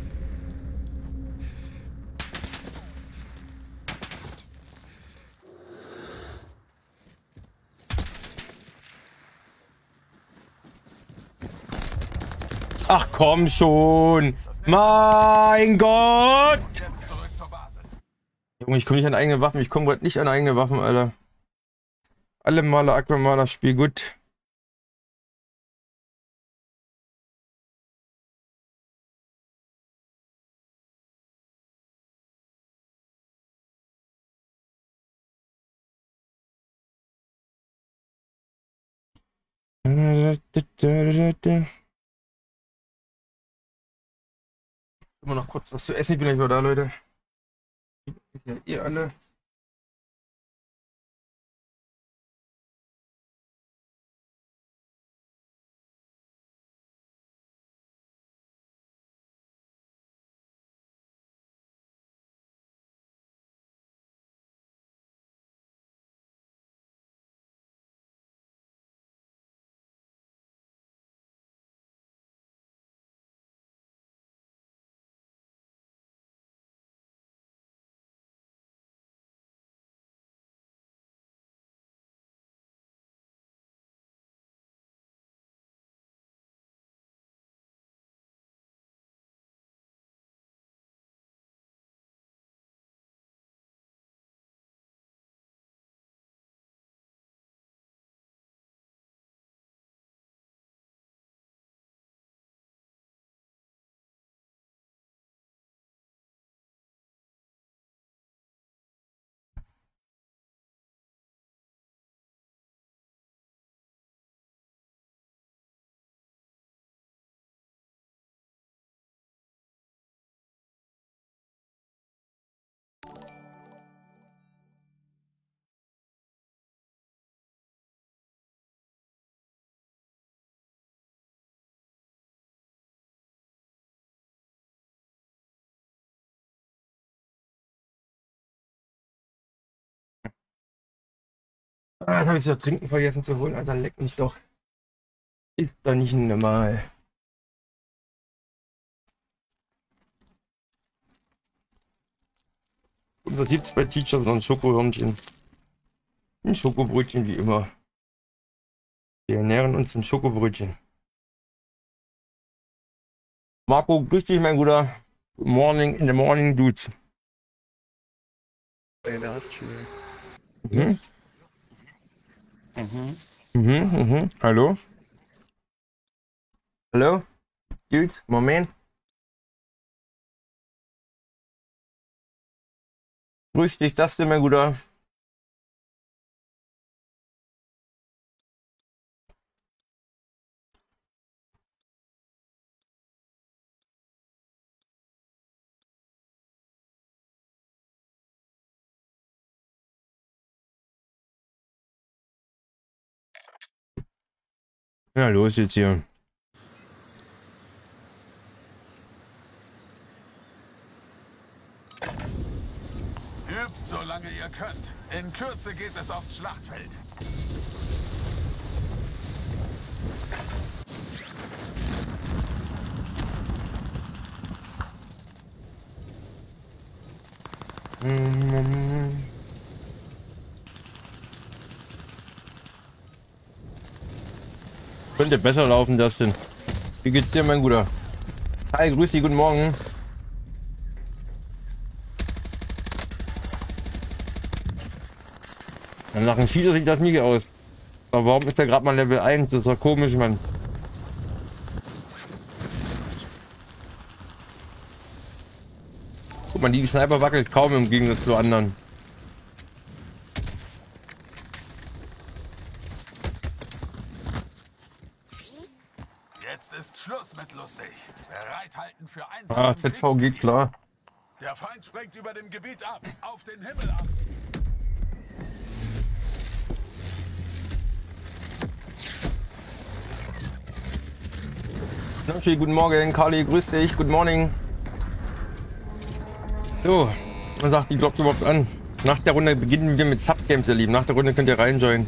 Ach komm schon. Mein Gott. Jetzt zurück zur Basis. Junge, ich komme nicht an eigene Waffen. Ich komme gerade nicht an eigene Waffen, Alter. Alle Maler, Aquamaler, Spiel gut. Immer noch kurz was zu essen. Ich bin gleich wieder da, Leute. Ja, ihr alle. Ah, jetzt habe ich das Trinken vergessen zu holen. Alter, leck mich doch. Ist doch nicht normal. Und was gibt's bei Teacher? So ein Schokohörnchen. Ein Schokobrötchen wie immer. Wir ernähren uns in Schokobrötchen. Marco, grüß dich, mein Guter. Good morning, in the morning, dude. Mhm. Hallo? Hallo? Dude, Moment. Grüß dich, das denn, mein Guter. Ja, los jetzt hier. Übt, solange ihr könnt. In Kürze geht es aufs Schlachtfeld. Könnte besser laufen, das denn. Wie geht's dir, mein Guter? Hi, grüß dich, guten Morgen. Dann nach dem Cheater sieht das nie aus. Aber warum ist der gerade mal Level 1? Das ist doch komisch, Mann. Guck mal, die Sniper wackelt kaum im Gegensatz zu anderen. Jetzt ist Schluss mit lustig. Bereithalten für Einsatz. Ah, ZV geht klar. Der Feind sprengt über dem Gebiet ab. Auf den Himmel ab. Noschi, guten Morgen. Carly, grüß dich. Good morning. So, dann sagt die Glocke überhaupt an. Nach der Runde beginnen wir mit Subgames, ihr Lieben. Nach der Runde könnt ihr reinjoinen.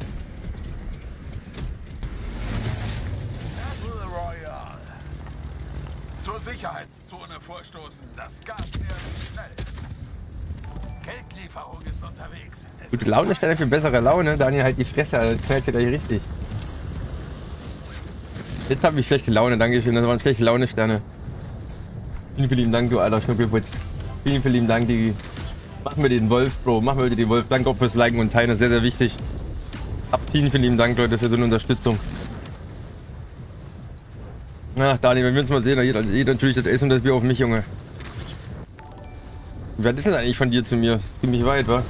Battle Royale. Zur Sicherheitszone vorstoßen. Das Gas nähert sich schnell. Geldlieferung ist unterwegs. Gute Laune steht für bessere Laune. Daniel, halt die Fresse, Alter. Das knallt dir gleich richtig. Jetzt habe ich schlechte Laune, danke schön. Das waren schlechte Laune-Sterne. Vielen, vielen Dank, du alter Schnuppelputz. Vielen, vielen Dank, Digi. Machen wir den Wolf, Bro. Machen wir den Wolf. Danke auch fürs Liken und Teilen. Sehr, sehr wichtig. Vielen, vielen Dank, Leute, für so eine Unterstützung. Ach, Daniel, wenn wir uns mal sehen, dann geht natürlich das Essen und das Bier auf mich, Junge. Wer ist denn eigentlich von dir zu mir? Ziemlich weit, wa?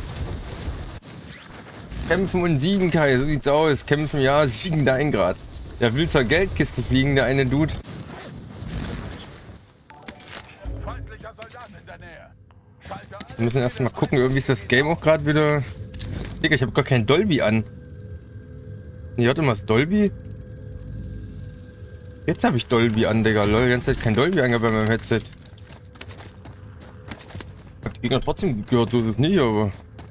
Kämpfen und siegen, Kai. So sieht's aus. Kämpfen, ja. Siegen, da 1 Grad. Der will zur Geldkiste fliegen, der eine Dude. Wir müssen erst mal gucken, irgendwie ist das Game auch gerade wieder... Digga, ich habe gar kein Dolby an. Nee, warte mal, ist Dolby? Jetzt habe ich Dolby an, Digga. Lol, die ganze Zeit kein Dolby angehabt bei meinem Headset. Hat die Gegner trotzdem gut gehört, so ist es nicht, aber...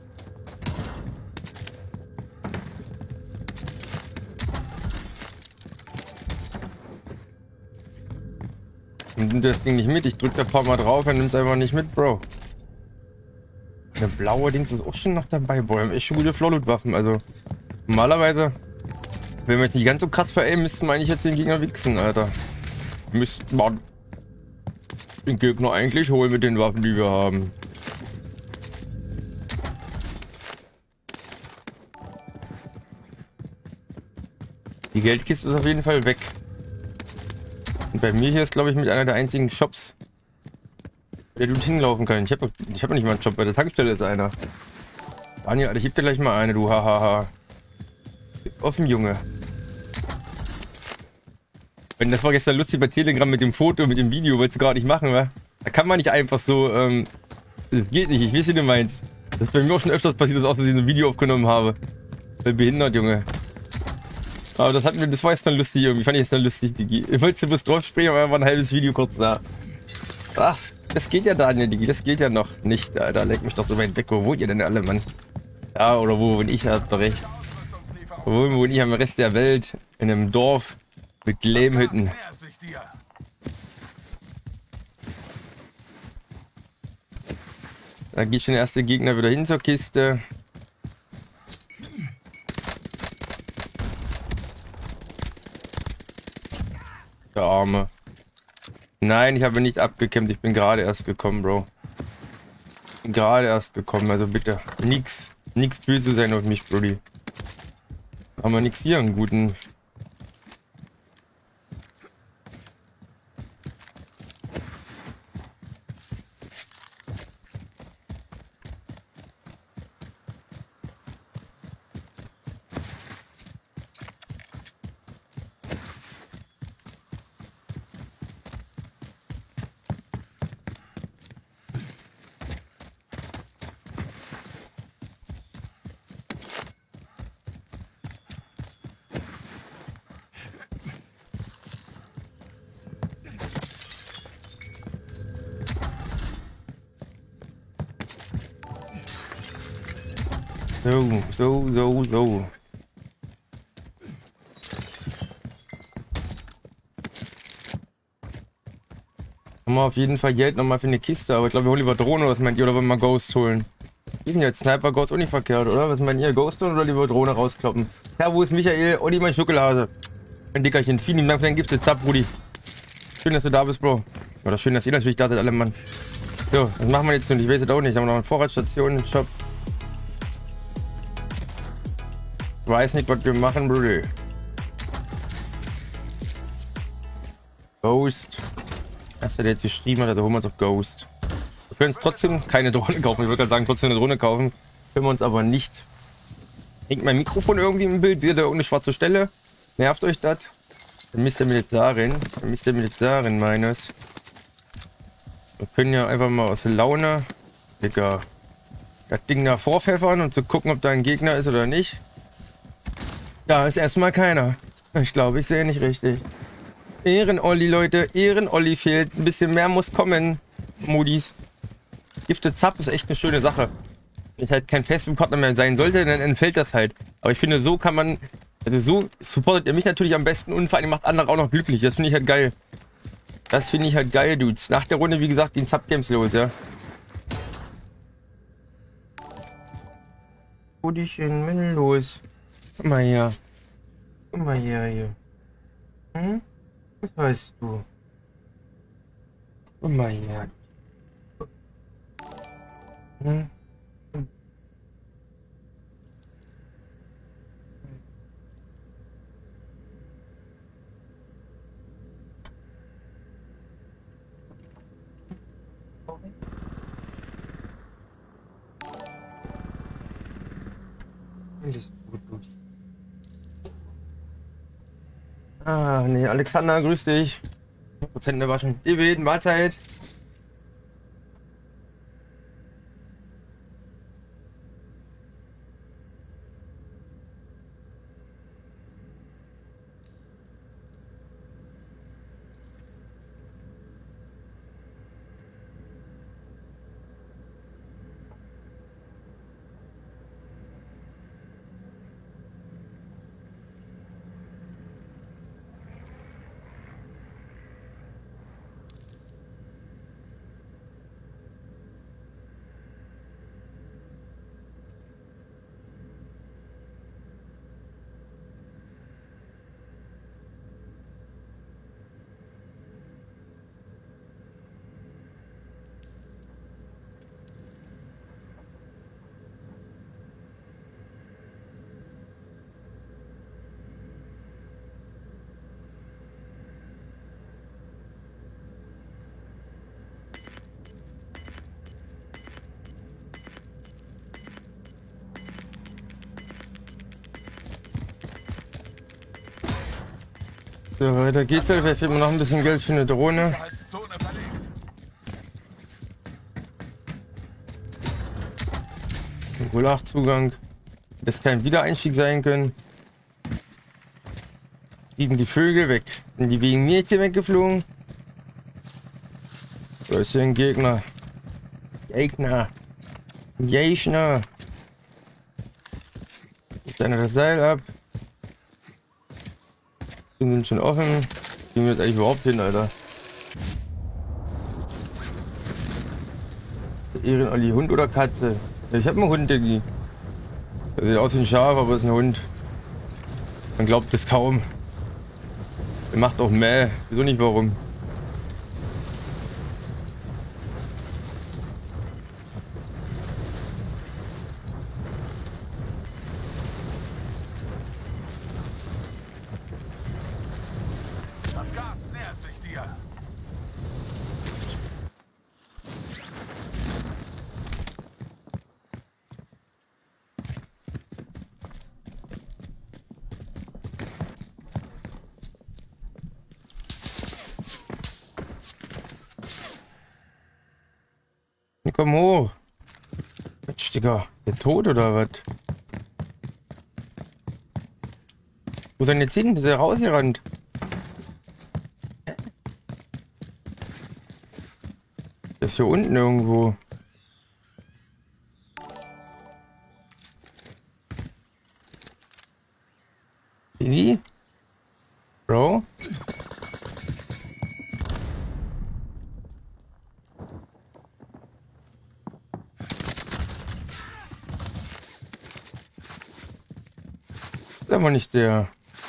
Nimmt das Ding nicht mit, ich drück da ein paar Mal drauf, er nimmt es einfach nicht mit, Bro. Der blaue Dings ist auch schon noch dabei, Bro. Wir haben echt schon gute Flawloot-Waffen, also normalerweise, wenn wir jetzt nicht ganz so krass veraimen, müssten wir eigentlich jetzt den Gegner wichsen, Alter. Müssten wir den Gegner eigentlich holen mit den Waffen, die wir haben. Die Geldkiste ist auf jeden Fall weg. Und bei mir hier ist, glaube ich, mit einer der einzigen Shops, der du hinlaufen kannst. Ich hab nicht mal einen Shop, bei der Tankstelle ist einer. Daniel, Alter, ich geb dir gleich mal eine, du hahaha. Offen, Junge. Und das war gestern lustig bei Telegram mit dem Foto, mit dem Video, wolltest du gerade nicht machen, wa? Da kann man nicht einfach so, das geht nicht, ich weiß, wie du meinst. Das ist bei mir auch schon öfters passiert, dass ich aus Versehen ein Video aufgenommen habe. Weil behindert, Junge. Aber das war jetzt dann lustig irgendwie, fand ich jetzt dann lustig, Digi. Ich wollte bloß drauf springen, aber war ein halbes Video kurz da. Ach, das geht ja, Daniel, Digi, das geht ja noch nicht, Alter, leck mich doch so weit weg. Wo wohnt ihr denn alle, Mann? Ja, oder wo wohne ich, habt ihr recht. Wo wohne ich am Rest der Welt? In einem Dorf mit Lehmhütten. Da geht schon der erste Gegner wieder hin zur Kiste. Der Arme. Nein, ich habe nicht abgekämpft. Ich bin gerade erst gekommen, Bro. Gerade erst gekommen, also bitte. Nix böse sein auf mich, Brody. Haben wir nix hier einen guten. So. Haben wir auf jeden Fall Geld nochmal für eine Kiste, aber ich glaube, wir holen lieber Drohne, was meint ihr, oder wollen wir Ghost holen? Ich bin jetzt Sniper Ghost auch nicht verkehrt, oder? Was meint ihr, Ghost holen oder lieber Drohne rauskloppen? Ja, wo ist Michael? Olli, mein Schokolade. Mein Dickerchen, vielen Dank für dein Gift, Zap, Brudi. Schön, dass du da bist, Bro. Oder schön, dass ihr natürlich da seid, alle Mann. So, was machen wir jetzt? Und ich weiß es auch nicht. Haben wir noch eine Vorratsstation im Shop. Ich weiß nicht, was wir machen, Bruder. Ghost. Erster, der jetzt geschrieben hat, also holen wir uns auf Ghost. Wir können uns trotzdem keine Drohne kaufen. Ich würde sagen, trotzdem eine Drohne kaufen. Können wir uns aber nicht. Hängt mein Mikrofon irgendwie im Bild? Seht ihr irgendeine schwarze Stelle? Nervt euch das? Dann müsst ihr Militärin meines. Wir können ja einfach mal aus Laune, Digga, das Ding da vorpfeffern und zu gucken, ob da ein Gegner ist oder nicht. Da ist erstmal keiner. Ich glaube, ich sehe nicht richtig. Ehren-Olli, Leute. Ehren-Olli fehlt. Ein bisschen mehr muss kommen. Modis. Gifted Zap ist echt eine schöne Sache. Wenn ich halt kein Facebook-Partner mehr sein sollte, dann entfällt das halt. Aber ich finde, so kann man... Also so supportet ihr mich natürlich am besten und vor allem macht andere auch noch glücklich. Das finde ich halt geil. Das finde ich halt geil, Dudes. Nach der Runde, wie gesagt, gehen Subgames los, ja. Budischen, wenn los. Komm mal her. Komm mal her, hier. Hm? Was weißt du? Komm mal her. Hm? Alles gut. Ah, nee, Alexander, grüß dich. 100% der Waschen. David, Mahlzeit. So, weiter geht's halt. Vielleicht immer noch ein bisschen Geld für eine Drohne. Sicherheitszone verlegt. Gulach-Zugang. Das kein Wiedereinstieg sein können. Fliegen die Vögel weg. Sind die wegen mir jetzt hier weggeflogen? So, ist hier ein Gegner. Gegner. Gegner. Jetzt einer das Seil ab. Die sind schon offen. Gehen wir jetzt eigentlich überhaupt hin, Alter? Ehrenolli, Hund oder Katze? Ja, ich habe einen Hund, Diggi. Der sieht aus wie ein Schaf, aber ist ein Hund. Man glaubt es kaum. Er macht auch Mäh. Wieso nicht, warum? Das Gas nähert sich dir. Ja, komm hoch. Mensch, Digga. Der tot oder was? Wo ist er denn jetzt hin? Ist er rausgerannt? Der ist hier unten irgendwo. Wie? Bro? Ist aber nicht der.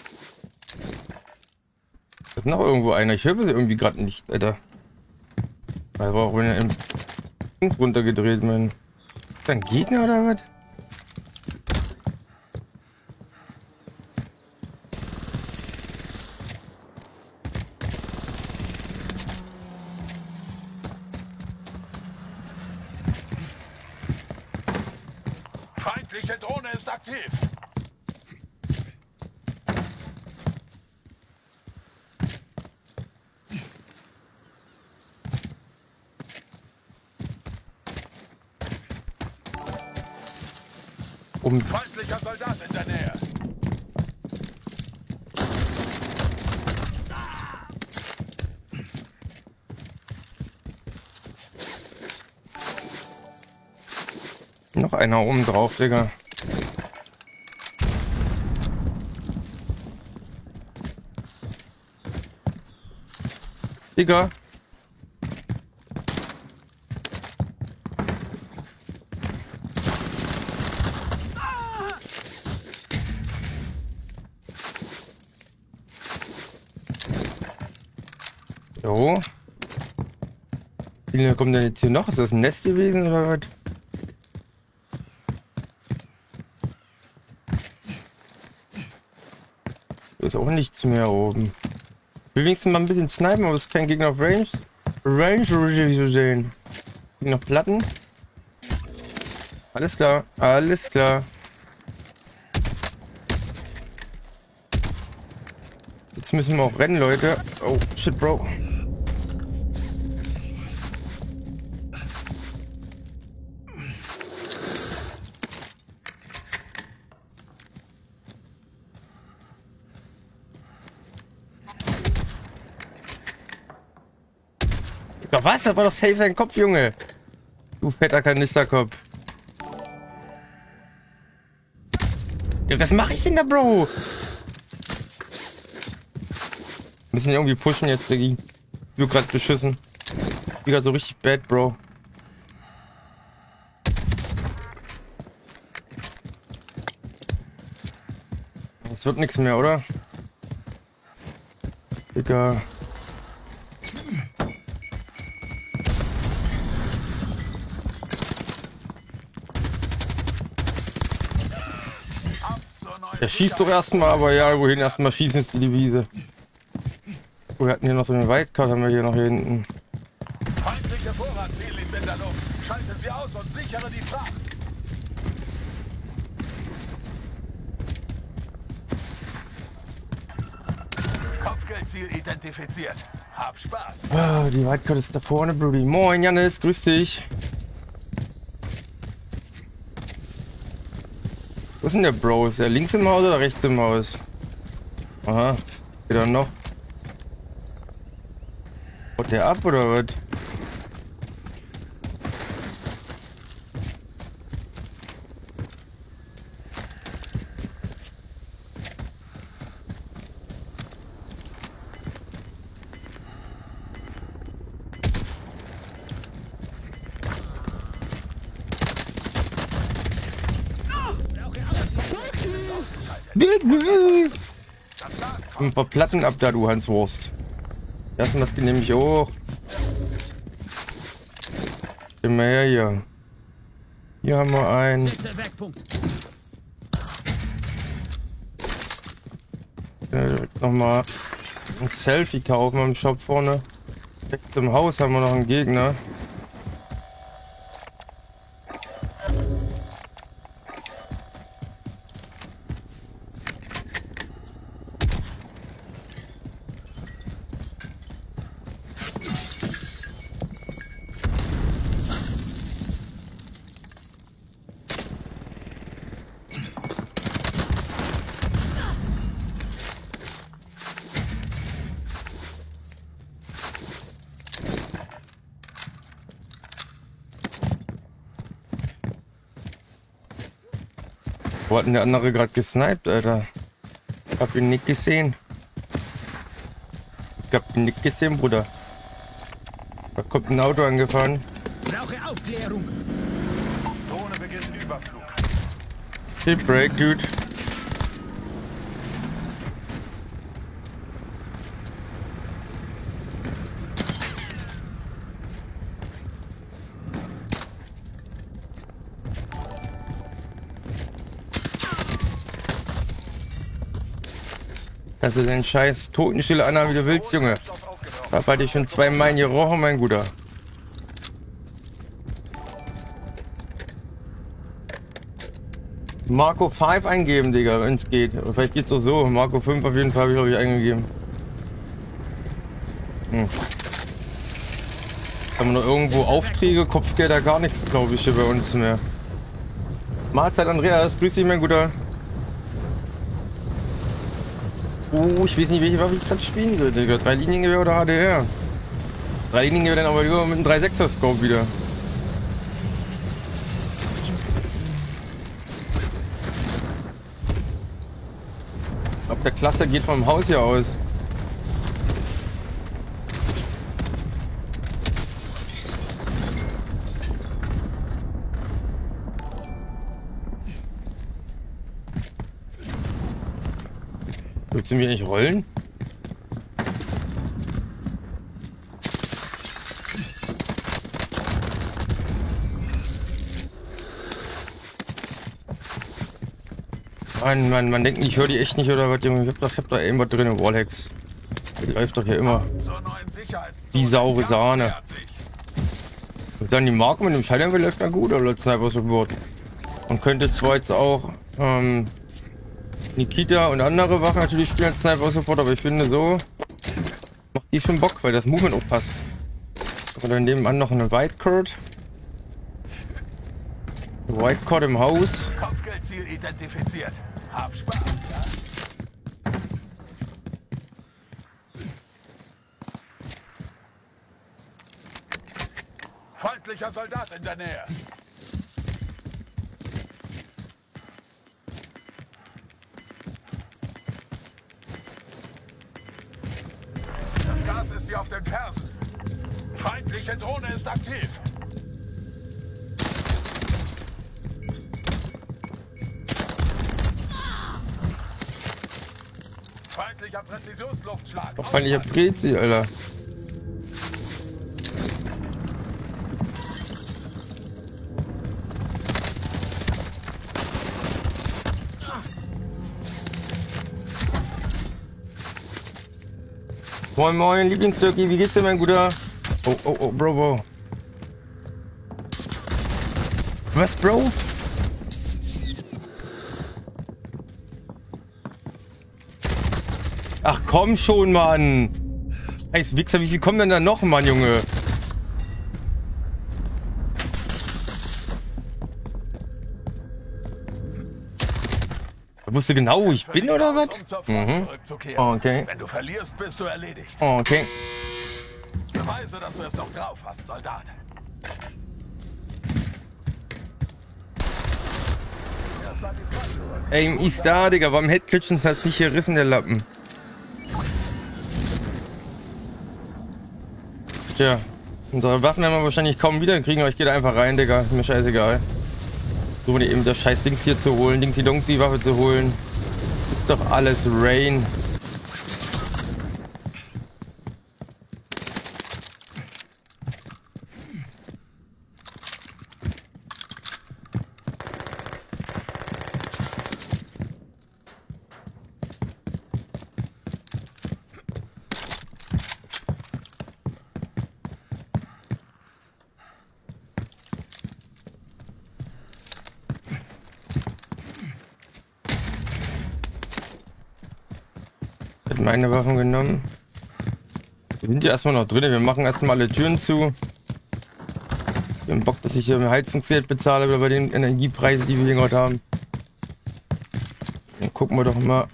Ist noch irgendwo einer. Ich höre irgendwie gerade nicht, Alter. Aber auch wenn er im Dings runtergedreht, man. Ist da ein Gegner oder was? Feindliche Drohne ist aktiv. Feindlicher Soldat in der Nähe. Noch einer oben drauf, Digga. Digga. Jo. Wie viele kommen denn jetzt hier noch? Ist das ein Nest gewesen oder was? Hier ist auch nichts mehr oben. Ich will wenigstens mal ein bisschen snipen, aber es ist kein Gegner auf Range. Range zu sehen. Hier noch Platten. Alles klar, alles klar. Jetzt müssen wir auch rennen, Leute. Oh, shit, Bro. Doch was? Das war doch safe sein Kopf, Junge. Du fetter Kanisterkopf. Ja, was mache ich denn da, Bro? Müssen wir irgendwie pushen jetzt, Diggi. Du gerade beschissen. Ich bin gerade so richtig bad, Bro. Es wird nichts mehr, oder? Digga. Der schießt doch erstmal, aber ja, wohin erstmal schießen ist die Devise. Oh, wir hatten hier noch so eine Wildcard, haben wir hier noch hier hinten. Feindliche Vorratshelis in der Luft. Schalten sie aus und sichere die Fracht. Kopfgeld Kopfgeldziel identifiziert. Hab Spaß. Ah, die Whitecard ist da vorne, Brody. Moin, Janis, grüß dich. Wo ist denn der Bro? Ist er links im Haus oder rechts im Haus? Aha, geht er noch? Haut der ab oder was? Ein paar Platten ab da, du Hanswurst. Lassen das nämlich hoch. Geh mal her hier. Hier haben wir einen. Nochmal ein Selfie kaufen im Shop vorne. Direkt im Haus haben wir noch einen Gegner. Wo hat denn der andere gerade gesniped, Alter? Ich hab ihn nicht gesehen. Ich hab ihn nicht gesehen, Bruder. Da kommt ein Auto angefahren. Brauche Aufklärung. Drohne beginnt Überflug. Hit break, dude. Also den scheiß Totenstille anhaben, wie du willst, Junge. Da hatte ich schon 2 Meilen gerochen, mein Guter. Marco 5 eingeben, Digga, wenn es geht. Oder vielleicht geht's auch so. Marco 5 auf jeden Fall habe ich, glaube ich, eingegeben. Haben wir noch irgendwo Aufträge, Kopfgelder, gar nichts, glaube ich, hier bei uns mehr. Mahlzeit, Andreas. Grüß dich, mein Guter. Oh, ich weiß nicht, welche Waffe ich gerade spielen will, Digga. 3 Liniengewehr oder HDR? 3 Liniengewehr dann aber lieber mit einem 3,6er Scope wieder. Ab der Klasse geht vom Haus hier aus. Willst du mich eigentlich rollen? Mann, man denkt, ich höre die echt nicht oder was, Junge. Ich hab doch irgendwas drin im Wallhacks. Die läuft doch hier immer. Die saure Sahne. Und dann die Marke mit dem Schalldämpfer läuft da gut, oder Sniper Support. Man könnte zwar jetzt auch Nikita und andere Wachen natürlich spielen als Sniper Support, aber ich finde so macht die schon Bock, weil das Movement auch passt. Oder nebenan noch eine Whitecard. Whitecard im Haus. Kopfgeldziel identifiziert. Hab Spaß, ja? Feindlicher Soldat in der Nähe. Das Gas ist dir auf den Fersen. Feindliche Drohne ist aktiv. Feindlicher Präzisionsluftschlag. Feindlicher Prezi, Alter. Moin moin, Lieblingsturkey, wie geht's dir, mein Guter? Oh, oh, oh, Bro. Was, Bro? Ach komm schon, Mann. Scheiß Wichser, wie viel kommen denn da noch, Mann, Junge? Wusste genau, wo ich bin, oder was? Um zur Front zurückzukehren. Okay. Wenn du verlierst, bist du erledigt. Okay. Beweise, dass du es noch drauf hast, Soldat. Aim ist da, Digga. Warum Headklitchen hat's nicht gerissen, der Lappen? Tja. Unsere Waffen werden wir wahrscheinlich kaum wieder kriegen, aber ich gehe da einfach rein, Digga. Ist mir scheißegal. So, eben das scheiß Dings hier zu holen, die Waffe zu holen. Ist doch alles Rain. Meine Waffen genommen. Wir sind ja erstmal noch drin. Wir machen erstmal alle Türen zu. Wir haben Bock, dass ich hier ein Heizungsgeld bezahle bei den Energiepreisen, die wir hier gerade haben. Dann gucken wir doch mal.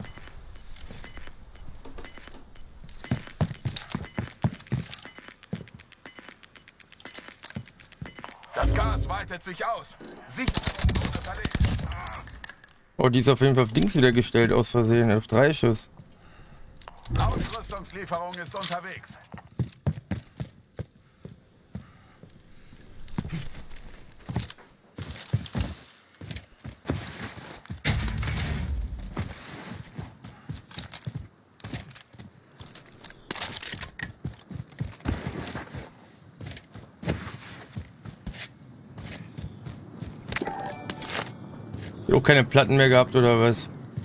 Das Gas weitet sich aus. Oh, die ist auf jeden Fall auf Dings wieder gestellt, aus Versehen. Auf 3 Schuss. Ausrüstungslieferung ist unterwegs. Auch keine Platten mehr gehabt oder was?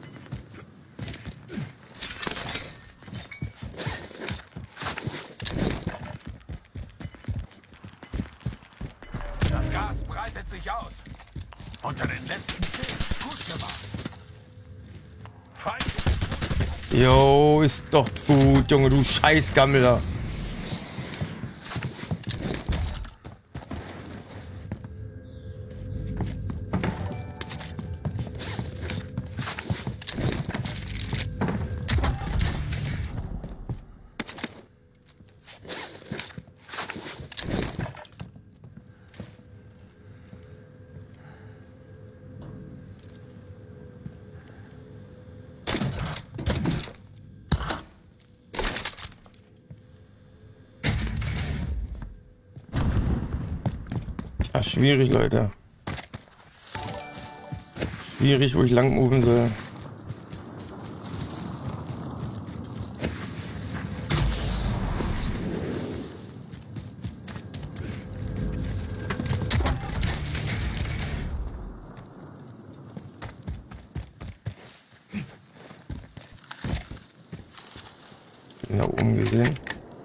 Das Gas breitet sich aus. Unter den letzten 10. Gut gemacht. Feind. Jo, ist doch gut, Junge, du Scheißgammler. Ach, schwierig, Leute. Schwierig, wo ich lang moven soll. Da oben gesehen.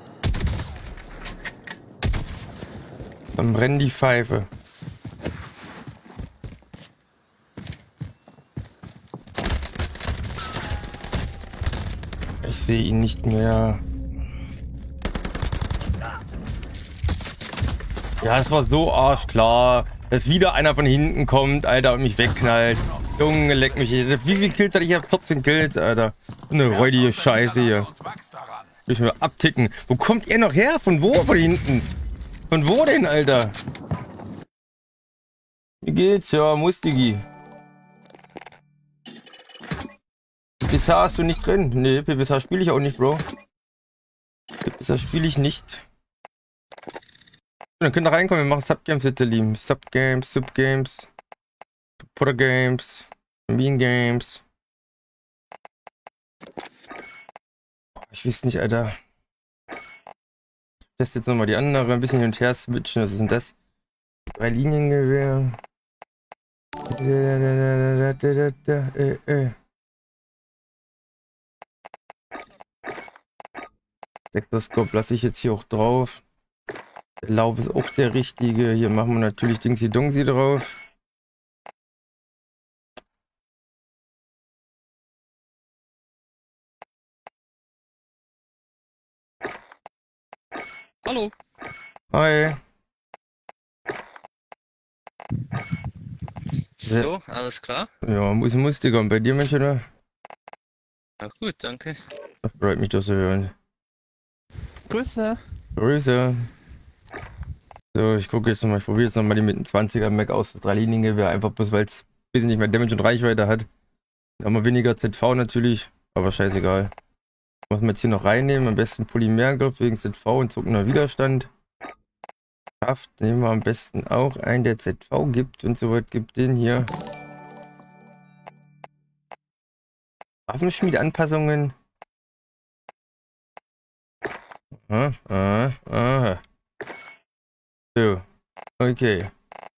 Dann brennt die Pfeife. Ich sehe ihn nicht mehr. Ja, das war so arschklar, dass wieder einer von hinten kommt, Alter, und mich wegknallt. Junge, leck mich. Wie viele Kills hatte ich? Ich hab 14 Kills, Alter. Eine räudige Scheiße hier. Will ich mal abticken. Wo kommt ihr noch her? Von wo? Von hinten? Von wo denn, Alter? Wie geht's? Ja, Mustigi. PPSH hast du nicht drin? Nee, PPSH spiele ich auch nicht, Bro. PPSH spiele ich nicht. Dann könnt ihr reinkommen, wir machen Subgames, bitte lieben. Subgames, Subgames, Supporter Games, Mean Games. Ich weiß nicht, Alter. Ich teste jetzt nochmal die andere, ein bisschen hin und her switchen. Was ist denn das? 3 Liniengewehr. Sextoskop lasse ich jetzt hier auch drauf. Der Lauf ist auch der richtige. Hier machen wir natürlich Dingsy Dongsi drauf. Hallo. Hi. So, alles klar? Ja, muss Digga. Und bei dir, Mensch, oder? Na gut, danke. Das freut mich, das zu hören. Grüße. Grüße. So, ich gucke jetzt nochmal, ich probiere jetzt nochmal die mit dem 20er Mac aus, das 3-Linien-Gewehr, einfach bloß, weil es ein bisschen nicht mehr Damage und Reichweite hat. Da haben wir weniger ZV natürlich, aber scheißegal. Was wir jetzt hier noch reinnehmen, am besten Polymergriff wegen ZV und zuckender Widerstand. Kraft nehmen wir am besten auch einen, der ZV gibt und so was gibt den hier. Waffenschmiedanpassungen. Aha. So, okay.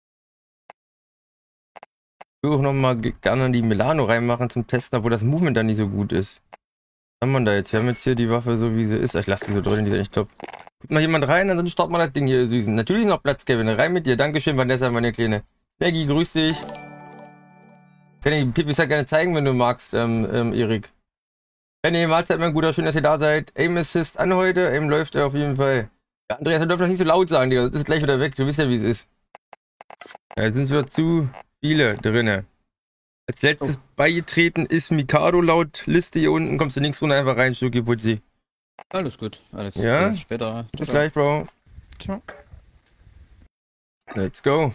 Ich würde auch nochmal gerne die Milano reinmachen zum Testen, obwohl das Movement dann nicht so gut ist. Was haben wir da jetzt? Wir haben jetzt hier die Waffe so wie sie ist. Ich lasse die so drin, die ist echt top. Guckt mal jemand rein, dann starten wir das Ding hier, ihr Süßen. Natürlich noch Platz, Kevin. Rein mit dir. Dankeschön, Vanessa, meine Kleine. Snaggy, grüß dich. Kann ich Pipis ja gerne zeigen, wenn du magst, Erik. Benny, Mahlzeit, mein Guter. Schön, dass ihr da seid. Aim Assist an heute. Aim läuft ja auf jeden Fall. Ja, Andreas, du darfst doch nicht so laut sagen, Digga. Das ist gleich wieder weg. Du wisst ja, wie es ist. Ja, jetzt sind es wieder zu viele drinne. Als letztes beigetreten ist Mikado laut Liste hier unten. Kommst du links runter einfach rein, Stücki Putzi. Alles gut, Alex. Ja? Bis später. Bis gleich, Bro. Ciao. Let's go.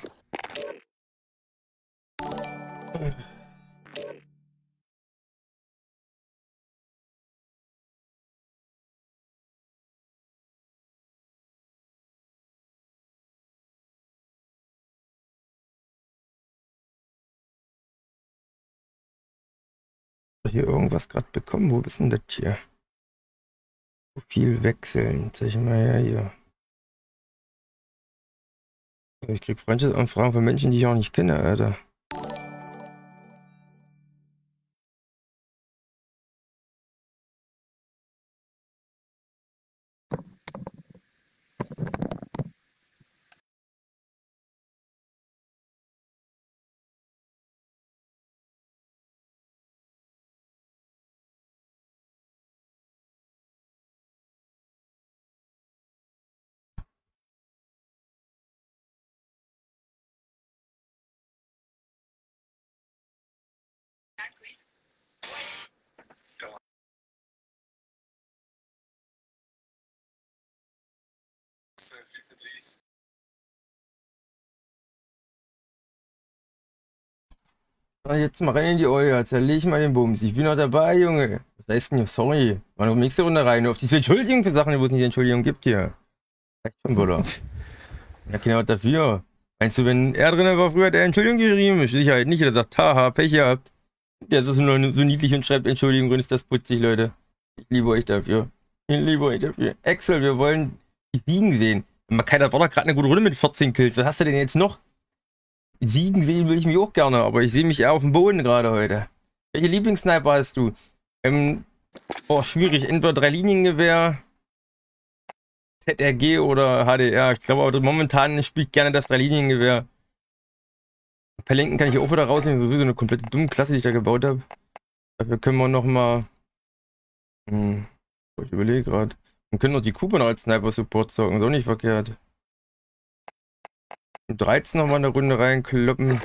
Hier irgendwas gerade bekommen. Wo ist denn das hier? Profil wechseln. Zeig ich mal her hier. Ich krieg Freundschaftsanfragen von Menschen, die ich auch nicht kenne, Alter. Jetzt mal rein in die Euer, zerleg mal den Bums. Ich bin noch dabei, Junge. Was heißt denn hier? Sorry. Mal noch nächste Runde rein. Auf diese Entschuldigung für Sachen, wo es nicht Entschuldigung gibt hier. Reicht schon, Bruder. Ja, keiner was dafür. Meinst du, wenn er drin war früher, der Entschuldigung geschrieben ist? Sicherheit nicht. Der sagt, haha, Pech gehabt. Der ist nur so niedlich und schreibt Entschuldigung, ist das putzig, Leute. Ich liebe euch dafür. Ich liebe euch dafür. Axel, wir wollen die Siegen sehen. Keiner war doch gerade eine gute Runde mit 14 Kills. Was hast du denn jetzt noch? Siegen sehen will ich mich auch gerne, aber ich sehe mich eher auf dem Boden gerade heute. Welche Lieblingssniper hast du? Schwierig. Entweder 3-Linien-Gewehr, ZRG oder HDR. Ich glaube aber momentan spiele ich gerne das 3-Linien-Gewehr. Verlinken kann ich auch wieder rausnehmen. Das ist so eine komplette dumme Klasse, die ich da gebaut habe. Dafür können wir nochmal. Ich überlege gerade. Wir können noch die Cooper noch als Sniper-Support zocken. Ist auch nicht verkehrt. 13 nochmal eine Runde reinkloppen.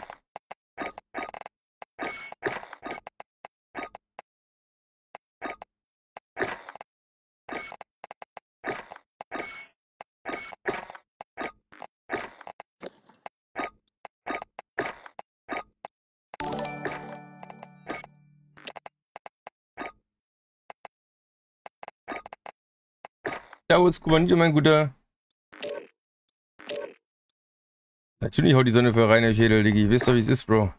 Servus, Kubanito, mein Guter. Natürlich haut die Sonne für rein, Schädel, Diggi. Wisst doch, wie es ist, Bro.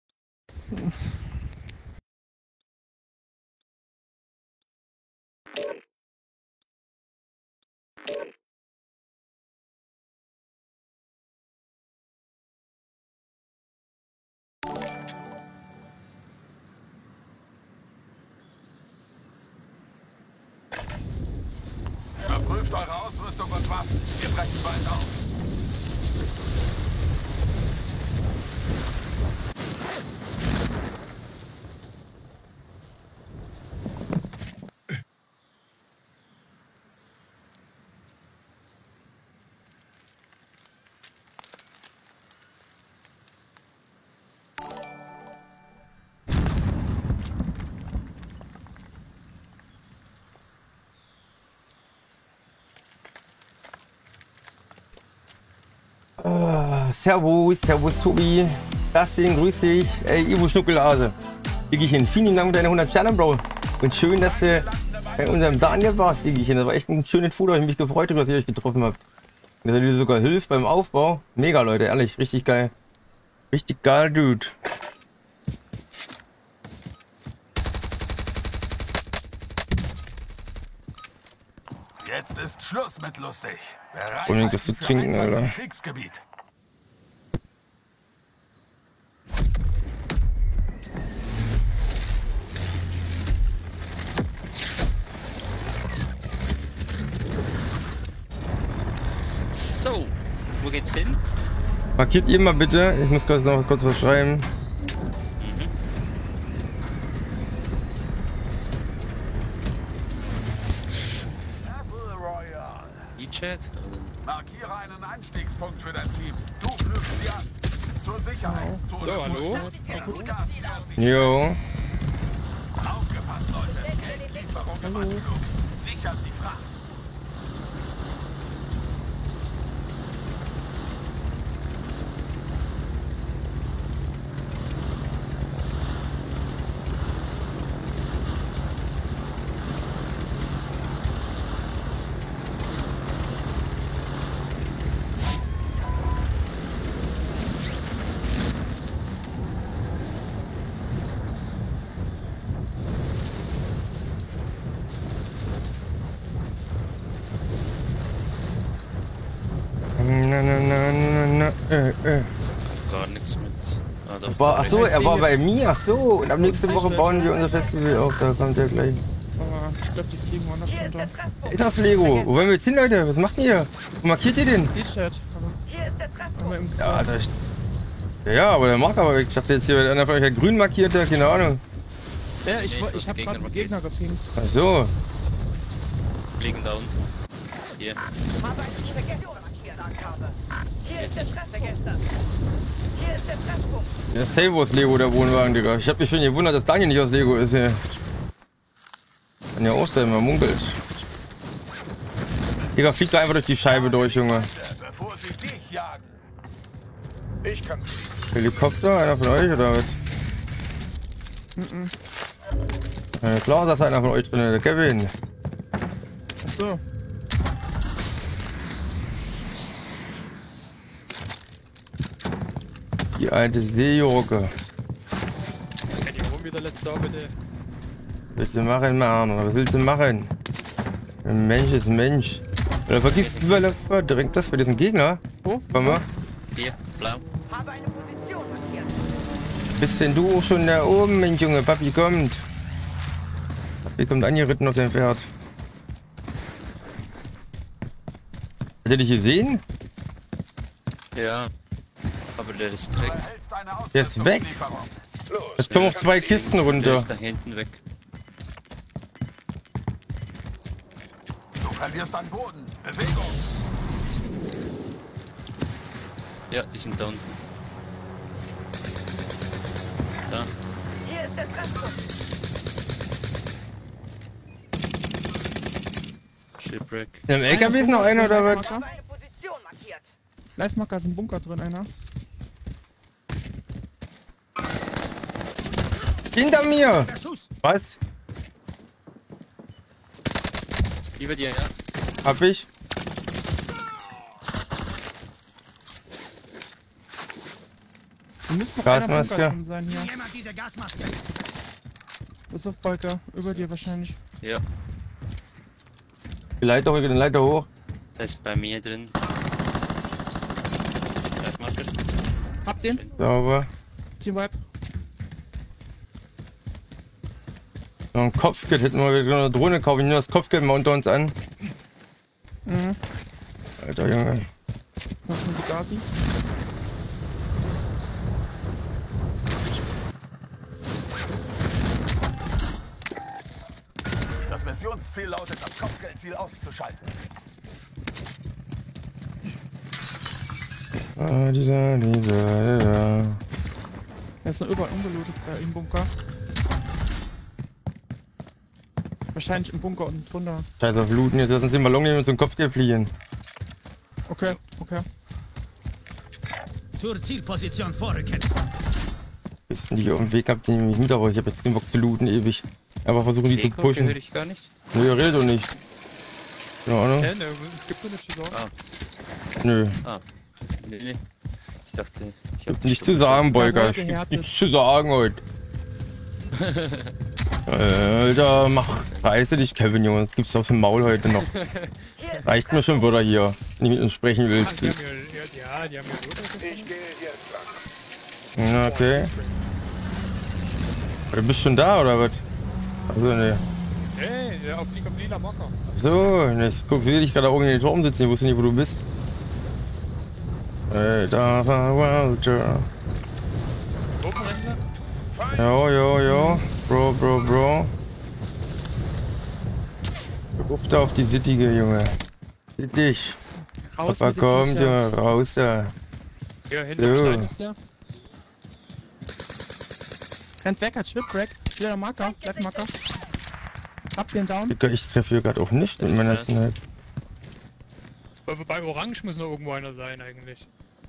Überprüft eure Ausrüstung und Waffen. Wir brechen bald auf. Servus, servus Tobi. Dustin, grüß dich. Ey, Ivo Schnuckelhase. Iggychen, vielen Dank für deine 100 Sterne, Bro. Und schön, dass du bei unserem Daniel warst, Iggychen. Das war echt ein schönes Foto. Ich mich gefreut, dass ihr euch getroffen habt. Dass ihr dir sogar hilft beim Aufbau. Mega, Leute, ehrlich. Richtig geil. Richtig geil, Dude. Jetzt ist Schluss mit lustig. Unbedingt was zu trinken, Alter. Kriegsgebiet. So, wo geht's hin? Markiert ihr mal bitte. Ich muss noch kurz was schreiben. Battle Royale. E-Chat? Markiere einen Einstiegspunkt für dein Team. Du führst sie an. Zur Sicherheitszone. Ja, hallo. Das Gas nähert sich. Jo. Aufgepasst, Leute. Geldlieferung im Anflug. Sichert die Fracht. Gar nichts mit. Ah, doch, War, da ach so, rechts. er war bei mir. Ach so. Und ab nächste Woche bauen wir unser Festival auf. Da kommt er gleich. Aber ich glaube, die fliegen woanders runter. Ist das Lego? Wo wollen wir jetzt hin, Leute? Was macht ihr? Wo markiert ihr den? E-Chat. Aber im Ja, das. Ja, aber der macht aber weg. Ich dachte jetzt hier, einer von euch hat grün markiert, keine Ahnung. Ja, Nee, ich ich hab wollte gerade einen Gegner Gegner gepinkt. Ach so. Liegen da unten. Hier. Habe eine Munition markiert, Angabe. Hier ist der Treffergäste. Hier ist der Treffpunkt. Der Safe aus Lego, der Wohnwagen, Digga. Ich hab mich schon gewundert, dass Daniel nicht aus Lego ist hier. Kann ja auch sein, man munkelt. Digga, fliegt da einfach durch die Scheibe durch, Junge. Bevor sie dich jagen. Ich kann fliegen. Helikopter, einer von euch oder was? Ja, klar, da ist einer von euch drin, der Kevin. So. Die alte Seejorke. Warum wieder letzter bitte? Was willst du machen, Mann? Oder was willst du machen? Ein Mensch ist ein Mensch. Oder vergisst du überall direkt das für diesen Gegner? Wo? Komm mal. Hier, blau. Habe eine Position markiert. Bist denn du auch schon da oben, mein Junge? Papi kommt. Papi kommt angeritten auf sein Pferd. Hat er dich gesehen? Ja. Aber der ist weg. Behältst deine Der ist weg. Ausrüstungslieferung. Es kommen auch zwei Kisten Der runter. ist da hinten weg. Du verlierst an Boden. Bewegung. Ja, die sind da unten. Da. Hier ist der Treffpunkt. Shipwreck. Im LKW ist noch einer oder was? Habe eine Position markiert. Live-Marker ist im Bunker drin, einer. Hinter mir! Schuss. Was? Über dir, ja. Hab ich? Wir müssen noch einer im Gasmaske. Bunker drin sein hier. Jemand diese Gasmaske. Das ist auf Balker. Über dir wahrscheinlich. Ja. Die Leiter hoch, den Leiter hoch. Der ist bei mir drin. Marker. Hab den. Sauber. Team Vibe. Noch ein Kopfgeld hätten wir wieder eine Drohne kaufen. Nur das Kopfgeld mal unter uns an. Mhm. Alter Junge. Was ist mit Gazi? Das Missionsziel lautet, das Kopfgeldziel auszuschalten. Dieser. Er ist noch überall ungelootet im Bunker. Wahrscheinlich im Bunker unten drunter. Scheiß auf Looten, jetzt lass uns den Ballon nehmen und zum Kopfgeld fliehen. Okay, okay. Zur Zielposition vorrücken. Wissen die auf dem Weg habt, die nehme ich mit, aber ich habe jetzt keinen Bock zu looten ewig. Aber versuchen die zu Seko höre pushen. ich gar nicht. Nö, ihr redet doch nicht. Keine Ahnung. Ne, es gibt doch nichts zu sagen. Nö. Nee. Ich dachte, ich Gibt hab nichts zu sagen, Bolger. heute Gibt härtet. nichts zu sagen heute. Alter, mach reiße dich, Kevin, Junge. Das gibt's aus dem Maul heute noch. Reicht mir schon, Bruder, hier. Wenn du mit uns sprechen willst. Die haben ja, die haben ja so. Ich gehe jetzt an. Ja, okay. Du bist schon da, oder was? Also, ne. Hey, auf lila Mocker. So, jetzt guck, sehe dich gerade oben in den Turm sitzen. Ich wusste nicht, wo du bist. Hey, da war Walter. Openrechner? Jo. Bro. Ruf da auf die Sittige, Junge. Sittig. Raus Papa mit den kommt, T-Shirts. Junge, raus da. Ja, hinter So. dem Stein ist der. Rennt weg, hat Shipwreck. Wieder Marker, Marker. Hab den down. Digga, ich treffe hier gerade auch nicht mit meiner Snipe. Bei Orange muss noch irgendwo einer sein eigentlich.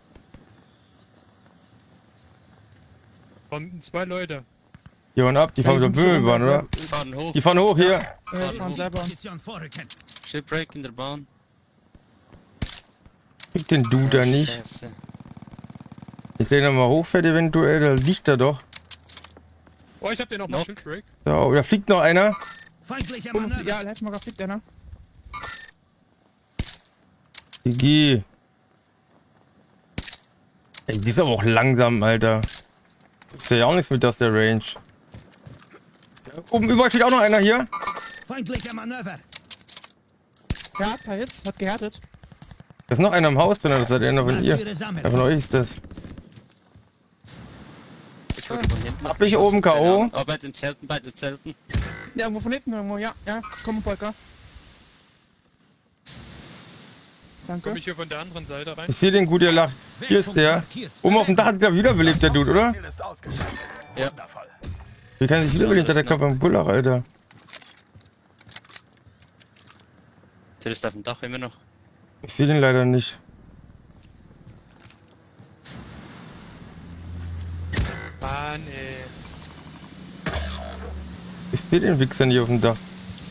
Kommen 2 Leute. Hier und ab, die fahren mit der Bimmelbahn, oder? Fahren hoch. Die fahren hoch hier. Fahren selber. Position vorrücken. Shipwreck in der Bahn. Krieg den Dude da nicht. Scheiße. Ich sehe nochmal hochfährt eventuell, da liegt er doch. Oh, ich hab den noch mal Knock. Shipwreck. So, da fliegt noch einer. Feindlicher Ja, Manöver. Leitmarker fliegt einer. GG. Ey, die ist aber auch langsam, Alter. Ist ja auch nichts mit aus der Range. Oben überall steht auch noch einer hier. Feindlicher Manöver. Ja, paar Hits, hat gehärtet. Da ist noch einer im Haus drin, das seid einer von ihr. Markiere Sammeln. Ja, von euch ist das. Ich wurde von hinten Hab ich abgeschossen, oben keine K.O.? Ahnung. Oh, bei den Zelten. Ja, irgendwo von hinten irgendwo, ja, komm, Polka. Danke. Komm ich hier von der anderen Seite rein? Ich sehe den gut, der lacht. Hier ist der. Oben auf dem Dach hat sich gerade wiederbelebt, der Dude, oder? Ziel ist ausgeschaltet. Ja. Wundervoll. Wie kann er sich wiederbelebt? Der kommt beim Bullach, Alter. Der ist auf dem Dach immer noch. Ich sehe den leider nicht. Mann, ey. Ich sehe den Wichser nicht auf dem Dach.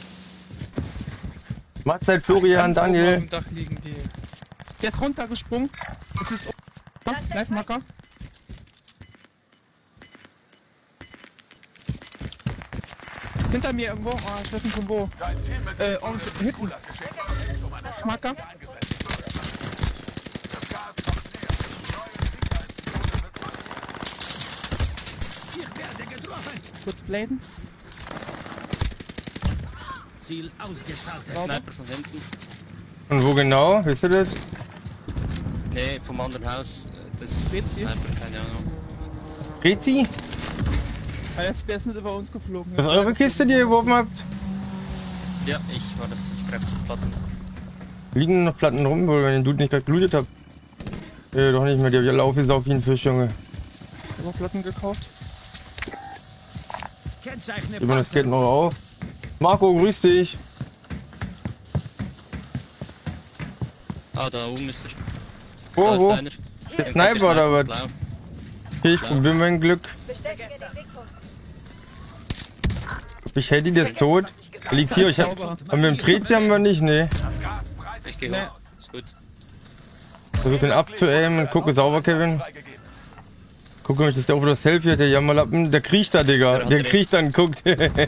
Mahlzeit, Florian, Ganz oben auf Daniel. dem Dach liegen die. Der ist runtergesprungen. Das ist Live-Marker. Hinter mir irgendwo. Oh, ich weiß nicht von wo. Dein Team mit Orange, hinten. Marker. Ich werde getroffen. Kurz bladen. Ziel ausgeschaltet. Sniper von hinten. Und wo genau? Wisst ihr das? Nee, vom anderen Haus. Das ist Seht ihr? Sniper, keine Ahnung. Rezi? Der ist nicht über uns geflogen. Das ist eure Kiste, die ihr geworfen habt? Ja, ich war das. Ich greif die Platten. Liegen noch Platten rum, wo ihr den Dude nicht gerade gelootet habt? Doch nicht mehr, die hab ich alle aufgesaugt wie ein Fisch, Junge. Ich hab Platten gekauft. Kennzeichne Immer das geht noch auf. Marco, grüß dich. Ah, da oben ist er. Wo, Da ist wo? einer. Der Sniper oder was? Blau. Okay, ich probier mein Glück. Bestätige den Wegpunkt. Ich hätte ihn jetzt tot. Er liegt hier. Haben wir einen Prezi haben wir nicht, ne. Ich geh hoch. Ist gut. Versuch den abzuaimen. Gucke sauber, Kevin. Gucke mich, das ist der, wo das Selfie hat, der Jammerlappen. Der kriecht da, Digga. Der hat Der kriecht dann, guckt.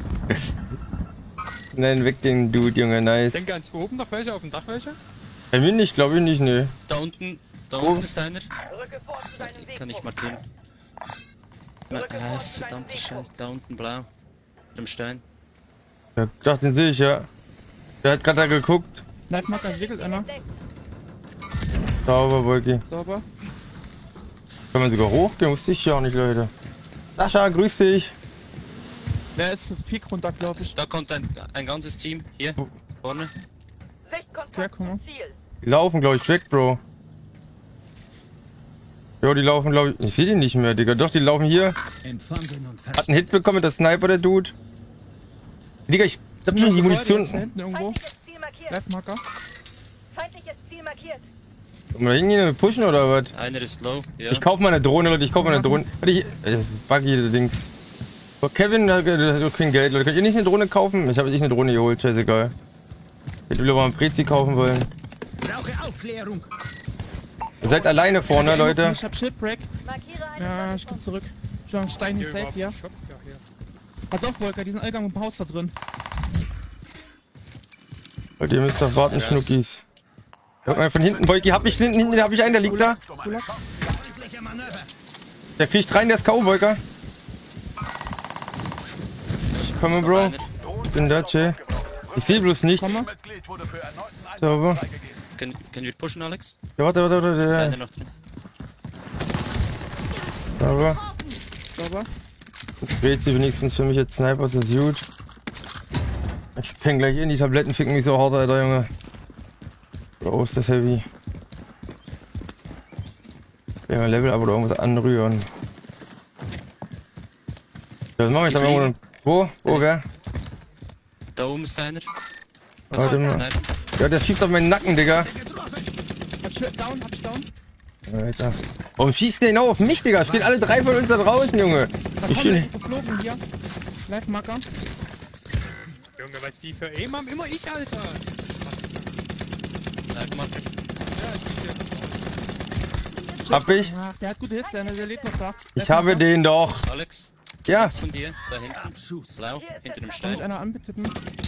Nein, weg den Dude, Junge, nice. Denke ans oben noch welche, auf dem Dach welche? Bei mir nicht, glaube ich nicht, ne. Da unten ist einer. Rücke vor zu deinem Kann ich Wegpunkt. markieren. Verdammte Scheiße, da unten blau. Im Stein. Ja, doch, den sehe ich, ja. Der hat gerade da geguckt. Live-Marker segelt einer. Sauber, Wolki. Sauber. Kann man sogar hochgehen? Wusste ich ja auch nicht, Leute. Sascha, grüß dich. Der ist das Peak runter, glaube ich. Da kommt ein ganzes Team. Hier, vorne. Sichtkontakt Ja, komm mal. zum Ziel. Die laufen, glaube ich, weg, Bro. Jo, die laufen, glaube ich. Ich sehe die nicht mehr, Digga. Doch, die laufen hier. Empfangen und Hat einen Hit bekommen mit der Sniper, der Dude. Digga, ich hab die Munition. Da hinten irgendwo. Feindliches Ziel markiert. Live-Marker. Feindliches Ziel markiert. Wollen wir hingehen und pushen oder was? Einer ist low, ja. Ich kaufe mal eine Drohne, Leute. Ich kaufe mal eine Drohne. Warte, das ist buggy, das Dings. So, Kevin hat kein Geld, Leute. Könnt ihr nicht eine Drohne kaufen? Ich habe nicht eine Drohne geholt, scheißegal. Ich will aber einen Prezi kaufen wollen. Brauche Aufklärung. Ihr seid alleine vorne, Leute. Ich hab Shipwreck. Markiere eine Ja, ich geh zurück. Ich hab einen Stein Hier safe überhaupt hier. einen Shop? Ja, hier. Pass auf, Volker, diesen Allgang im Haus da drin. Leute, ihr müsst doch warten, Schnuckis. Hört mal von hinten, Wolki. Hab ich hinten, hab ich einen, der liegt da. Feindliche Manöver. Der kriegt rein, der ist K.O., Wolker. Ich komme, Bro. Einer. Bin da, chill. Ich sehe bloß nichts. Mitglied wurde für erneuten Einsatz Sauber. freigegeben. Können wir pushen, Alex? Ja, warte. Ist Ja. einer noch drin? Sauber. Sauber. Dreht sie wenigstens für mich jetzt Sniper, ist das gut. Ich peng gleich in, die Tabletten ficken mich so hart, Alter, Junge. Bro, ist das heavy. Ich will mal Level up oder irgendwas anrühren. Ja, was machen wir jetzt? Die Wo? Wo, wer? Da oben ist einer. Warte mal. Sniper. Ja, der schießt auf meinen Nacken, Digga. Hab ich down. Alter. Warum schießt der genau auf mich, Digga? Stehen alle drei von uns da draußen, Junge. Da Ich kommt stehe. der geflogen hier. Live-Marker. Junge, was die für Aim haben, immer ich, Alter. Sniper macht. Ja, ich bin hier. Hab ich? Ach, der hat gute Hits, der lebt noch da. Ich habe den doch. Alex, Ja. links von dir, da hinten. Abschuss. Blau, hinter dem Kann Stein. ich einer anbetippen?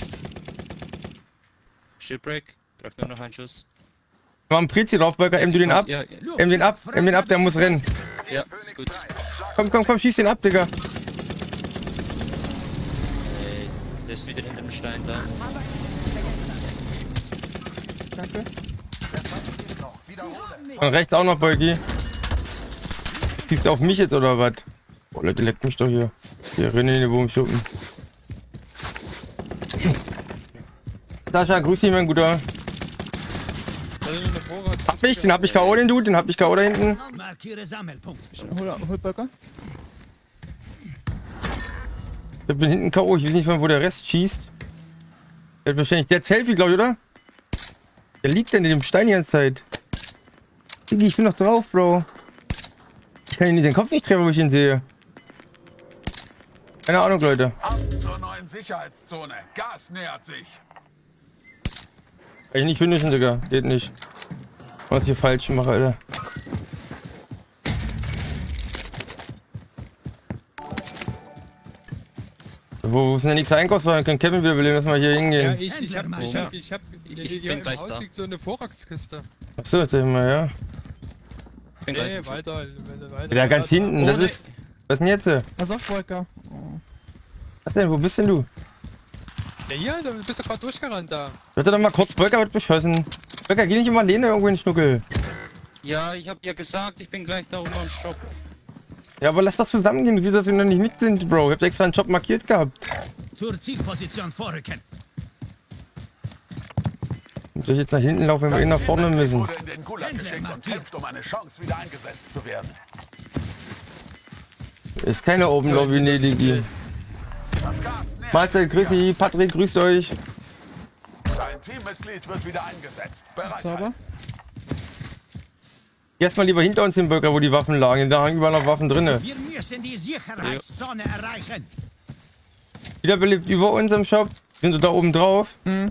Shipwreck, braucht nur noch einen Schuss. Mach einen Prezi drauf, Bölker. M du den ab. Ja, M den ab, der muss rennen. ja, ist gut. Komm, schieß den ab, Digga. Der ist wieder hinter dem Stein da. Danke. Und rechts auch noch, Bölki. Schießt du auf mich jetzt oder was? Oh, Leute, leckt mich doch hier. Hier, rennen in den Wurmschuppen. Sascha, grüß dich, mein Guter. Das ist eine Vorrat. Hab ich K.O. den Dude, den hab ich K.O. da hinten. Markiere Sammelpunkt. Hol Volker. Ich bin hinten K.O. Ich weiß nicht, wo der Rest schießt. Der hat wahrscheinlich der Selfie, glaube ich, oder? Der liegt denn in dem Stein die ganze Zeit. Diggi, ich bin noch drauf, Bro. Ich kann ihn den Kopf nicht treffen, wo ich ihn sehe. Keine Ahnung, Leute. Ab zur neuen Sicherheitszone. Gas nähert sich. Kann ich nicht finishen, Digga. Geht nicht. Was ich hier falsch mache, Alter. Wo ist denn der nächste Einkaufswagen? Kann Kevin wieder beleben, dass wir hier Ja, hab ich hab Ich hier bin im gleich Haus da. liegt so eine Vorratskiste. Achso, jetzt sag ich mal, ja. Bin gleich Nee, im Shop. weiter. Ja, ganz hinten, das ist... Was ist denn jetzt? Pass auf, Volker. Oh. Was denn, wo bist denn du? Ja, hier, du bist doch gerade durchgerannt da. Warte doch mal kurz, Volker wird beschossen. Volker, geh nicht immer alleine irgendwo in den Schnuckel. Ja, ich hab ja gesagt, ich bin gleich da oben am Shop. Ja, aber lass doch zusammengehen, du siehst, dass wir noch nicht mit sind, Bro. Ich hab extra einen Job markiert gehabt. Zur Zielposition vorrücken. Soll ich jetzt nach hinten laufen, wenn wir eh nach vorne müssen? Wurde in den Gulag geschickt und kämpft um eine Chance, wieder eingesetzt zu werden. Ist keine Open Lobby, nee, Digi. Das Gas nähert Mahlzeit, grüß sich. dich, Patrick, grüßt euch. Dein Teammitglied wird wieder eingesetzt. Bereit. Sauber. Erstmal lieber hinter uns den Böcker, wo die Waffen lagen. Da hängen überall noch Waffen drinne. Wir müssen die Sicherheitszone erreichen. Wiederbelebt über uns im Shop. Sind wir da oben drauf?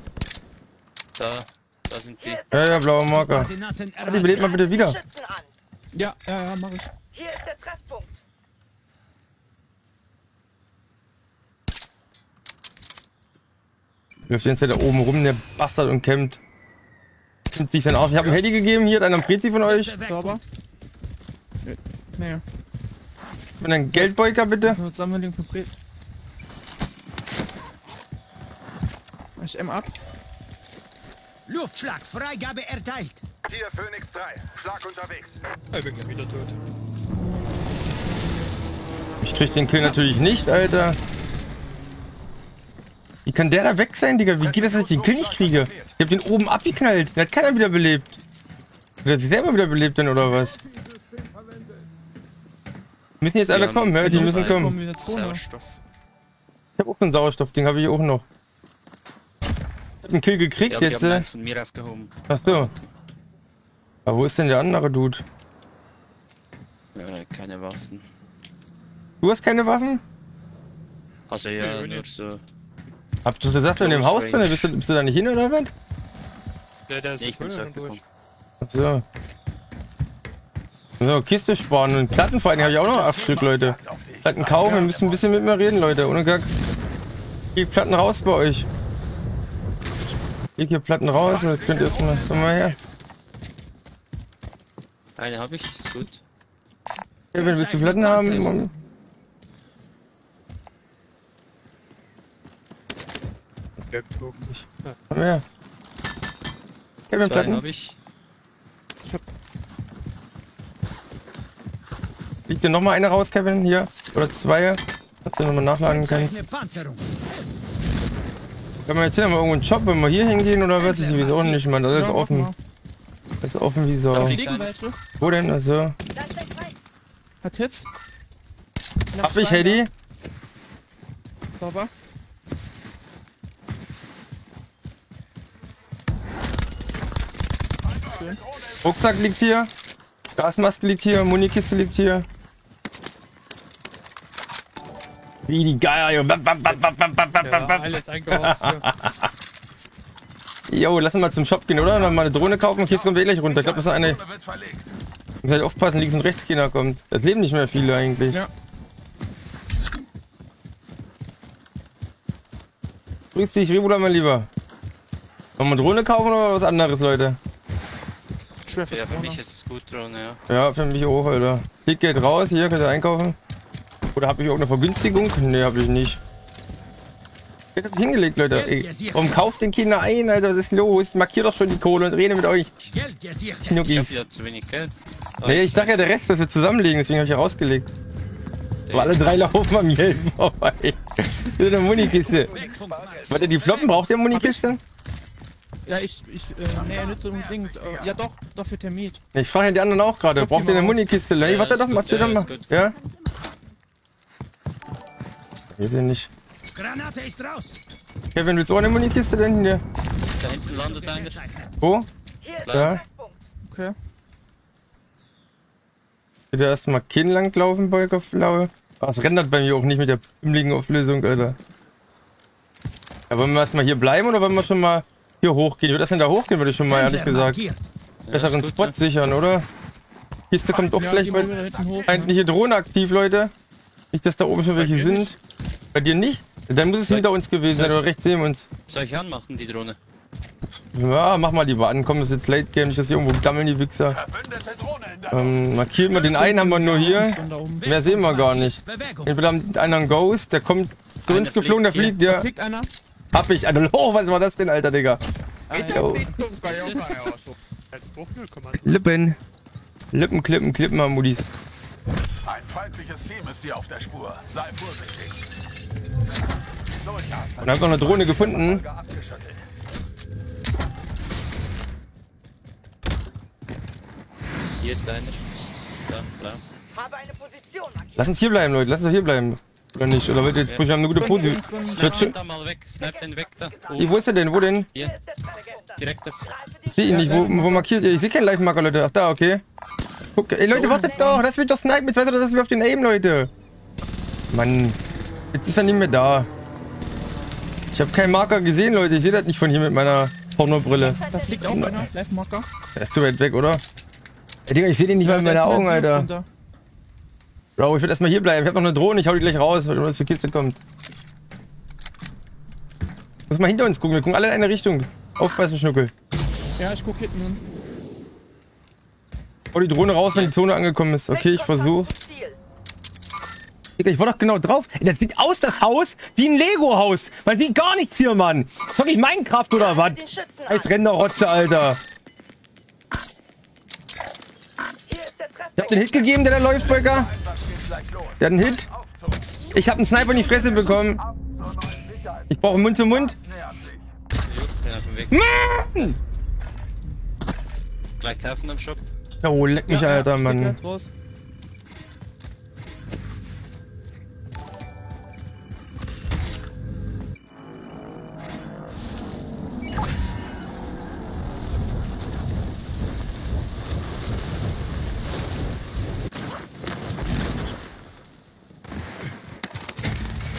Da sind die. Ja, blauer Marker. Koordinaten Die belebt mal bitte wieder. Schützen an. Ja, mach ich. Hier ist der Treffpunkt. Läuft jetzt da oben rum, der Bastard und campt. Nimmt sich seinen Arsch. Ich habe einen Heli gegeben, hier hat einer einen Prezi von euch. Sauber. Nee. Und ein Geldbeuker bitte. Nur Sammlung für Bret. Ich M ab. Luftschlag, Freigabe erteilt. Hier Phoenix 3. Schlag unterwegs. Ich bin gleich wieder tot. Ich krieg den Kill natürlich nicht, Alter. Wie kann der da weg sein, Digga? Wie geht das, dass ich den Kill nicht kriege? Ich hab den oben abgeknallt. Der hat keiner wiederbelebt. Hat er sich selber wiederbelebt denn, oder was? Müssen jetzt alle kommen, ja? Die müssen kommen. Wieder zu, ne? Sauerstoff. Ich hab auch so ein Sauerstoffding, habe ich auch noch. Ich hab einen Kill gekriegt Ja, die jetzt, haben eins von mir aufgehoben. Achso. Aber wo ist denn der andere Dude? Keine Waffen. Du hast keine Waffen? Also ja, Nö, nur so. Habt ihr gesagt, du in dem Close Haus drin? range. Bist du da nicht hin oder was? Der ist Ich bin schon so durch. Ach so. So, Kiste sparen und Platten vor allem habe ich auch noch 8 Stück, Leute. Platten kaufen, wir müssen ein bisschen mit mir reden, Leute. Ohne Gag. Die Platten raus bei euch. Leg hier Platten raus, das könnt ihr jetzt mal. Komm mal her. Eine habe ich, ist gut. Kevin, willst du Platten haben? Der guckt. Komm her. Kevin, 2 Platten. habe ich. Liegt dir nochmal eine raus, Kevin? Hier. Oder 2. Dass du nochmal nachladen kannst. Zeichne Panzerung. Kann man jetzt hier nochmal irgendwo einen Job, wenn wir hier hingehen oder was? Ich weiß auch nicht, Mann. Das ist offen. Das ist offen wie so. Liegen welche. Wo denn? Also. Hat Hits. Hab ich, Hedy? Sauber. Rucksack liegt hier. Gasmaske liegt hier. Munikiste liegt hier. Wie die Geier, jo. Ja, alles eingehorst. Jo, lass uns mal zum Shop gehen, oder? Dann mal eine Drohne kaufen. Kiste kommt eh gleich runter. Ich glaube, das ist eine. Drohne wird verlegt. Muss halt aufpassen, links und rechts keiner kommt. Das leben nicht mehr viele eigentlich. Ja. Grüß dich, Rebula, mein Lieber. Wollen wir eine Drohne kaufen oder was anderes, Leute? Traffic Ja, für Corner. mich ist es gut Drohne, ja. Ja, für mich auch, Alter. Ticket raus, hier könnt ihr einkaufen. Oder habe ich irgendeine Vergünstigung? Ne, habe ich nicht. Ich hab das hingelegt, Leute. Ey, warum kauft den Kinder ein, Alter? Was ist los? Ich markiere doch schon die Kohle und rede mit euch. Geld gesichert. Ich habe Schnuckis. ja zu wenig Geld. Aber Nee, ich sag ja, der Rest, dass wir zusammenlegen, deswegen habe ich ja rausgelegt. Aber alle 3 laufen am Helm vorbei. Das ist eine Munikiste. Warte, die Floppen braucht ihr Munikiste? Ja, nee, nicht unbedingt. Ja, doch für Termit. Ich frage ja die anderen auch gerade. Guck Braucht die ihr eine mal aus. Munikiste? Hey, warte ist doch, gut, mach dir ja, doch mal. ist gut. Ja? Ich will nicht. Granate ist raus. Kevin, willst du auch eine Munikiste denn hier? Da hinten landet einer. Wo? Hier ist Ja. der Treffpunkt. Okay. Bitte erstmal Kinn langlaufen, Beug auf Blaue. Ach, es rendert bei mir auch nicht mit der pimmligen Auflösung, Alter. Ja, wollen wir erstmal hier bleiben oder wollen wir schon mal hier hochgehen? Ich würde das denn da hochgehen, würde ich schon mal ehrlich Händler gesagt. markiert. Besseren ist Spot gut, sichern, oder? Kiste kommt auch Ja, gleich die bei. wollen wir da hinten hoch. Feindliche Drohne aktiv, Leute. Nicht, dass da oben schon welche dir sind. nicht? Bei dir nicht? Dann muss es hinter uns gewesen sein, oder rechts neben uns. Soll ich anmachen, die Drohne? Ja, mach mal lieber an. Komm, das ist jetzt Late Game, nicht, dass hier irgendwo gammeln die Wichser. Verbündete Drohne in der Markieren wir den einen, haben wir nur hier. Von da oben. Mehr sehen wir gar nicht. Bewegung. Entweder haben einer einen Ghost, der kommt zu uns Einer geflogen, der fliegt fliegt, ja. Kriegt einer. Hab ich. Alter, oh, was war das denn, Alter, Digga? Jo. Lippen. Lippen, Klippen, Klippen, Hamudis. Ein feindliches Team ist dir auf der Spur. Sei vorsichtig. Durchatmen. Und hab noch eine Drohne gefunden. Folge abgeschüttelt. Hier ist einer. Da, klar. Habe eine Position markiert. Lass uns hier bleiben, Leute. Lass uns doch hier bleiben. Oder nicht? Oder wollt ihr jetzt, wir haben eine gute Pose. Wird schön. Da mal weg, snipe den weg da. Wo ist er denn? Wo denn? Hier, Hier ist der Treffpunkt. direkt da. Ich sehe ihn nicht. Wo markiert ihr? Ich sehe keinen Live-Marker, Leute. Ach, da, okay. Guck, ey, Leute, wartet doch. Das wird doch snipen. Jetzt weiß er doch, dass wir auf den Aim, Leute. Mann. Jetzt ist er nicht mehr da. Ich habe keinen Marker gesehen, Leute. Ich sehe das nicht von hier mit meiner Pornobrille. Da fliegt auch einer. Live-Marker. Der ist zu weit weg, oder? Ey, Digga, ich sehe den nicht mal mit meinen Augen, Alter. Bro, ich würde erstmal hier bleiben. Ich habe noch eine Drohne. Ich hau die gleich raus, weil was für Kiste kommt. Muss mal hinter uns gucken. Wir gucken alle in eine Richtung. Aufpassen, Schnuckel. Ja, ich guck hinten hin. Hau die Drohne raus, wenn die Zone angekommen ist. Okay, ich versuche. Ziel. Digga, ich war doch genau drauf. Ey, das sieht aus, das Haus, wie ein Lego-Haus. Man sieht gar nichts hier, Mann. Zock ich Minecraft oder was? Den Schützen Als an. Renderrotze, Alter. Hier ist der Ich hab den Treffpunkt. Hit gegeben, der da läuft, Böcker. Einsatz geht gleich los. Der hat einen Hit. Auf zum Ziel. Ich hab einen Sniper in die Fresse bekommen. Ab zur neuen Sicherheit. Ich brauche Mund zu Mund. Nähert sich. Gut, bin auf dem Weg. Mann! Gleich kaufen am Shop. Oh, leck mich, Alter, Mann. Raus.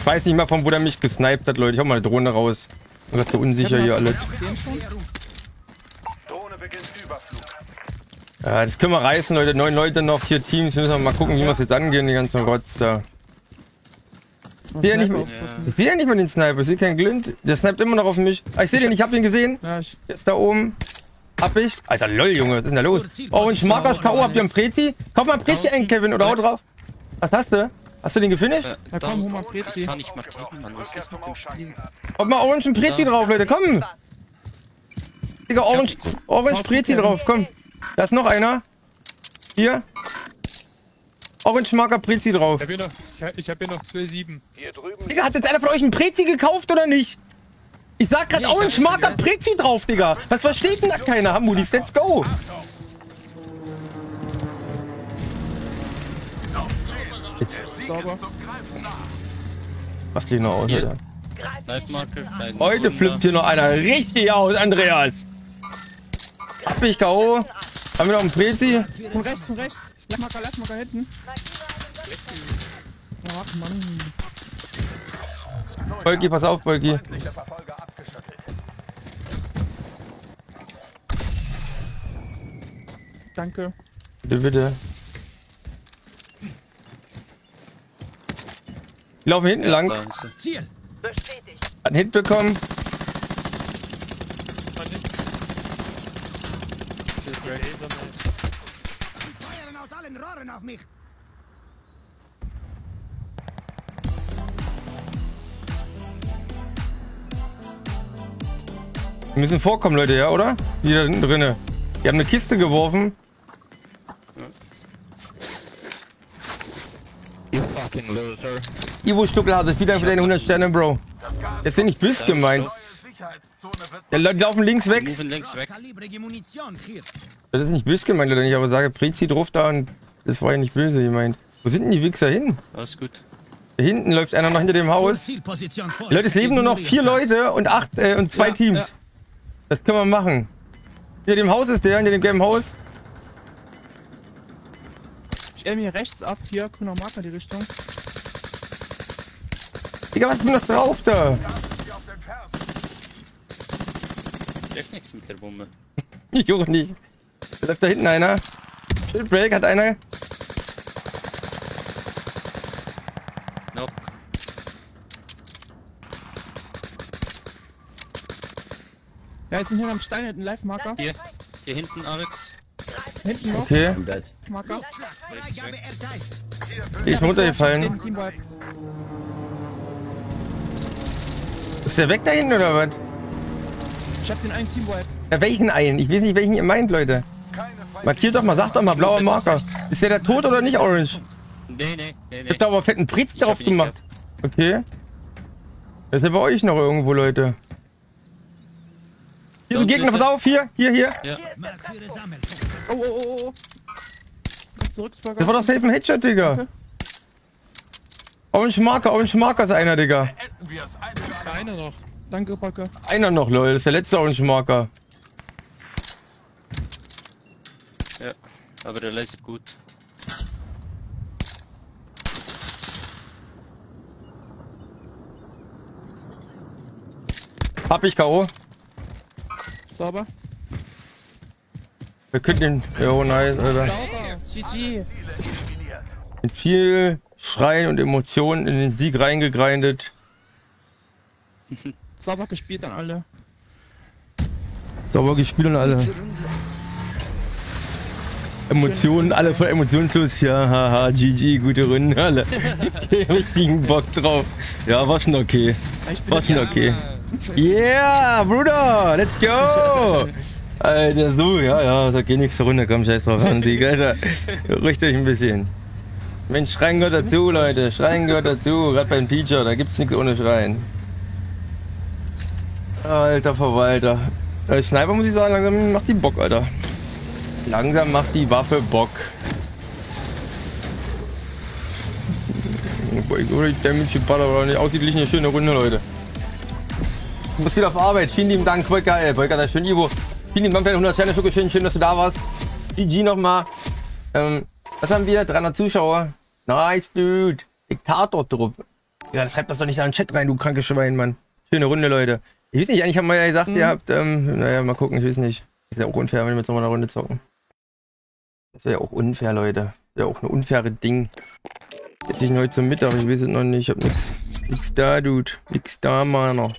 weiß nicht mal, von wo der mich gesniped hat, Leute. Ich hau mal eine Drohne raus. Ich bin grad so unsicher hier alles. Drohne beginnt Überflug. Ja, das können wir reißen, Leute. 9 Leute noch, 4 Teams. Müssen wir mal gucken, wie wir es jetzt angehen, die ganzen Rotz da. Ich sehe ja nicht mal den Sniper. Ich sehe keinen Glint. Der sniped immer noch auf mich. Ah, ich sehe den, ich hab ihn gesehen. Ja, Jetzt da oben. Hab ich. Alter, lol, Junge. Was ist denn da los? Oh, und Schmarkers K.O. Habt ihr einen Prezi? Kauf mal einen Prezi ein, Kevin, oder hau drauf. Was hast du? Hast du den gefinisht? Ja, komm, hol mal Prezi. Kann ich markieren, Mann. Was ist mit dem Spiel? Haut mal Orange und Prezi drauf, Leute. Komm. Digga, Orange Prezi drauf. Komm. Da ist noch einer. Hier. Orange Marker Prezi drauf. Ich hab hier noch 2,7. Hier drüben. Digga, hat jetzt einer von euch einen Prezi gekauft oder nicht? Ich sag grad Orange Marker Prezi drauf, Digga. Was versteht denn da keiner? Hamudis, let's go. Sauber. Was geht noch aus, Alter? Live-Marker. Heute flippt hier noch einer richtig aus, Andreas. Hab ich K.O. Haben wir noch einen Prezi? Von rechts, von rechts. Lass mal hinten. Ach, Mann. Bolki, pass auf, Bolki. Feindlicher Verfolger abgeschüttelt. Danke. Bitte, bitte. Die laufen hinten lang. Da ist er. Ziel. Bestätigt. Hat einen Hit bekommen. Feuern aus allen Rohren auf mich. Wir müssen vorkommen, Leute, ja, oder? Die da hinten drinne. Die haben eine Kiste geworfen. Ivo Stuckelhase, vielen Dank für deine 100 Sterne, Bro. Jetzt sind nicht böse gemeint. Neue Sicherheitszone wird Ja, Leute laufen links weg. Moven links weg. Kalibrige Munition hier. Das ist nicht böse gemeint, Leute. Wenn ich aber sage, Prezi drauf da und das war ja nicht böse gemeint. Wo sind denn die Wichser hin? Alles gut. Da hinten läuft einer noch hinter dem Haus. Zielposition vor. Die Leute, es leben nur noch 4 Leute und 2 Teams. Ja. Das können wir machen. Hinter dem Haus ist der, hinter dem gelben Haus. Ich stelle mir rechts ab, hier, grüner Marker die Richtung. Digga, was ist denn noch drauf da? hier auf den Fersen. Trefft nichts mit der Bombe. Ich auch nicht. Da läuft da hinten einer. Shieldbreak hat einer. Knock. Ja, jetzt sind hier am Stein ein Live-Marker. Hier hinten, Alex. Hinten noch. Okay. Marker. Freigabe erteilt. Ich bin runtergefallen. Neben Teamwipe. Ist der weg da hinten oder was? Ich hab den einen Teamwipe. Ja, welchen einen? Ich weiß nicht, welchen ihr meint, Leute. Keine Feindliche. Markiert doch mal, sagt doch mal, blauer Marker. Ist der tot oder nicht, Orange? Nee. Ich hab da aber fetten Pritz Ich drauf hab ihn nicht gemacht. Okay. Das ist ja bei euch noch irgendwo, Leute. Hier sind Dort Gegner, ist pass er. auf, hier. Ja. Markiere Sammel. Oh. Zurück, Das war doch safe ein Headshot, Digga. Okay. Orange Marker ist einer, Digga. Enden wir es einfach. Einer noch. Danke, Backe. Einer noch, Leute. Das ist der letzte Orange Marker. Ja. Aber der lasert gut. Hab ich K.O. Sauber. Wir können den... Jo, nice, Alter. Sauber. GG. Mit viel Schreien und Emotionen in den Sieg reingegrindet. Sauber gespielt an alle. Sauber gespielt und alle. Emotionen, alle voll emotionslos. Ja, haha, GG, gute Runde, alle. Richtigen Bock drauf. Ja, war schon okay. War schon okay. Yeah, Bruder, let's go! Alter, so, ja, sag eh nichts zur Runde, komm, scheiß drauf an, Sieg, Alter. Ruhigt euch ein bisschen. Mensch, Schreien gehört dazu, Leute, Schreien gehört dazu, gerade beim Teacher, da gibt's nichts ohne Schreien. Alter Verwalter. Sniper muss ich sagen, langsam macht die Bock, Alter. Langsam macht die Waffe Bock. Der Mädchenballer war nicht aussichtlich eine schöne Runde, Leute. Ich muss wieder auf Arbeit. Vielen lieben Dank, voll geil. Voll geil, schön, Ivo. Vielen lieben Dank für deine 100 Sterne. Schön, dass du da warst. GG nochmal. Was haben wir? 300 Zuschauer. Nice, dude. Diktator-Truppe. Ja, schreibt das doch nicht da in den Chat rein, du krankes Schwein, Mann. Schöne Runde, Leute. Ich weiß nicht, eigentlich haben wir ja gesagt, ihr habt, naja, mal gucken, ich weiß nicht. Ist ja auch unfair, wenn wir jetzt nochmal eine Runde zocken. Das wäre ja auch unfair, Leute. Das wäre auch eine unfaire Ding. Jetzt ich heute zum Mittag, ich weiß es noch nicht, ich hab nix da, Dude. Nix da, Mann.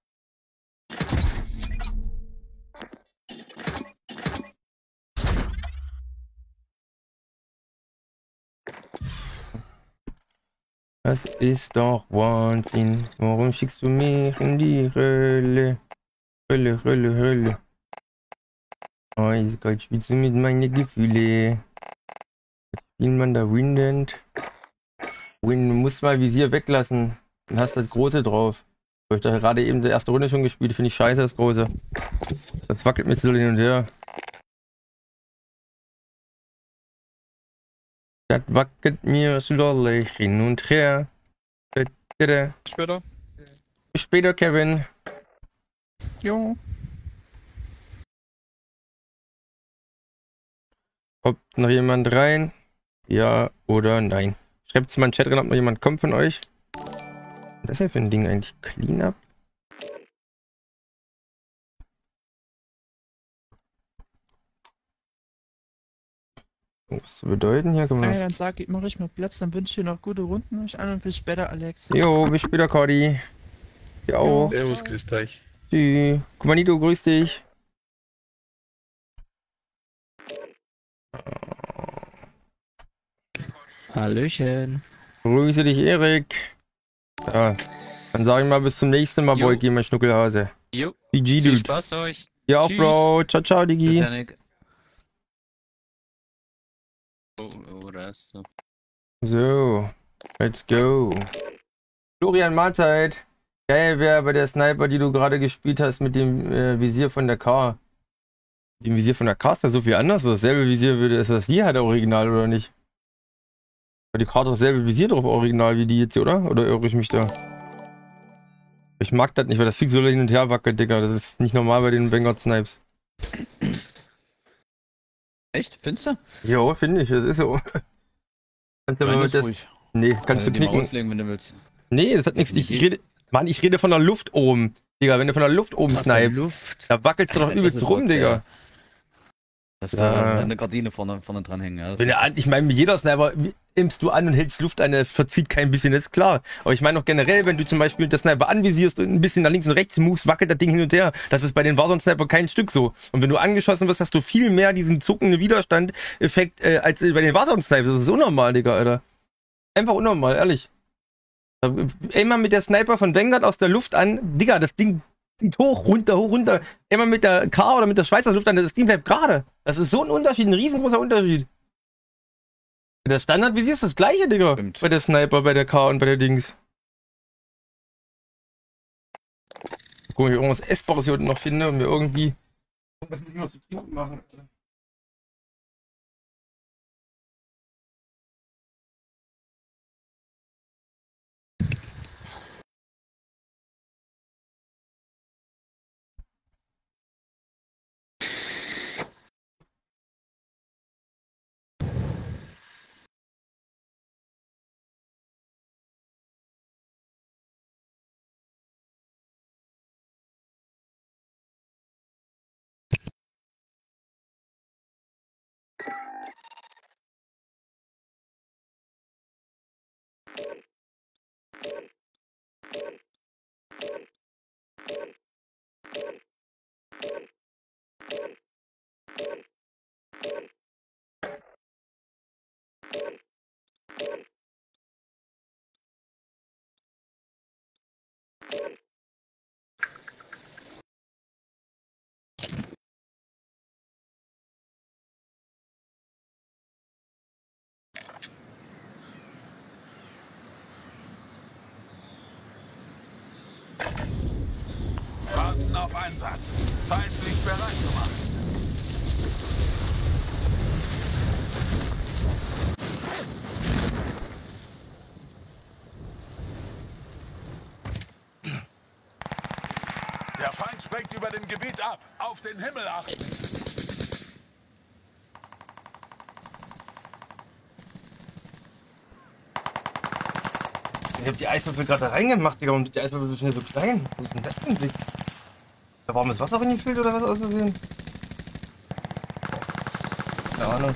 Das ist doch Wahnsinn. Warum schickst du mich in die Hölle? Hölle. Eiskalt spielst du mit meinen Gefühle. Spielt man da Windend? Du musst mal Visier weglassen. Dann hast du das Große drauf. Ich habe gerade eben die erste Runde schon gespielt. Finde ich scheiße, das Große. Das wackelt mir so hin und her. Das wackelt mir so hin und her. Später. Bis später, Kevin. Jo. Kommt noch jemand rein? Ja oder nein? Schreibt es mal in den Chat rein, ob noch jemand kommt von euch. Was ist das denn für ein Ding eigentlich? Cleanup? Was zu bedeuten hier? Dann mache ich mir Platz, dann wünsche ich dir noch gute Runden euch an und bis später, Alex. Jo, bis später, Cordy. Ja auch. Servus, grüßt euch. Tschüss. Kumanito, grüß dich. Hallöchen. Grüße dich, Erik. Ja, dann sage ich mal bis zum nächsten Mal, Boy, mein Schnuckelhase. Jo. GG, Viel Dude. Spaß euch. Ja auch, Tschüss. Bro. Ciao, ciao, Digi. Oh, da ist so. So, let's go. Florian, Mahlzeit. Geil wäre bei der Sniper, die du gerade gespielt hast, mit dem Visier von der K. Dem Visier von der K ist ja so viel anders. Dasselbe Visier würde ist das die halt original, oder nicht? Weil die Karte dasselbe Visier drauf original wie die jetzt, oder? Oder irre ich mich da? Ich mag das nicht, weil das fix so hin und her wackelt, Digga. Das ist nicht normal bei den Vanguard Snipes. Echt? Findest du? Jo, finde ich, das ist so. Kannst du aber mit das. Ruhig. Nee, kannst du die mal knicken. auslegen, wenn du willst. Nee, das hat nichts. Ich rede. Mann, ich rede von der Luft oben. Digga, wenn du von der Luft oben snipest, da wackelst du doch übelst rum, Digga. Das ist da eine Gardine vorne dranhängen. Ja. Wenn ich meine, jeder Sniper impfst du an und hältst Luft an, der verzieht kein bisschen, das ist klar. Aber ich meine auch generell, wenn du zum Beispiel das Sniper anvisierst und ein bisschen nach links und rechts movest, wackelt das Ding hin und her. Das ist bei den Warzone-Sniper kein Stück so. Und wenn du angeschossen wirst, hast du viel mehr diesen zuckenden Widerstand-Effekt als bei den Warzone-Snipers. Das ist unnormal, Digga, Alter. Einfach unnormal, ehrlich. Immer mit der Sniper von Vanguard aus der Luft an, Digga, das Ding zieht hoch, runter. Immer mit der K oder mit der Schweizer Luft an, das Ding bleibt gerade. Das ist so ein Unterschied, ein riesengroßer Unterschied. Der Standardvisier ist das gleiche, Digga. Stimmt. Bei der Sniper, bei der K und bei der Dings. Guck, ob ich irgendwas Essbares hier unten noch finde und mir irgendwie was noch zu trinken machen. Warten auf Einsatz. Zeit, sich bereit zu machen. Der Feind sprengt über dem Gebiet ab. Auf den Himmel achten. Ich hab die Eiswürfel gerade da reingemacht, Digga. Warum sind die Eiswürfel so schnell so klein? Was ist denn das für ein Blick? Da warmes Wasser reingefüllt oder was aus Versehen? Keine Ahnung.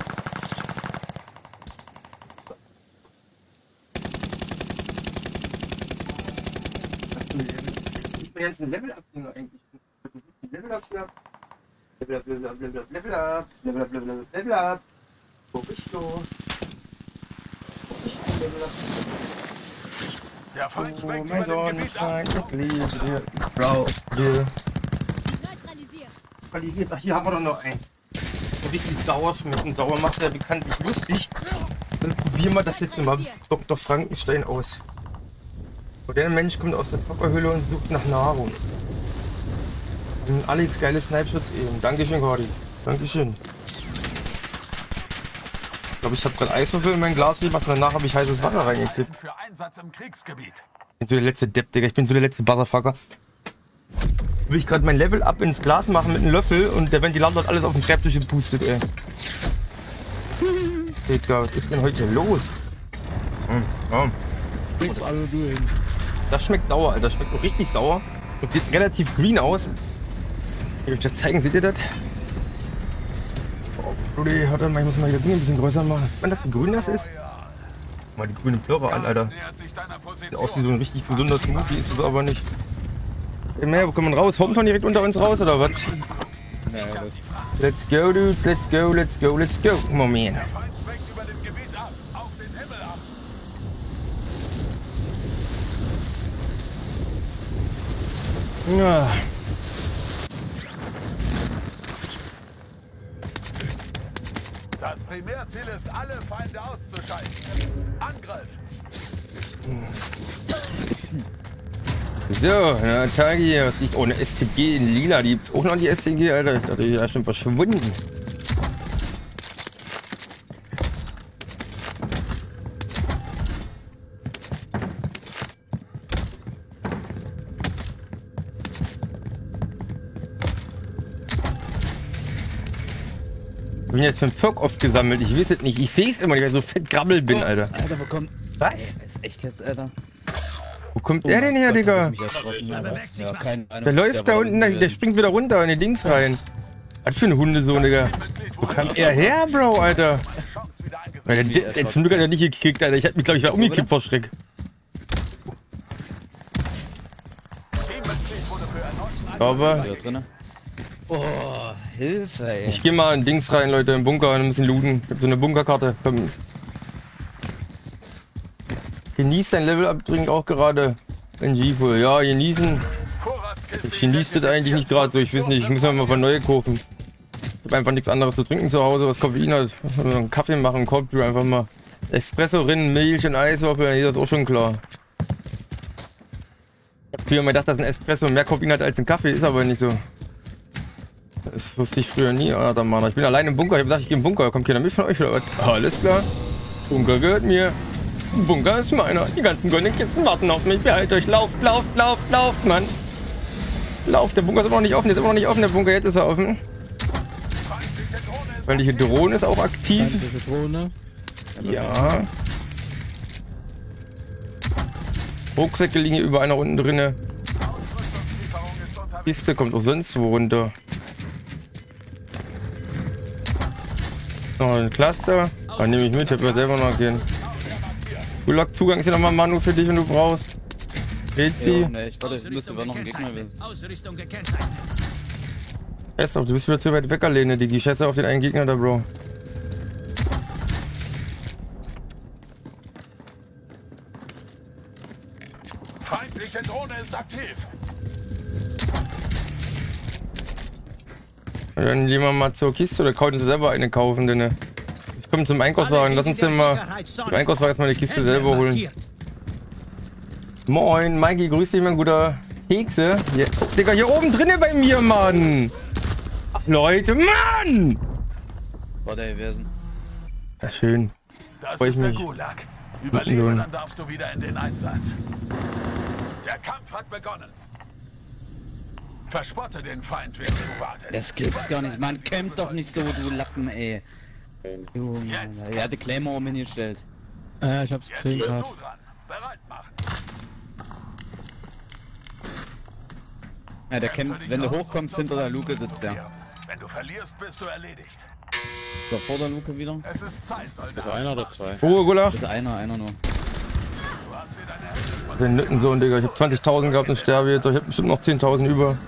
Ich bin jetzt ein Level-Up-Ding eigentlich. Level up, Level up, Level up, Level up, Level up, Level up, Level up, Level up, Level up. Wo bist du? Level up. Der Feind springt Mein über dem Gebiet ab. Bro, hier. Neutralisiert. Neutralisiert. Ach, hier haben wir doch noch eins. So richtig sauer schmecken. Sauer macht ja bekanntlich lustig. Dann probieren wir das jetzt mal Dr. Frankenstein aus. Und der Mensch kommt aus der Zockerhöhle und sucht nach Nahrung. Und Alex, geile Snipe-Schutz eben. Dankeschön, Gordy. Dankeschön. Ich glaube, ich habe gerade Eiswürfel in mein Glas gemacht und danach habe ich heißes Wasser reingekippt. Für Einsatz im Kriegsgebiet. Ich bin so der letzte Depp, Digga. Ich bin so der letzte Buzzerfucker. Will ich gerade mein Level up ins Glas machen mit einem Löffel und der Ventilator hat alles auf den Schreibtisch gepustet, ey. Digga, was ist denn heute los? Nix alle durch. Das schmeckt sauer, Alter. Das schmeckt auch richtig sauer. Und sieht relativ green aus. Ich will euch das zeigen, seht ihr das? Oh, Brudi, warte mal, ich muss mal hier Dinge ein bisschen größer machen. Sieht man das, wie grün das ist? Guck mal die grüne Plörre an, Alter. Sieht aus wie so ein richtig gesunder Smoothie, ist es aber nicht. Ey, mehr, wo kommt man raus? Hometown direkt unter uns raus, oder was? Let's go, dudes, let's go, let's go, let's go. Moment. Der Feind springt über dem Gebiet ab. Auf den Himmel ab. Ja. Das Primärziel ist, alle Feinde auszuschalten. Angriff! So, na, Tagi, was liegt ohne STG in lila? Die gibt's auch noch die STG, Alter. Ich dachte, die ist schon verschwunden. Ich bin jetzt für einen Perk oft gesammelt, ich weiß es nicht. Ich sehe es immer nicht, weil ich so fett grabbel bin, Alter. Alter, wo kommt... Was? Ey, ist echt jetzt, Alter? Wo kommt der denn her, Digga? Ja, keine Ahnung. Der läuft da unten, der springt wieder runter in die Dings rein. Was für ein Hundesohn, Digga. Wo kam er her, Bro, Alter? Der zum Glück hat er nicht gekickt, Alter. Ich hab mich, glaube ich, war umgekippt vor Schreck. Aber Oh, Hilfe, ey. ich geh mal in Dings rein, Leute, im Bunker, ein bisschen looten. Ich hab so eine Bunkerkarte. Komm. Genießt dein Level-Up-Drink auch gerade. In G-Pool. Ja, genießen. Ich genieße das eigentlich nicht gerade so. Ich weiß nicht, ich muss mir mal von neue kaufen. Ich hab einfach nichts anderes zu trinken zu Hause, was Koffein hat. Einen Kaffee machen, Cold Brew einfach mal. Espresso rinnen, Milch und Eiswürfel, dann ist das auch schon klar. Ich hab früher mal gedacht, dass ein Espresso mehr Koffein hat als ein Kaffee, ist aber nicht so. Das wusste ich früher nie, Alter, Mann. Ich bin allein im Bunker, ich hab gesagt, ich gehe im Bunker. Kommt keiner mit von euch oder was? Alles klar. Bunker gehört mir. Bunker ist meiner. Die ganzen goldenen Kisten warten auf mich. Behalt euch. Lauft, lauft, lauft, lauft, Mann. Lauft, der Bunker ist immer noch nicht offen. Jetzt ist immer noch nicht offen, der Bunker. Jetzt ist er offen. Feindliche Drohne ist auch aktiv. Feindliche Drohne. Ja. Rucksäcke liegen hier überall nach unten drinne. Kiste kommt auch sonst wo runter. Noch ein Cluster. Dann nehme ich mit, ich werde selber noch gehen. Gulag-Zugang ist hier nochmal Manu für dich, wenn du brauchst. Rezi. Ja, nee, ich warte, ich müsste noch einen Gegner will. Ausrüstung gekennzeichnet. Scheiß auf, du bist wieder zu weit weg, Alene, Digi. Scheiße auf den einen Gegner da, Bro. Feindliche Drohne ist aktiv. Dann gehen wir mal zur Kiste oder kaufen Sie selber eine kaufen, denn ich komme zum Einkaufswagen. Lass uns denn mal im Einkaufswagen erstmal die Kiste selber holen. Moin, Mikey, grüß dich, mein guter Kekse. Hier, Digga, hier oben drinnen bei mir, Mann! Ach, Leute, Mann! Warte, wer ist denn? Ja, schön. Das Freu ich ist der mich. Gulag. Überlebe, dann darfst du wieder in den Einsatz. Der Kampf hat begonnen. Verspotte den Feind, während du wartest. Das gibt's gar nicht, man kämpft doch nicht so, du Lappen, ey. Junge, er hat die Claymore umgestellt. Ich hab's Jetzt gesehen bist gerade. du dran. Bereit machen. Ja, der kämpft, wenn du hochkommst, hinter der Luke sitzt der. Wenn du verlierst, bist du erledigt. So, vor der Luke wieder. Es ist Zeit, Soldat. Ist einer oder zwei? Ruhe, Gulach. Das ist einer nur. Du hast dir deine Hände Den Nüttensohn, Digga. Ich hab 20.000 gehabt und sterbe jetzt. Ich hab bestimmt noch 10.000 über.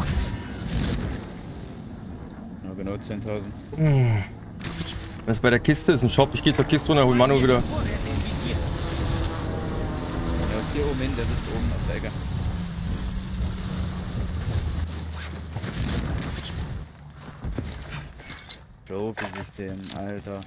Ja, genau 10.000. Das ist bei der Kiste, ist ein Shop. Ich geh zur Kiste runter, hol Manu wieder. Vorräte im Visier. Der ist hier oben hin, der sitzt oben auf der Ecke. Trophy-System, Alter.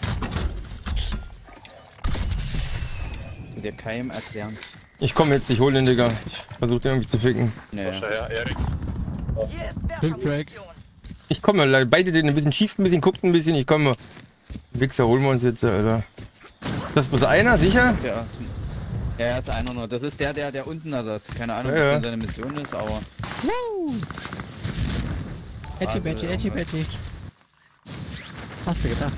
Der Keim erklären. Ich komme jetzt, ich hol den, Digga. Ich versuch den irgendwie zu ficken. Nee. Ja, Erik. Hier ist Break. Werfermunition. Ich komme, beide den ein bisschen, schießt ein bisschen, guckt ein bisschen. Ich komme. Wichser, holen wir uns jetzt, Alter. Das ist bloß einer, sicher? Ja, ist einer nur. Das ist der unten da saß. Keine Ahnung, Ja, was ja. denn seine Mission ist, aber. Edgy Betty. Hast du gedacht?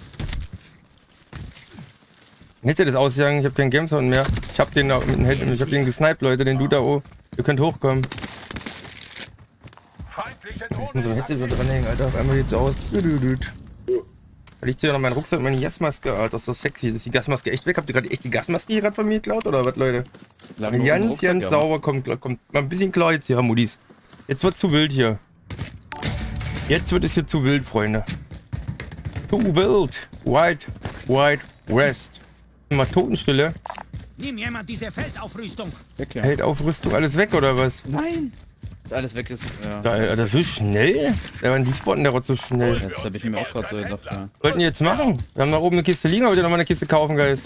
Hätte das ausgegangen, ich habe keinen Gamesound mehr. Ich hab den da mit dem Head, ich hab den gesniped, Leute, den Dude da oben. Ihr könnt hochkommen. feindliche Ich muss Drohne. so ein Headset so dranhängen, Alter. Auf einmal geht's aus. Da liegt hier noch mein Rucksack und meine Gasmaske, Alter. Das ist so sexy. Ist die Gasmaske echt weg? Habt ihr gerade echt die Gasmaske hier gerade von mir geklaut oder was, Leute? Ganz sauber, kommt mal ein bisschen klar jetzt hier, Mudis. Jetzt wird's zu wild hier. Jetzt wird es hier zu wild, Freunde. Zu wild. White West. Mal Totenstille. Nimm jemand diese Feldaufrüstung. Weg, ja. Hält Aufrüstung alles weg oder was? Nein! Ist alles weg ist. Ja. Geil, Alter, so schnell? Der war in die Spotten, der war so schnell. Jetzt hab ich mir auch gerade so gedacht, ja. Was wollten die jetzt machen? Wir haben da oben eine Kiste liegen, aber wir noch mal eine Kiste kaufen, Guys.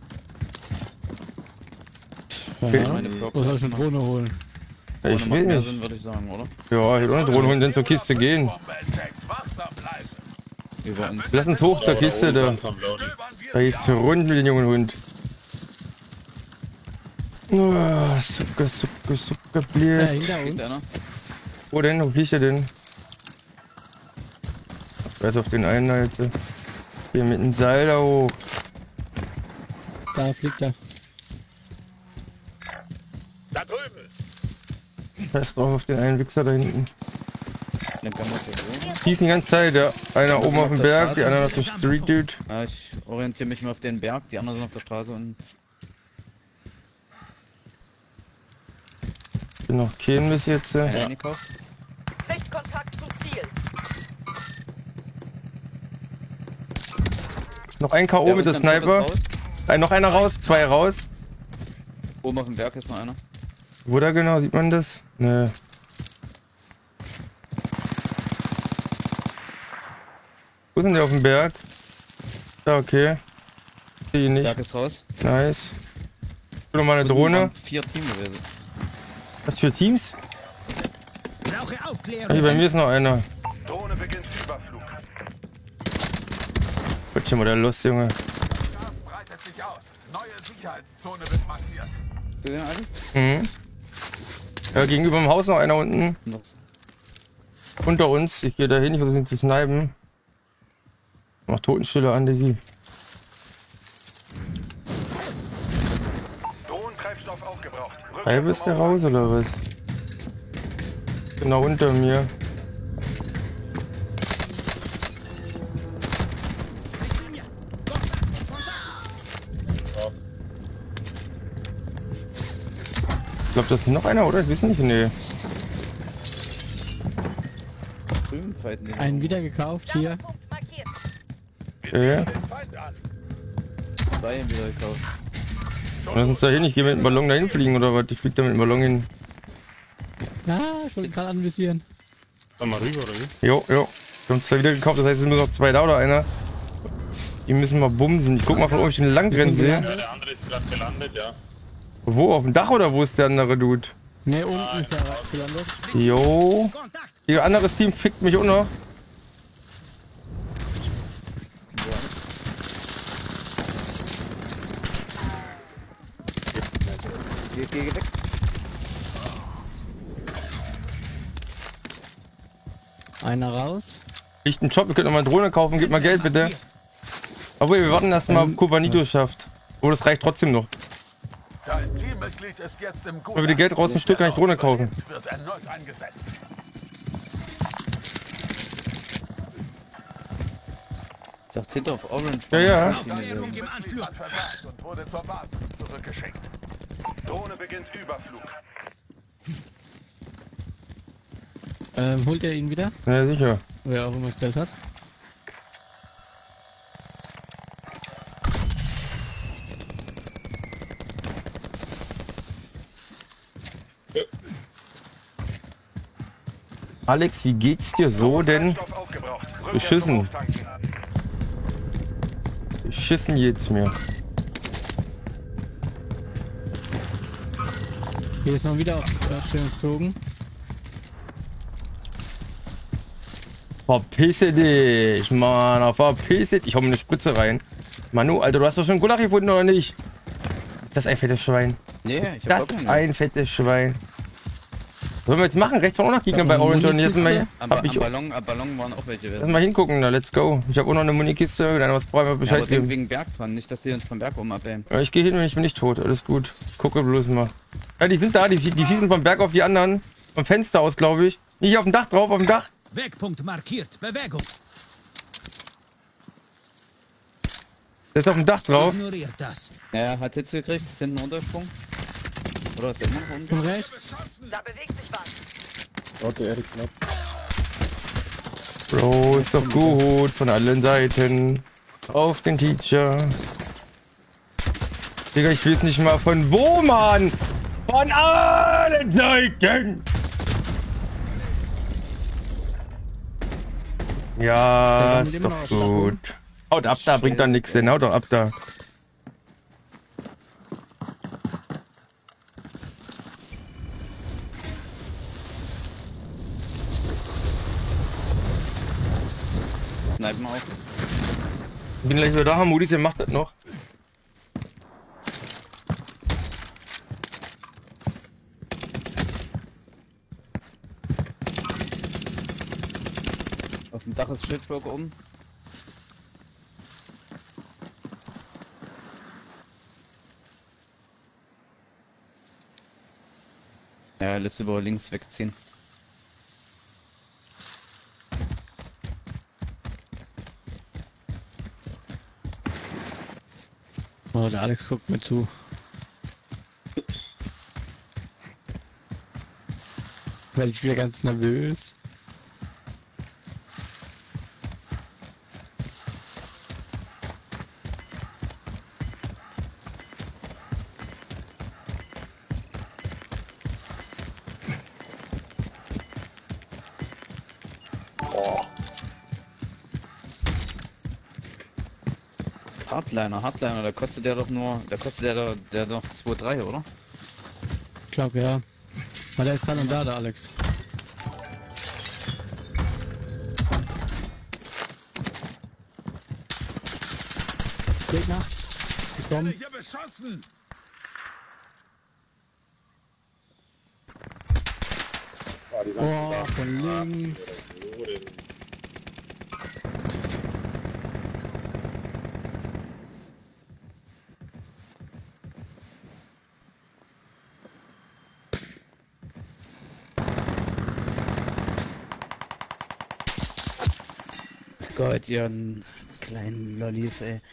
Okay. Meine Props Wo soll ich eine Drohne holen? Ich will mehr nicht. Sinn, würde ich sagen, oder? Ja, ich will eine Drohne holen, dann zur Kiste gehen. Bombe entdeckt. Wachsam bleiben. Über uns. Lass uns hoch zur Kiste, da. Stöbern wir Da geht's rund mit dem jungen Hund. Oh, Sucke, blieb. Hinter Geht uns. einer? Wo denn? Wo fliegt er denn? Ich weiß auf den einen da jetzt. Hier mit dem Seil da hoch. Da fliegt er. Da drüben. Scheiß drauf auf den einen Wichser da hinten. Den kann man so. Schießen die ganze Zeit, ja. Einer oben auf dem Berg, die anderen auf dem Street Dude. Ja, ich orientiere mich mal auf den Berg, die anderen sind auf der Straße und. Ich bin noch keinen bis jetzt. Einer eingekauft. Sichtkontakt zum Ziel. Noch ein K.O. mit der unten am Shop ist Sniper. raus. Noch einer raus, zwei raus. Oben auf dem Berg ist noch einer. Wo da genau, sieht man das? Ne. Wo sind die auf dem Berg? Ja, okay. Sehe ihn nicht. Berg ist raus. Nice. Ich will noch mal eine Unten Drohne. waren 4 Team gewesen. Was für Teams? Brauche Ah, Aufklärung. hier bei mir ist noch einer. Drohne beginnt Überflug. Wird schon mal der los, Junge. Gas breitet sich aus. Neue Sicherheitszone wird markiert. Du den alles? Mhm. Ja, gegenüber dem Haus noch einer unten. Noch. Unter uns. Ich gehe da hin, ich versuche ihn zu snipen. Mach Totenstille an, Diggi. Drohnentreibstoff aufgebraucht. Halb ist der raus oder was? Genau unter mir. Ich glaube, das ist noch einer, oder? Ich weiß nicht, nee. Drüben fighten die. Einen wieder gekauft hier. Punkt markiert. Okay. Den Feind an. 2 wieder gekauft. Lass uns da hin, ich gehe mit dem Ballon dahin fliegen oder was? Ich flieg da mit dem Ballon hin. Ah, ich wollte gerade anvisieren. Komm mal rüber, oder wie? Jo. Wir haben zwei wieder gekauft, das heißt, es sind nur noch zwei da oder einer. Die müssen mal bumsen. Ich guck mal, von ob ich den Langrennen sehe. Ja, der andere ist gerade gelandet, ja. Wo? Auf dem Dach oder wo ist der andere Dude? Ne, unten ist er gelandet. Jo. Kontakt. Ihr anderes Team fickt mich auch noch. Geh weg. Einer raus. Liegt ein Job, ihr könnt noch mal eine Drohne kaufen, gebt mal Geld bitte. Obwohl, wir warten erst mal, ob Kubanito schafft. Oh, das reicht trotzdem noch. Dein Teammitglied ist jetzt im Wenn wir die Geld raus ein Stück kann ich Drohne kaufen. Wird erneut eingesetzt. Sagt hinter auf Orange. Ja, ja. Aufklärung im Anflug. Hat versagt und wurde zur Basis zurückgeschickt. Drohne beginnt Überflug. Holt er ihn wieder? Ja, sicher. Wer auch immer gestellt hat. Alex, wie geht's dir so denn? Beschissen. Beschissen geht's mir. Hier ist noch wieder Aufstellungstogen. Verpisse dich, Mann, verpisse dich. Ich hau mir eine Spritze rein. Manu, Alter, du hast doch schon Gulasch gefunden, oder nicht? Das ist ein fettes Schwein. Nee, ich Das hab ist ein fettes Schwein. Was sollen wir jetzt machen? Rechts waren auch noch Gegner bei eine Orange und jetzt mal, Aber hab ich, am Ballon waren auch welche. lass mal hingucken, na, let's go. Ich habe auch noch eine Munikiste, wenn einer was braucht, Ja, Bescheid aber geben. wegen Berg dran, nicht, dass sie uns vom Berg oben abwählen. Ja, ich gehe hin und ich bin nicht tot, alles gut. Ich gucke bloß mal. Ja, die sind da, die schießen vom Berg auf die anderen. Vom Fenster aus, glaube ich. Nicht auf dem Dach drauf, auf dem Dach. Wegpunkt markiert. Bewegung. Der ist auf dem Dach drauf. Ignoriert das. Ja, hat Hits gekriegt, ist hinten Untersprung. Oder ist er immer noch unten? Von rechts. Da bewegt sich was. Bro, ist doch gut von allen Seiten. Auf den Teacher. Digga, ich weiß nicht mal von wo, Mann. Von allen Seiten. Ja, ist doch gut. Haut ab da, bringt doch nichts hin. Haut doch ab da. Snipen auf. Bin gleich wieder da, Moody's, ihr macht das noch. Auf dem Dach ist Schildblock oben. Ja, lässt über links wegziehen. Oh, der Alex guckt mir zu. Werde ich wieder ganz nervös. Hardliner, da kostet der doch nur, der doch 2,3, oder? Ich glaube ja. Weil der ist gerade da, der Alex. Gegner. Die kommen. Hier beschossen! Oh, von links. Gott, ihr kleinen Lollis, ey.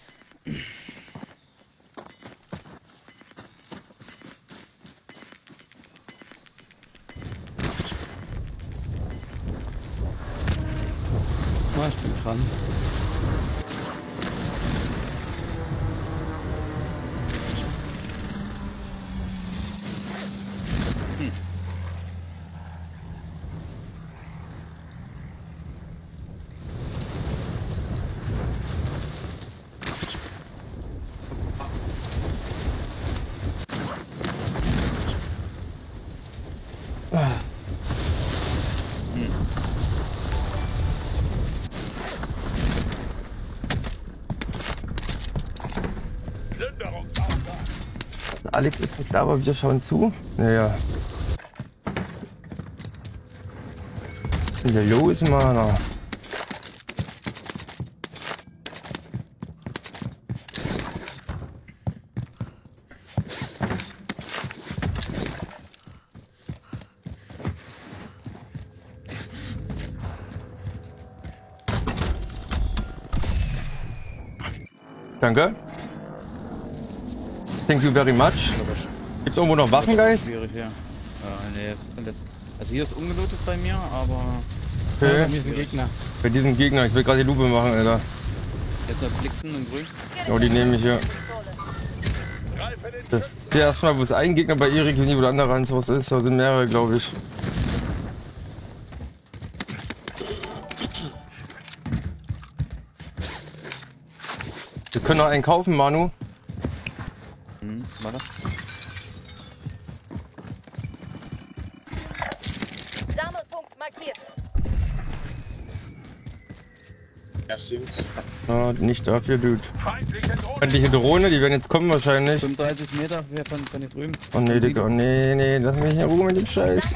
Oh, ich bin dran. Alex ist nicht da, aber wir schauen zu. Naja. Was ist denn hier los, Mann? Danke. Thank you very much. Gibt's irgendwo noch Waffen, Guys? Schwierig, ja. Nee, also hier ist ungelootet bei mir, aber... Okay. Hier ist ein Gegner. Bei diesem Gegner, ich will gerade die Lupe machen, Alter. Jetzt noch Blixen und Grün. Oh, die nehme ich hier. Das ist der erstmal, wo es ein Gegner bei Erik, wo der andere ans Haus ist. Da sind mehrere, glaube ich. Wir können noch einen kaufen, Manu. Warte. Sammelpunkt markiert. Ja, nicht dafür, Dude. Feindliche Drohne. Feindliche Drohne, die werden jetzt kommen wahrscheinlich. 35 Meter von hier drüben. Oh nee, Digga, oh nee, lass mich hier Ruhe mit dem Scheiß.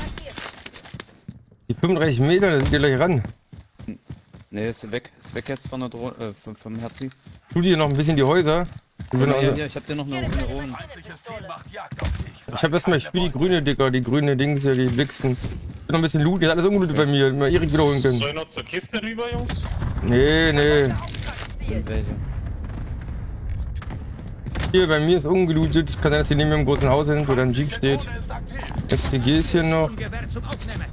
Die 35 Meter, da sind die gleich ran. Nee, ist weg jetzt von der Drohne, vom Herzi. Tu dir noch ein bisschen die Häuser. Ja, ich hab dir noch eine Drohne. Feindliches Team macht Jagd auf dich. Ich hab erstmal, ich spiel die grüne, Digga, die grüne Dings hier, die Blixen. Ich bin noch ein bisschen Loot, jetzt alles ungelootet bei mir, mal Erik wiederholen können. Soll ich noch zur Kiste rüber, Jungs? Nee. Sind welche. Hier, bei mir ist ungelootet. Kann sein, dass die neben mir im großen Haus sind, wo dann Jeep steht. Drohne ist aktiv. SCG ist hier noch. Gewehr zum Aufnehmen.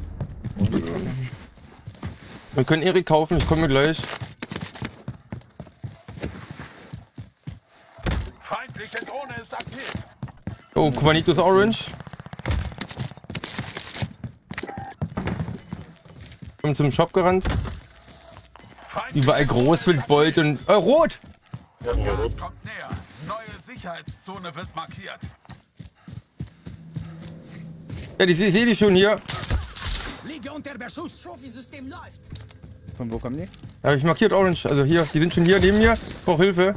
Wir können Erik kaufen, ich komme gleich. Feindliche Drohne ist aktiv. Oh, Quanitos Orange. Kommt zum Shop gerannt. Überall Großwildbold und... rot! Das Gas kommt näher. Neue Sicherheitszone wird markiert. Ja, ich sehe die schon hier. Liege unter Beschuss. Trophy-System läuft. Von wo kommen die? Da habe ich markiert Orange. Also hier, die sind schon hier neben mir. Ich brauche Hilfe.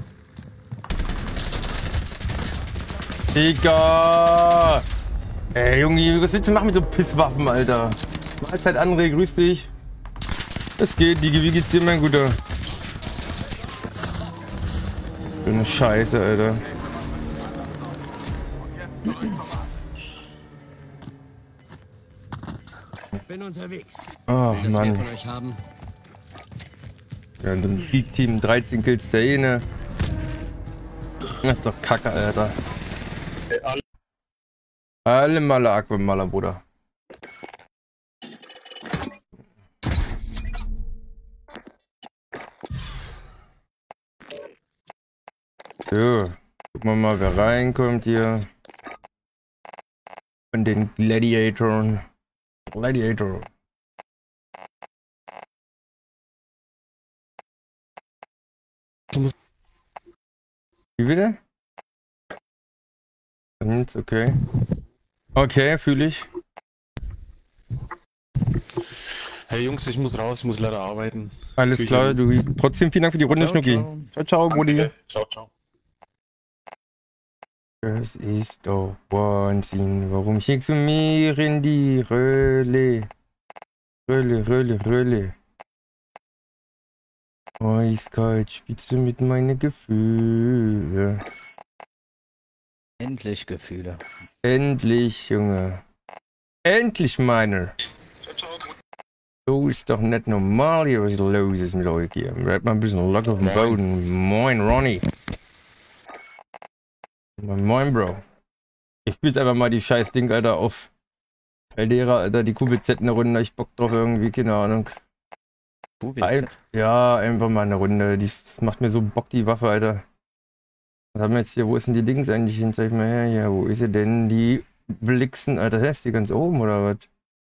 Digga! Ey, Junge, was willst du machen mit so Pisswaffen, Alter? Mahlzeit André, grüß dich. Es geht, Digi, wie geht's dir, mein Guter? So eine Scheiße, Alter. Bin unterwegs. Oh, Will das mehr Mann. von euch haben? Ja, dann die Team 13 Kills der eine. Das ist doch Kacke, Alter. Alle Maler Aquamaler, Bruder. So, gucken wir mal, wer reinkommt hier. Von den Gladiatoren. Gladiator. Wie bitte? Okay. Okay, fühle ich. Hey Jungs, ich muss raus, ich muss leider arbeiten. Alles klar, du. Trotzdem vielen Dank für die Runde, Schnucki. Ciao, ciao, Brudi. Ciao, ciao. Das ist doch Wahnsinn. Warum schickst du mir in die Rölle? Rölle. Eiskalt spielst du mit meinen Gefühlen. Endlich Gefühle. Endlich, Junge. Endlich, meiner. So ist doch nicht normal hier, was los ist mit euch hier. Bleibt mal ein bisschen locker auf dem Boden. Moin, Ronny. Moin, Bro. Ich spiel's einfach mal die scheiß Ding, Alter, auf Caldera, Alter, die QBZ eine Runde. Ich Bock drauf irgendwie, keine Ahnung. Ja, einfach mal eine Runde. Das macht mir so Bock, die Waffe, Alter. Was haben wir jetzt hier? Wo ist denn die Dings eigentlich hin? Zeig mal her. Ja, wo ist sie denn? Die Blixen, Alter. Ist die ganz oben oder was?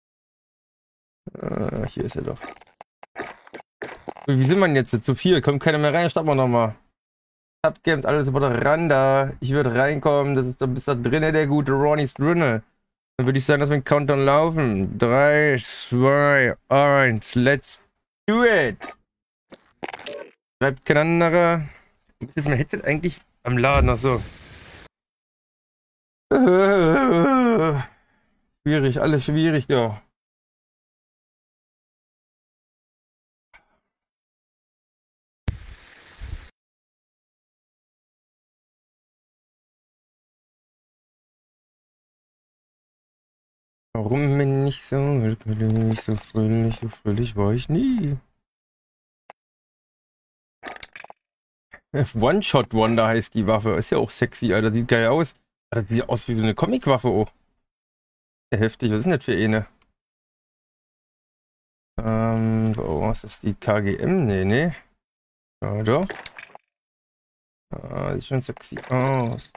Hier ist er doch. Wie sind wir denn jetzt? Zu viel? Kommt keiner mehr rein? Starten wir nochmal. Subgames, alles über der Randa. Ich würde reinkommen. Das ist, da bist da drinnen, der gute Ronny ist drinne. Dann würde ich sagen, dass wir den Countdown laufen. 3, 2, 1. Let's do it. Bleibt kein anderer. Ist jetzt mein Headset eigentlich am Laden? Ach so. Schwierig, alles schwierig da. Warum bin ich so glücklich, so fröhlich war ich nie. One-Shot-Wonder heißt die Waffe. Ist ja auch sexy, Alter. Sieht geil aus. Das sieht aus wie so eine Comic-Waffe auch. Ja, heftig. Was ist denn das für eine? Oh, was ist die KGM? Nee. Ja, doch. Sieht schon sexy aus.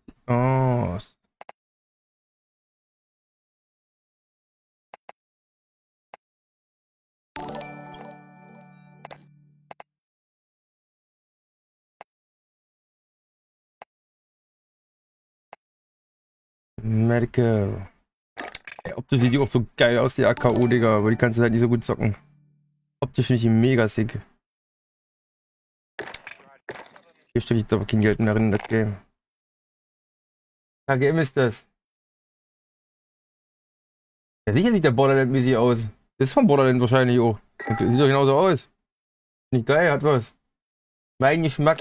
Medical. Ey, optisch sieht die auch so geil aus, die AKO, Digga, aber die kannst du halt nicht so gut zocken. Optisch finde ich die mega sick. Hier stecke ich jetzt aber kein Geld mehr in das Game. KGM ist das. Ja, sicher sieht der Borderland-mäßig aus. Das ist von Borderland wahrscheinlich auch. Sieht doch genauso aus. Nicht geil, hat was. Mein Geschmack.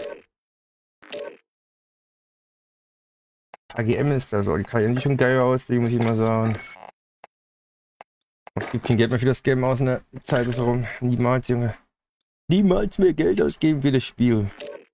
KGM ist das, oh, die KGM sieht schon geil aus, die muss ich mal sagen. Ich gebe kein Geld mehr für das Game aus, ne? Zeit ist rum. Niemals, Junge. Niemals mehr Geld ausgeben für das Spiel.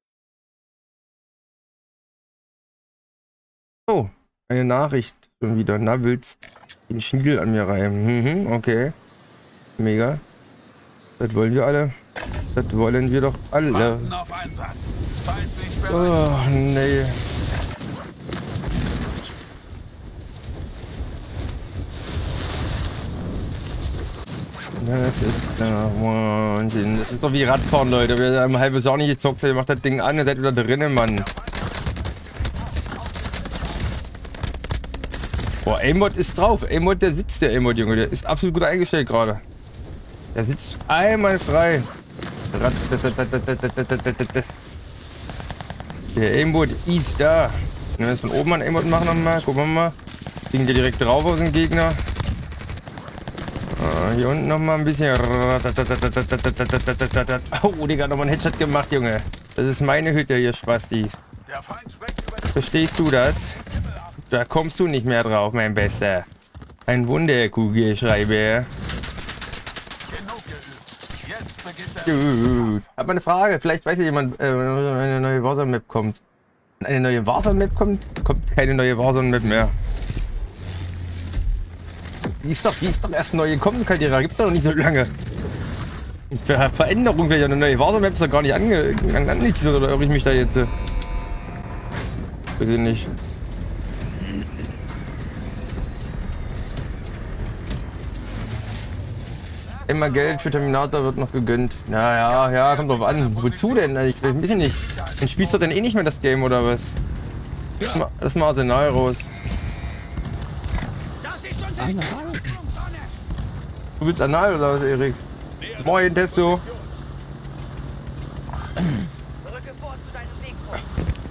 Oh, eine Nachricht schon wieder. Na, willst den Schniedel an mir reiben? Okay. Mega. Das wollen wir alle. Das wollen wir doch alle. Warten auf Einsatz. Zeit sich bereit. Oh, nee. Das ist Wahnsinn. Das ist doch wie Radfahren, Leute. Wer ein halbes Jahr nicht gezockt hat, macht das Ding an, ihr seid wieder drinnen, Mann. Boah, Aimbot ist drauf. Aimbot, der sitzt, der Aimbot, Junge. Der ist absolut gut eingestellt gerade. Der sitzt einmal frei. Der Aimbot ist da. Wenn wir jetzt von oben an Aimbot machen nochmal, gucken wir mal. Kriegen wir direkt drauf aus dem Gegner. Hier unten nochmal ein bisschen. Oh, Digga, nochmal ein Headshot gemacht, Junge. Das ist meine Hütte hier, Spastis. Verstehst du das? Da kommst du nicht mehr drauf, mein Bester. Ein Wunderkugelschreiber. Gut. Hab mal eine Frage. Vielleicht weiß ja jemand, wenn eine neue Warzone-Map kommt. Wenn eine neue Warzone-Map kommt, kommt keine neue Warzone-Map mehr. Die ist doch erst neu gekommen, Caldera. Gibt's doch noch nicht so lange. Für Veränderung wäre ja eine neue Warzone-Map ist doch gar nicht angeteasert, oder irre ich mich da jetzt? Bitte nicht. Immer Geld für Terminator wird noch gegönnt. Ja, kommt drauf an. Wozu denn? Ich weiß nicht. Dann spielst du denn eh nicht mehr das Game, oder was? Lass mal Arsenal raus. Du willst Anal oder was, Erik? Moin, Testo. Rücke vor zu deinem Wegpunkt.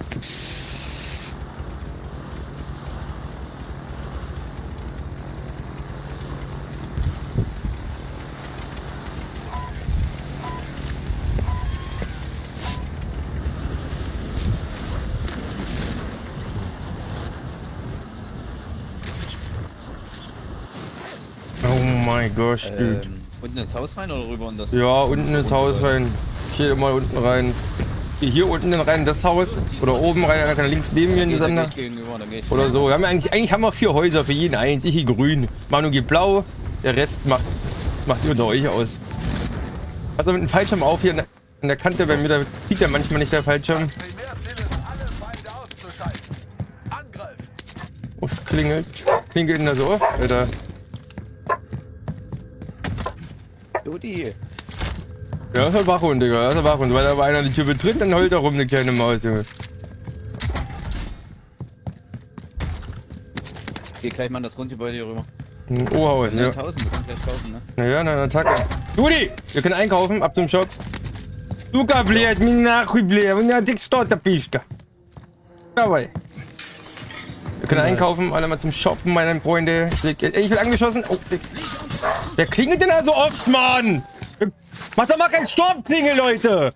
Oh mein Gott, dude. Unten ins Haus rein oder rüber in das? Ja, unten ins Haus rein. Hier mal unten rein. Hier unten rein in das Haus. Oder oben rein, dann kann er links neben mir in die Sander. Oder so. Wir haben eigentlich haben wir 4 Häuser für jeden eins. Ich hier grün. Manu geht blau. Der Rest macht ihr unter euch aus. Also mit dem Fallschirm auf hier an der Kante bei mir, da sieht ja manchmal nicht der Fallschirm. Oh, es klingelt. Klingelt denn da so oft, Alter? Dudi. Ja, das ist ein Wachhund, Digga. Das ist ein Wachhund. Weil da war einer die Tür betritt, dann heult er rum, eine kleine Maus, Junge. Geh gleich mal in das Rundgebäude hier rüber. Ein O-Haus, ja. 1000, wir können gleich 1000, ne? Naja, eine Attacke. Dudi! Wir können einkaufen, ab zum Shop. Suka, blöd, mir nachher, blöd. Und ja, dick steht der Pischka. Dabei. Wir können einkaufen, alle mal zum Shoppen, meine Freunde. Ich will angeschossen. Oh, wer klingelt denn da so oft, Mann? Mach doch mal kein Sturmklingel, Leute!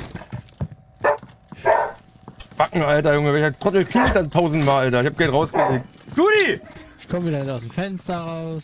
Backen, Alter, Junge. Welcher Trottel klingelt dann 1000-mal, Alter? Ich hab Geld rausgelegt. Dudi! Ich komm wieder aus dem Fenster raus.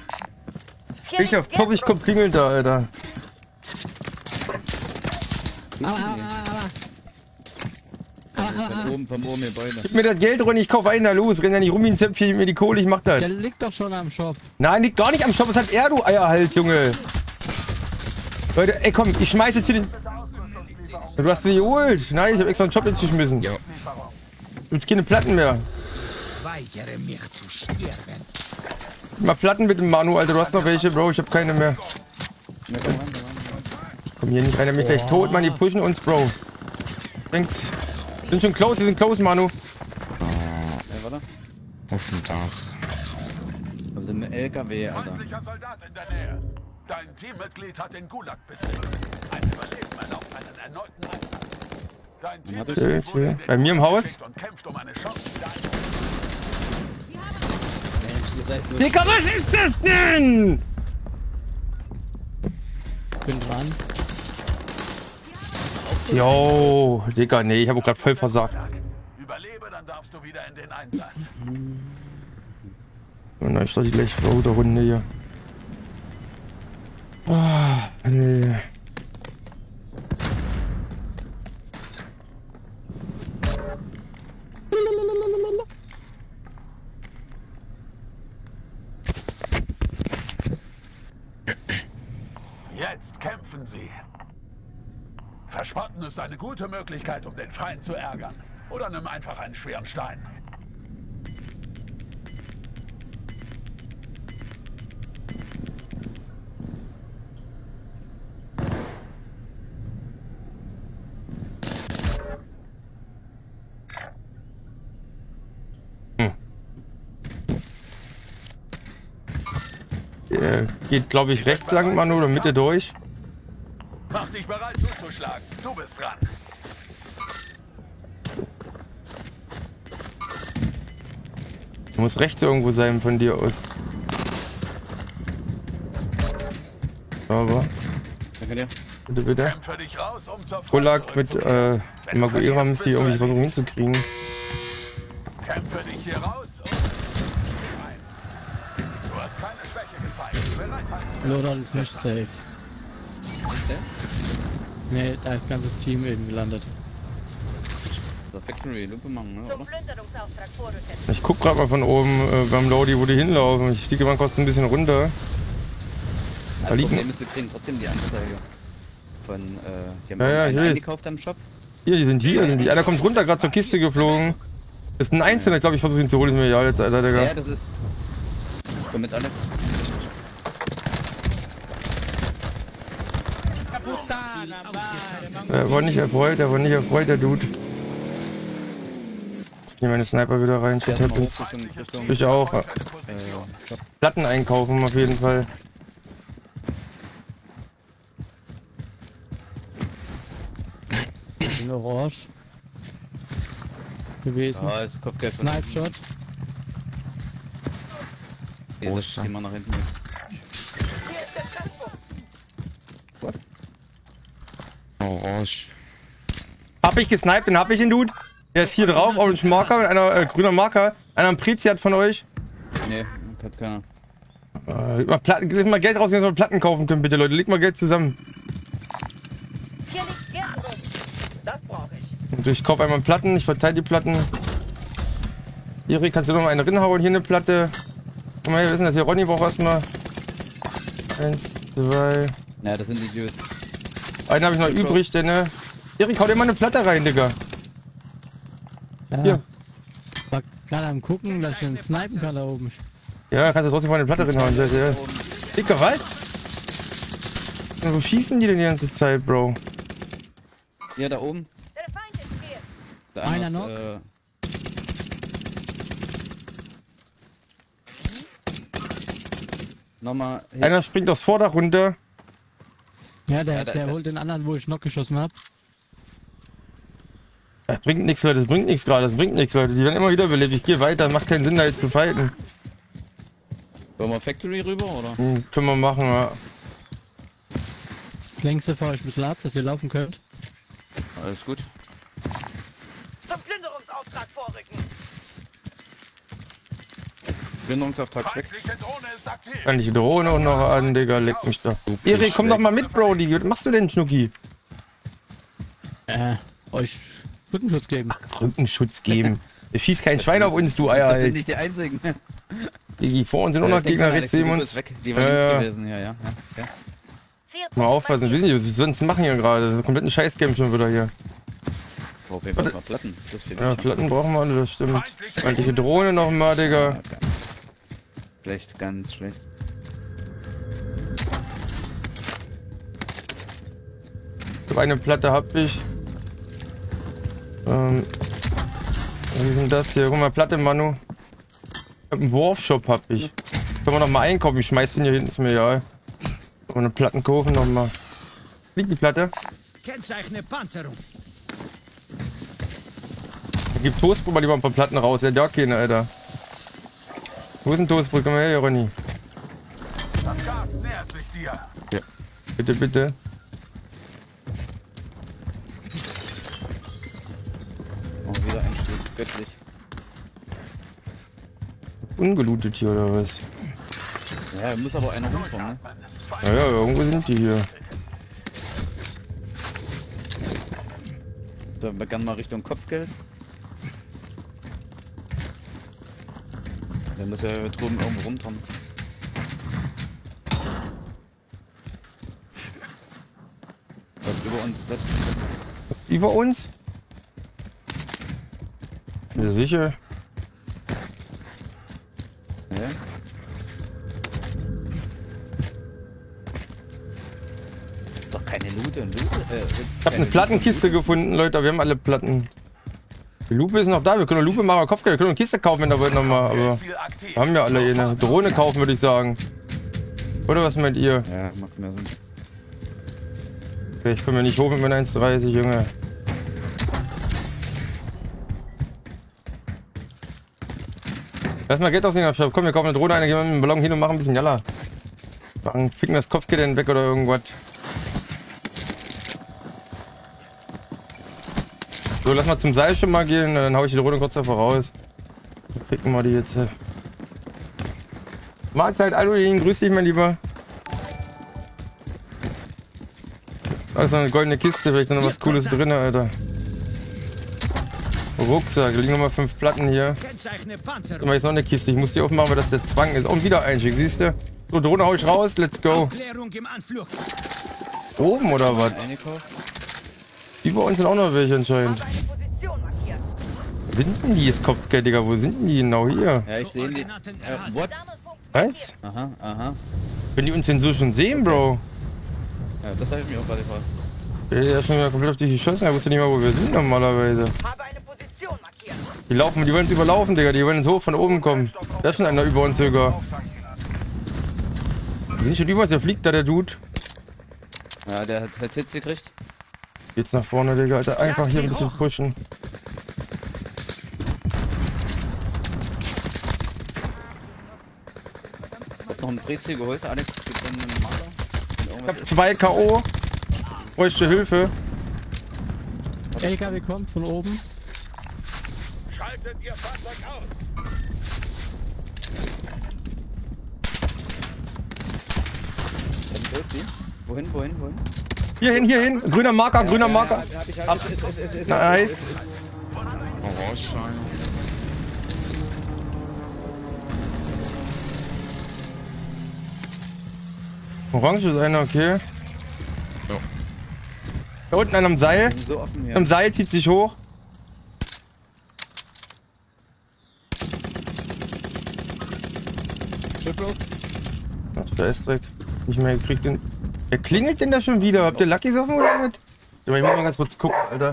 Ich auf 40 kommt klingelt da, Alter. Von oben Gebäude. Gib mir das Geld rund, ich kauf einen da los. Renn ja nicht rum wie ein Zäpfchen, gib mir die Kohle, ich mach das. Der liegt doch schon am Shop. Nein, liegt gar nicht am Shop, was hat er, du Eierhals, Junge? Leute, ey komm, ich schmeiß jetzt hier den... Du hast sie geholt. Nein, ich hab extra einen Shop jetzt geschmissen. Ja. Jetzt keine Platten mehr. Weigere mich zu sterben. Mal Platten bitte, Manu, Alter, du hast noch welche, Bro, ich hab keine mehr. Komm hier nicht rein, der mich gleich tot, Mann, die pushen uns, Bro. Thanks. Sind schon close, die sind close, Manu. Warte. Auf dem Dach. Da sind ein LKW, Alter. Feindlicher Soldat in der Nähe. Dein Teammitglied hat den Gulag betreten. Ein Überleben erlaubt einen erneuten Einsatz. Dein Teammitglied wurde in den Bei mir im Haus. und kämpft um eine Chance wieder Digga, was ist das denn? Bin dran. Jo, Digga, nee, ich hab auch grad voll versagt. Überlebe, dann darfst du wieder in den Einsatz. Und dann starte ich gleich vor der Runde hier. Ah, nee. Jetzt kämpfen sie. Verspotten ist eine gute Möglichkeit, um den Feind zu ärgern. Oder nimm einfach einen schweren Stein. Geht, glaube ich, rechts lang, Manu, oder Mitte durch. Mach dich bereit zuzuschlagen. Du bist dran. Muss rechts irgendwo sein von dir aus. Aber. Danke dir. Bitte, bitte. Kämpfe dich raus, um zur Front Gulag mit Maguire haben sie irgendwie versucht hinzukriegen. Kämpfe dich hier raus. Nein. Du hast keine Schwäche gezeigt. Bereit halten. Loadout ist nicht safe. Ist der? Nee, da ist das ganze Team eben gelandet. So, Factory, Lupe machen, ne, oder? Ich guck gerade mal von oben beim Lodi, wo die hinlaufen. Ich stiege mal kurz ein bisschen runter. Da liegen- Problem ist, wir kriegen trotzdem die Anzeige. Von, die haben Ja, einen ich weiß. eingekauft am Shop. Hier, die sind hier. Einer kommt runter, gerade zur Kiste geflogen. Ist ein Einzelner, ich glaube, ich versuche ihn zu holen. Ist mir egal jetzt, Alter, Digga. Ja, das ist... Komm mit, Alex. Er war nicht erfreut, der Dude. Ich nehme meine Sniper wieder rein, shit Der ist mal happens. hoch Richtung... Ich auch. Shop. Platten einkaufen auf jeden Fall. In Orange. Gewesen. Ja, ist Kopfgeld von... Snipe Shot. Okay, das ziehen wir nach hinten. Orange. Hab ich gesniped, den hab ich ihn, Dude. Der ist hier drauf, orange Marker, mit einer grüner Marker. Einer am Prezi hat von euch. Nee, hat keiner. Leg mal Geld raus, dass wir Platten kaufen können, bitte, Leute. Leg mal Geld zusammen. Hier liegt Geld rum. Das brauche ich. Und ich kaufe einmal Platten, ich verteile die Platten. Erik, kannst du noch mal eine rinhauen? Hier eine Platte. Guck mal, wir wissen das hier. Ronny braucht erstmal. 1, 2. Naja, das sind die Dudes. Einen habe ich noch übrig, denn ne? Erik, hau dir mal eine Platte rein, Digga. Ja. Hier. War gerade am gucken, dass ich den snipen kann da oben. Ja, kannst du trotzdem mal eine Platte reinhauen. Ja. Digga, was? Und wo schießen die denn die ganze Zeit, Bro? Ja, da oben. Der Feind ist hier. Da Einer noch. noch? Nochmal. Einer springt aufs Vordach runter. Ja, der, Ja, da ist der er. holt den anderen, wo ich Knock geschossen hab. Das bringt nichts, Leute. Das bringt nichts gerade. Das bringt nichts, Leute. Die werden immer wieder belebt. Ich gehe weiter. Macht keinen Sinn, da jetzt zu fighten. Wollen wir Factory rüber, oder? Können wir machen, ja. Längste fahr ich ein bisschen ab, dass ihr laufen könnt. Alles gut. Zum Plünderungsauftrag vorrücken. Plünderungsauftrag weg. Feindliche Drohne ist aktiv. Kann ich die Drohne auch noch an, Digga. Leck mich da. Erik, komm doch mal mit, Brody. Was machst du denn, Schnucki? Euch Rückenschutz geben. Rückenschutz geben. Es schießt kein Schwein auf uns, du Eier. Das sind nicht die einzigen. Die vor uns sind auch noch Gegner, rechts neben uns. Die waren links gewesen, ja. Mal aufpassen, wissen Sie, was wir sonst machen hier gerade? Das ist komplett ein Scheißgame schon wieder hier. Oh, wir müssen mal Platten. Das fehlt Ja, Platten brauchen wir alle, das stimmt. Feindliche Drohne nochmal, Digga. Okay. Schlecht, ganz schlecht. So eine Platte hab ich. Wie ist denn das hier? Guck mal, Platte, Manu. Ich hab einen Wurfshop, hab ich. Können wir noch mal einkaufen? Ich schmeiß den hier hinten, ist mir egal. Können wir eine Platten kaufen nochmal. Liegt die Platte? Kennzeichne Panzerung. Gib Toastbrot mal lieber ein paar Platten raus. Der hat keine, Alter. Wo ist ein Toastbrot? Komm mal her, Ronny. Das Gas nähert sich dir. Ja. Bitte, bitte. Oh, wieder ein Stück. Göttlich. Ungelootet hier, oder was? Ja, muss aber einer rumkommen, ne? Naja, irgendwo sind die hier. So, begann mal Richtung Kopfgeld. Der muss ja drüben irgendwo rumkommen. Was über uns? Das Über uns? Ja, sicher. ja? Doch keine Lute. Ich habe eine Plattenkiste gefunden, Leute. Wir haben alle Platten. Die Lupe ist noch da. Wir können eine Lupe machen, aber Kopfgeld. Wir können eine Kiste kaufen, wenn ihr wollt nochmal. Aber wir haben ja alle eine Drohne kaufen, würde ich sagen. Oder was meint ihr? Ja, macht mehr Sinn. Okay, ich komme ja nicht hoch mit meinen 1,30, Junge. Lass mal Geld aus dem Shop. Komm, wir kaufen eine Drohne, gehen wir mit dem Ballon hin und machen ein bisschen Jalla. Machen, ficken das Kopfgeld dann weg oder irgendwas. So, lass mal zum Seil schon mal gehen, dann hau ich die Drohne kurz davor raus. Dann ficken wir die jetzt. Mahlzeit, Aludin, grüß dich, mein Lieber. Da ist noch eine goldene Kiste, vielleicht noch was Cooles drin, Alter. Rucksack, da liegen nochmal 5 Platten hier. Kennzeichne Panzerung. Guck mal, jetzt noch eine Kiste. Ich muss die aufmachen, weil das der Zwang ist. Und wieder einschick, siehst du? So, Drohne hau ich raus, let's go. Aufklärung im Anflug. Oben oder was? Über uns sind auch noch welche anscheinend. Habe eine Position markiert. Wo sind denn die jetzt Kopfgeld, Digga? Wo sind denn die genau hier? Ja, ich sehe die. Koordinaten erhalten. What? Was? Aha. Wenn die uns denn so schon sehen, Bro? Ja, das habe ich mir auch gerade gefragt. Der ist schon mal komplett auf dich geschossen. Er wusste nicht mal, wo wir sind normalerweise. Habe eine Position markiert. Die wollen uns überlaufen, Digga. Die wollen uns hoch von oben kommen. Da ist schon einer über uns sogar. Die sind schon über uns. Der fliegt da, der Dude. Ja, der hat Hits gekriegt. Jetzt nach vorne, Digga. Alter, einfach hier ein bisschen pushen. Hab noch einen Brezel geholt. Alex, gibt dann einen Marker. Ich hab 2 K.O. Bräuchte Hilfe. LKW kommt von oben. Schaltet ihr Fahrzeug aus. Wohin? Hierhin. Grüner Marker, grüner Marker. Nice. Orange ist einer, okay. Da unten einer am Seil. So offen hier. Am Seil zieht sich hoch. Ach, da ist Dreck. Nicht mehr gekriegt. Wer klingelt denn da schon wieder? Habt ihr Lucky offen oder was? Ja, ich muss mal ganz kurz gucken, Alter.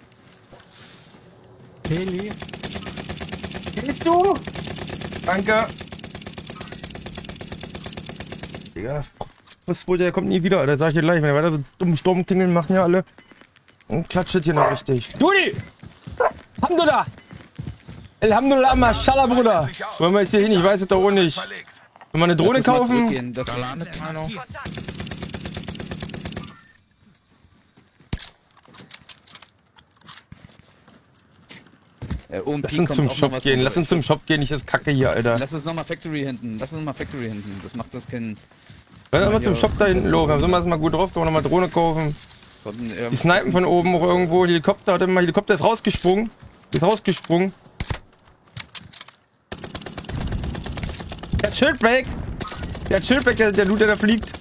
Heli. Willst du? Danke. Digga. Was wohl, der kommt nie wieder, Alter. Sag ich dir gleich. Wenn er weiter so dumm Sturm klingeln, machen ja alle. Und klatscht das hier noch richtig. Dudi! Alhamdulillah! Alhamdulillah, Mashallah, Bruder. Wollen wir jetzt hier hin? Ich weiß es doch auch nicht. Wenn wir eine Drohne kaufen. Da landet einer. Lass uns zum Shop gehen. Lass uns zum Shop gehen. Ich ist Kacke hier, Alter. Lass uns nochmal Factory hinten. Das macht das keinen. Lass uns mal zum Shop da hinten loben. Dann sind wir erstmal gut drauf. Können wir nochmal Drohne kaufen. Die snipen von oben auch irgendwo. Helikopter hat immer. Helikopter ist rausgesprungen. Ist rausgesprungen. Der hat Schildbreak. Der hat Schildbreak, der Loot, der da fliegt.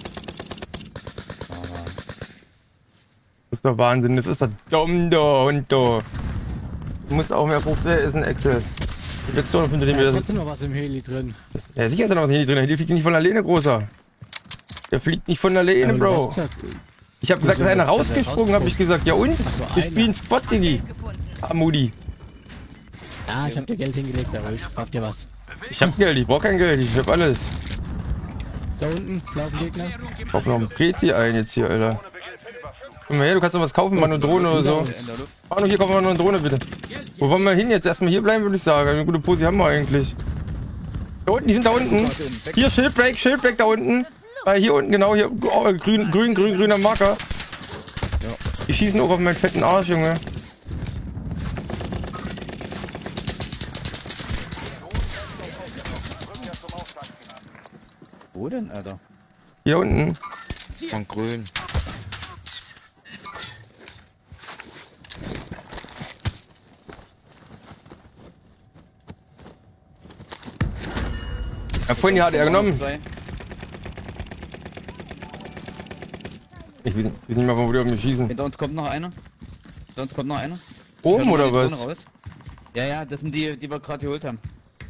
Das ist doch Wahnsinn. Das ist doch dumm, da und da. Du musst auch mehr Frucht essen, Excel. Da ist trotzdem noch was im Heli drin. Ja, sicher ist da noch was im Heli drin. Der Heli fliegt nicht von alleine, Großer. Der fliegt nicht von alleine, Bro. Ich habe gesagt, dass einer rausgesprungen, habe ich gesagt. Ja und? Wir spielen Squad, Diggi. Amudi. Ja, ich hab dir Geld hingelegt, aber ich kauf dir was. Ich hab Geld, ich brauch kein Geld, ich hab alles. Da unten, laufen Gegner. Ich brauch noch einen Prezi ein jetzt hier, Alter. Komm mal her, du kannst noch was kaufen, mal eine Drohne oder so. Manu, hier kommen wir noch eine Drohne, bitte. Wo wollen wir hin jetzt? Erstmal hier bleiben, würde ich sagen. Eine gute Pose haben wir eigentlich. Da unten, die sind da unten. Hier, Schildbreak da unten. Hier unten, genau, hier. Oh, grüner Marker. Die schießen auch auf meinen fetten Arsch, Junge. Wo denn, Alter? Hier unten. Von grün. Ja, vorhin die hat er genommen. Ich weiß nicht mal, wo die auf mich schießen. Hinter uns kommt noch einer. Hinter uns kommt noch einer. Oben oder was? Ja, ja, das sind die, die wir gerade geholt haben.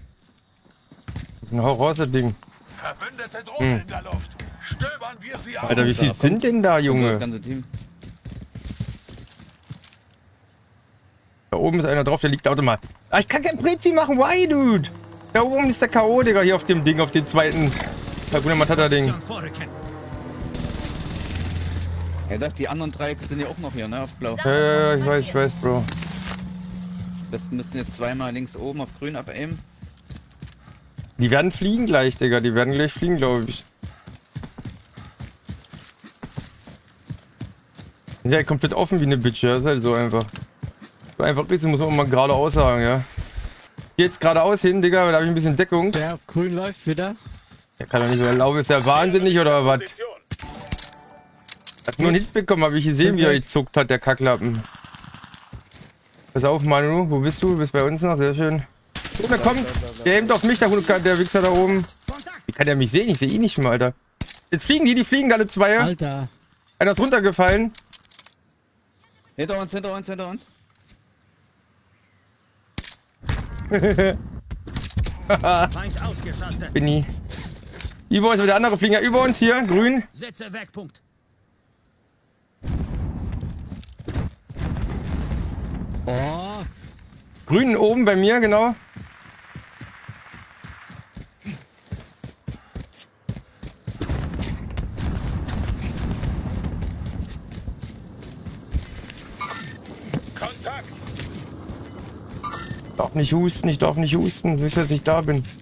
Ein Horror-Ding. Verbündete Drohnen in der Luft. Stöbern wir sie auf. Alter, wie viel sind denn da, Junge? Das ganze Team. Da oben ist einer drauf, der liegt da mal. Ah, ich kann kein Prezi machen, why, dude? Da oben ist der K.O., Digga, hier auf dem Ding, auf dem zweiten Hakuna Matata-Ding. Ja, doch, die anderen drei sind ja auch noch hier, ne, auf blau. Ja, ich weiß, Bro. Das müssten jetzt zweimal links oben auf grün abaimen. Die werden fliegen gleich, Digga, die werden gleich fliegen, glaube ich. Sind ja komplett offen wie eine Bitch, ja, ist halt so einfach. So einfach ist, muss man auch mal geradeaus sagen, ja. Jetzt geradeaus hin, Digga, da habe ich ein bisschen Deckung. Der auf grün läuft wieder. Der kann doch nicht so erlauben, ist der wahnsinnig oder was? Hat nur einen Hit bekommen, habe ich gesehen, wie er gezuckt hat, der Kacklappen. Pass auf, Manu, wo bist du? Du bist bei uns noch, sehr schön. Oh, der kommt, der aimt auf mich, der Wichser da oben. Wie kann der mich sehen? Ich sehe ihn nicht mehr, Alter. Jetzt fliegen die fliegen alle zwei. Alter. Einer ist runtergefallen. Hinter uns, hinter uns, hinter uns. Feind ausgeschaltet. Bin über uns, der andere fliegen ja über uns hier, grün. Setze weg, Punkt. Oh. Grün oben bei mir, genau. Kontakt. Darf nicht husten, ich darf nicht husten, du weißt, dass ich da bin.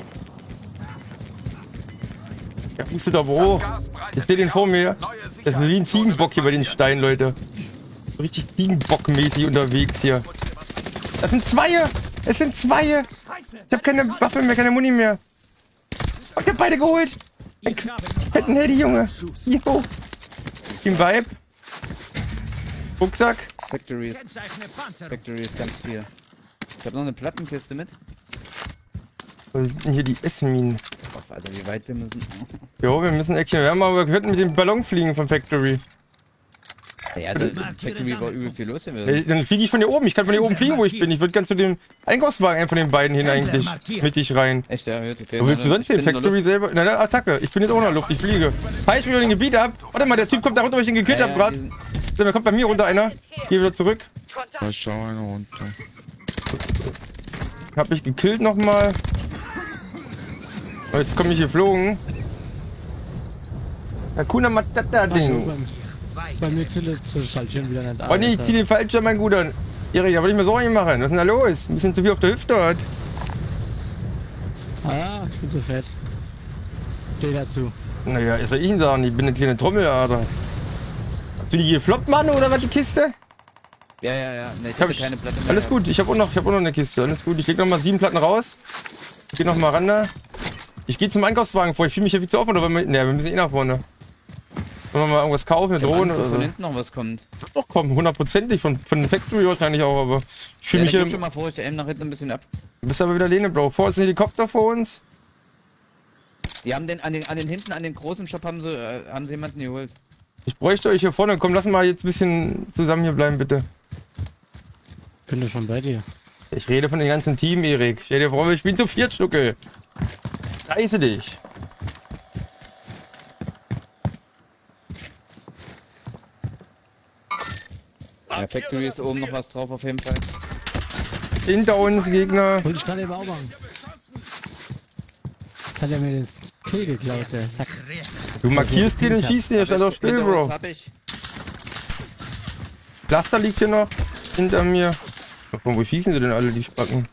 Der hustet aber hoch. Ich sehe den vor mir. Das ist wie ein Ziegenbock hier bei den Steinen, Leute. Richtig Ziegenbock-mäßig unterwegs hier. Das sind Zweie! Es sind Zweie! Ich habe keine Waffe mehr, keine Muni mehr. Oh, ich hab beide geholt! Fetten Handy, Junge! Jo! Team Vibe. Rucksack. Factory ist ganz viel. Ich habe noch eine Plattenkiste mit. Was sind denn hier die Essminen? Ach, Alter, wie weit wir müssen. Jo, wir müssen Action. Wir haben aber gehört mit dem Ballon fliegen vom Factory. Ja, der Factory war übel viel los. Dann fliege ich von hier oben. Ich kann von hier oben fliegen, wo ich bin. Ich würde ganz zu dem Einkaufswagen einen von den beiden hin eigentlich. Mittig rein. Echt, ja, okay. Wo willst du sonst den Factory selber? Nein, Attacke. Ich bin jetzt auch in der Luft. Ich fliege. Falsch wieder den Gebiet ab. Warte mal, der Typ kommt da runter, weil ich ihn gekillt habe gerade. So, da kommt bei mir runter einer. Geh wieder zurück. Da schau einer runter. Hab ich gekillt nochmal. Oh, jetzt komme ich geflogen. Hakuna Matata-Ding. Bei mir zündet das Fallschirm wieder nicht an. Oh nee, ich zieh den Fallschirm, mein Guter. Erik, da wollte ich mir Sorgen machen. Was ist denn da los? Ein bisschen zu viel auf der Hüfte hat. Ah, ich bin so fett. Steh dazu. Naja, ist soll ich Ihnen sagen? Ich bin eine kleine Trommelader. Hast du die gefloppt, Mann, oder was, die Kiste? Ja. Ne, ich habe keine Platte mehr. Alles gut, ich hab auch noch eine Kiste. Alles gut, ich leg noch mal 7 Platten raus. Ich geh noch mal ran da. Ich gehe zum Einkaufswagen vor. Ich fühle mich hier viel zu offen, oder? Ne, wir müssen eh nach vorne. Wollen wir mal irgendwas kaufen, eine Drohne Angst, dass oder von so? hinten noch was kommt. Doch, komm, hundertprozentig. Von Factory wahrscheinlich auch, aber ich fühle Ja, mich dann hier. geht schon mal vor, ich aim nach hinten ein bisschen ab. Du bist aber wieder Lene, Bro. Vor ist ein Helikopter vor uns. Die haben an den hinten, an den großen Shop haben sie jemanden geholt. Ich bräuchte euch hier vorne. Komm, lass mal jetzt ein bisschen zusammen hier bleiben, bitte. Bin doch schon bei dir. Ich rede von dem ganzen Team, Erik. Stell dir vor, wir spielen zu 4 Stücke. Reiße dich. Ja, Factory ist oben noch was drauf auf jeden Fall. Hinter uns Gegner. Wollte ich gerade eben auch machen. Hat er mir das Kill geklaut, der Sack. Du markierst den und schießt den. Der steht doch still, Hinter uns Bro. hab ich. Cluster liegt hier noch. Hinter mir. Von wo schießen sie denn alle, die Spacken?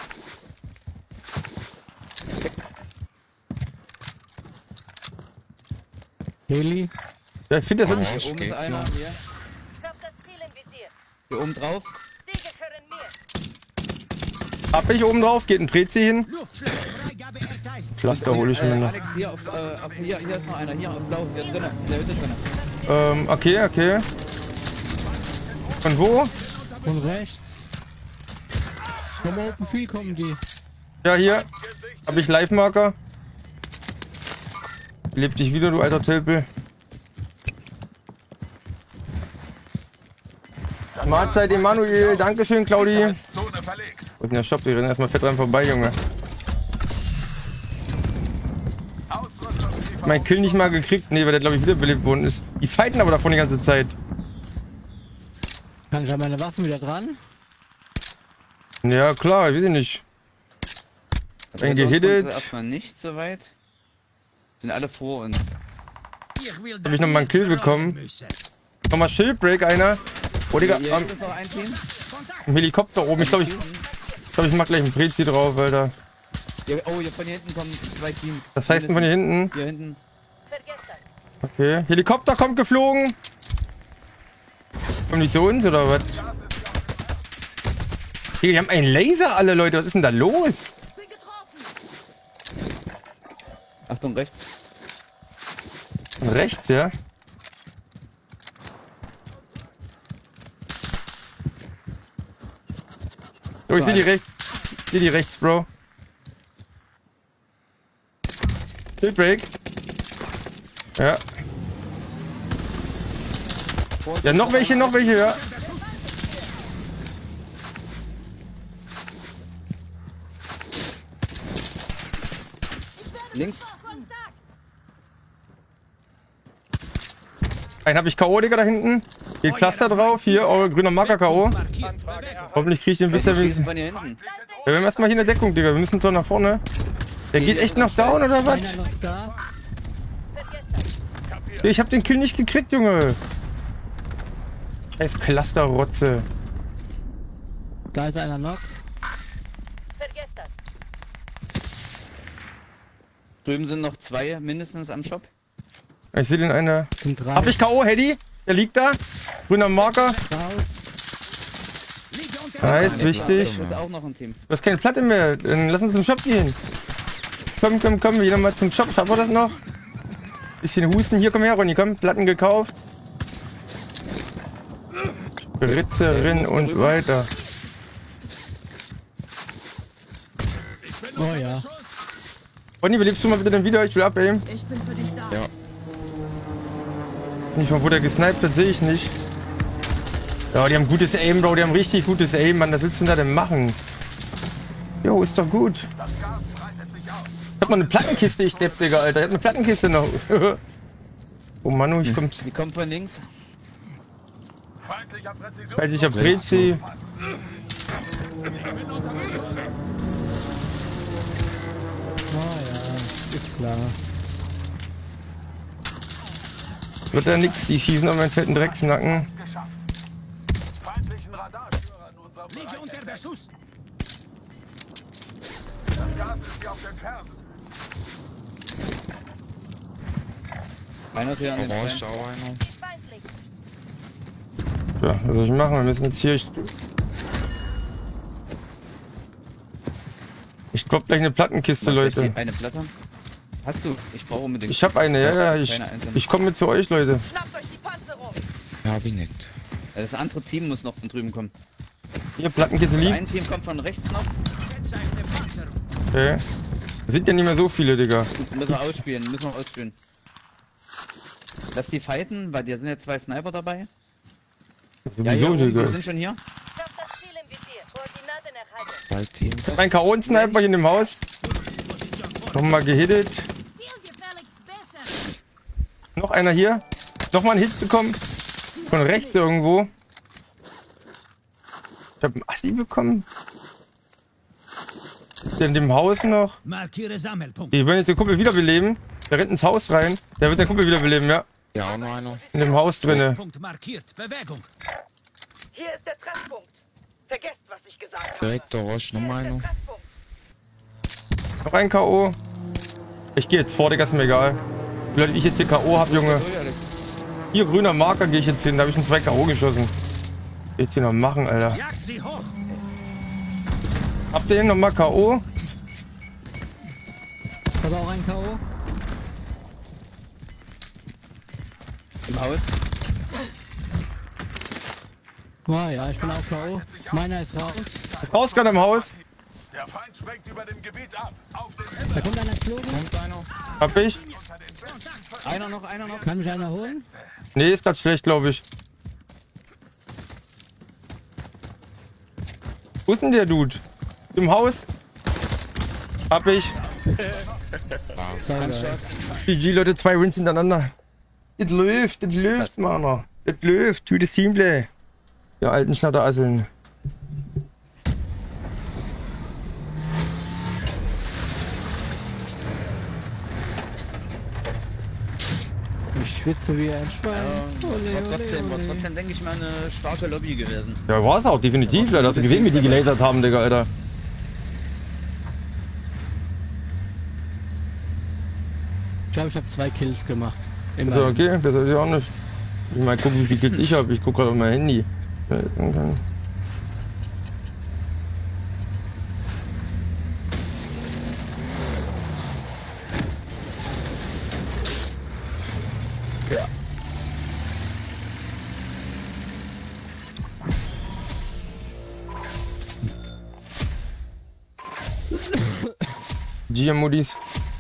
Heli. Ja, ich finde das Hier nicht. oben ist einer, hier. Hier oben drauf. Hab ich oben drauf, geht ein Prezi hin. Luftschlag, Freigabe erteilt. Pflaster hole ich mir noch. Alex, hier, hier ist noch einer, hier auf blau, hier drinnen, in der Hütte drinnen. Okay. Von wo? Von rechts. Vom Open Field kommen die. Ja, hier. Hab ich Live-Marker. Leb dich wieder, du alter Tölpel. Mahlzeit Emanuel, dankeschön Claudi. Zone verlegt. Wo ist denn der Shop? Die rennen erstmal fett dran vorbei, Junge. Ausrüstungslieferung. Mein Kill nicht mal gekriegt. Nee, weil der glaube ich wiederbelebt worden ist. Die fighten aber davon die ganze Zeit. Kann ich an meine Waffen wieder dran? Ja klar, weiß ich nicht. Ein gehittet. Erstmal nicht so weit. Sind alle vor uns. Ich will Hab ich noch mal einen Kill bekommen. Nochmal Shieldbreak einer. Oh Digga, Hier ist noch ein Team. am Helikopter oben. Ich glaube ich mach gleich einen Prezi drauf, Alter. Hier, oh, hier von hier hinten kommen 2 Teams. Das heißt von hier hinten. Hier hinten. Okay. Helikopter kommt geflogen. Kommen die zu uns oder was? Hier, die haben einen Laser, alle Leute. Was ist denn da los? Achtung, rechts. Rechts, ja. Oh, ich sehe die rechts. Ich sehe die rechts, Bro. Shieldbreak. Ja. Ja, noch welche, ja. Links. Einen habe ich K.O., Digga, da hinten. Hier Cluster drauf. Hier, oh, grüner Marker K.O. Hoffentlich kriege ich den Witz erwiesen. Von hier hinten. Ja, wir haben erstmal hier eine Deckung, Digga. Wir müssen so nach vorne. Der geht echt noch down, oder was? Einer noch da. Ich hab den Kill nicht gekriegt, Junge. Scheiß Clusterrotze. Da ist einer noch. Drüben sind noch 2 mindestens am Shop. Ich sehe den einer. Sind 3. Hab ich K.O., Hedy? Der liegt da. Grüner Marker. Nice, wichtig. Das ist auch noch ein Team. Du hast keine Platte mehr. Dann lass uns zum Shop gehen. Komm, wieder mal zum Shop. Schaffen wir das noch? Bisschen Husten. Hier, komm her, Ronny. Komm, Platten gekauft. Spritzerin und weiter. Oh ja. Ronny, belebst du mal bitte den wieder? Ich will abaimen. Ich bin für dich da. Ja. Nicht mal, wo der gesniped hat, sehe ich nicht. Ja, die haben gutes Aim, Bro. Die haben richtig gutes Aim, Mann. Was willst du denn da denn machen? Jo, ist doch gut. Ich hab noch eine Plattenkiste, ich depp, Digga, Alter. Ich hab eine Plattenkiste noch. Oh Manu, ich komm. Die kommen von links. Feindlicher Präzision. Halt dich auf Prezi. Oh ja, ist klar. Wird da nix, die schießen auf meinen fetten Drecksnacken. Geschafft. Feindlichen Radarführer in unserem Liege Bereich unter entdeckt. Beschuss. Das Gas ist hier auf den Fersen. Einer ist hier an den Orange, Stein. auch einer. Ja, was soll ich machen? Wir müssen jetzt hier. Ich glaub gleich eine Plattenkiste, Leute. Eine Platte. Hast du? Ich brauche unbedingt. Ich hab eine, ja. Ich komme mit zu euch, Leute. Schnappt euch die Panzerung. Ja, hab ich nicht. Das andere Team muss noch von drüben kommen. Hier, Plattenkiste liegt. Ein Team kommt von rechts noch. Okay. Das sind ja nicht mehr so viele, Digga. Müssen wir ausspielen. Lass die fighten, weil da sind jetzt 2 Sniper dabei. Sowieso, ja, Digga. Wir sind schon hier. Das Ziel im Visier. Koordinaten erhalten. 2 Teams. Ein K.O.-Sniper hier in dem Haus. Nochmal gehittet. Noch einer hier. Nochmal einen Hit bekommen. Von rechts irgendwo. Ich hab einen Assi bekommen. In dem Haus noch. Markiere Sammelpunkt. Die wollen jetzt den Kumpel wiederbeleben. Der rennt ins Haus rein. Der wird den Kumpel wiederbeleben, ja. Ja, auch noch einer. In dem Haus drinne. Punkt markiert. Bewegung. Hier ist der Treffpunkt. Vergesst, was ich gesagt habe. Direkt da raus, nochmal einer. Noch ein K.O. Ich gehe jetzt vor, Digga, ist mir egal. Wie Leute, ich jetzt hier K.O. hab, Junge. Hier, grüner Marker, gehe ich jetzt hin. Da habe ich schon 2 K.O. geschossen. Jetzt hier noch machen, Alter. Jagt sie hoch. Habt ihr den nochmal K.O.? Ich habe auch ein K.O. Im Haus. Oh, ja, ich bin auch K.O. Meiner ist raus. Ist raus gerade im Haus. Der Feind schwenkt über dem Gebiet ab. Auf den Himmel. Da kommt einer geflogen. Kommt einer. Hab ich? Einer noch. Kann mich einer holen? Nee, ist grad schlecht, glaube ich. Wo ist denn der Dude? Im Haus? Hab ich. GG, Leute, 2 Wins hintereinander. Das läuft, Mann. Das läuft, gutes Teamplay. Ja, alten Schnatterasseln. Ich schwitze wie ein Schwein. War trotzdem denke ich mal eine starke Lobby gewesen. Ja, war's auch, definitiv, Alter. Hast du gesehen, wie die gelasert haben, Digga, Alter. Ich glaube, ich habe 2 Kills gemacht. Also, okay, das ist ja auch nicht. Ich mal gucken, wie viele Kills ich habe. Ich gucke gerade auf mein Handy. Ja. Gia-Modis.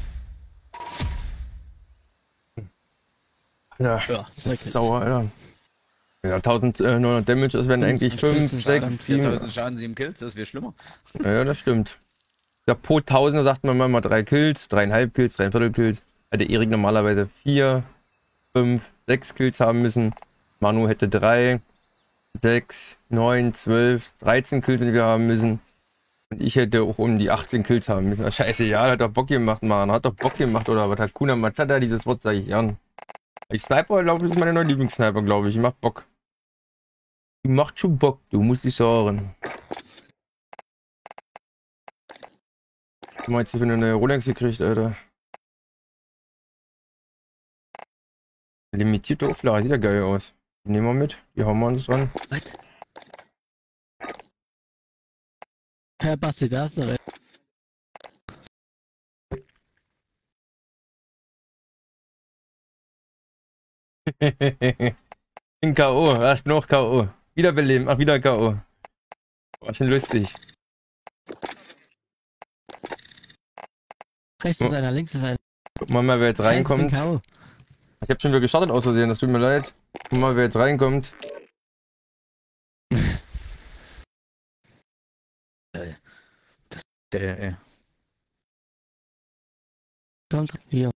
Ja, das ist sauer, Alter. Ja, 1900 Damage, das wären eigentlich 5, 6, 4000 Schaden, 7 Kills, das wäre schlimmer. Ja, das stimmt. Ja, pro 1000er sagt man mal 3 Kills, 3,5 Kills, 3,25 Kills. Hätte Erik normalerweise 4, 5, 6 Kills haben müssen. Manu hätte 3, 6, 9, 12, 13 Kills, die wir haben müssen. Und ich hätte auch um die 18 Kills haben müssen. Scheiße, ja, hat doch Bock gemacht, Mann. Hat doch Bock gemacht, oder was? Hakuna Matata, dieses Wort sage ich gern. Ich Sniper, glaube ich, ist meine neue Lieblingssniper, glaube ich. Ich mach Bock. Du machst schon Bock, du musst dich sagen. Du meinst, ich bin eine Rolex gekriegt, Alter. Limitierte Auflage, sieht ja geil aus. Die nehmen wir mit, die hauen wir uns dran. Was? Herr Basti, da hast du recht. In K.O., ach, noch K.O. Wiederbeleben, ach, wieder K.O. War schon lustig. Rechts ist einer, links ist einer. Guck mal, wer jetzt reinkommt. Ich hab schon wieder gestartet aus Versehen, das tut mir leid. Guck mal, wer jetzt reinkommt. Das der, Kommt hier.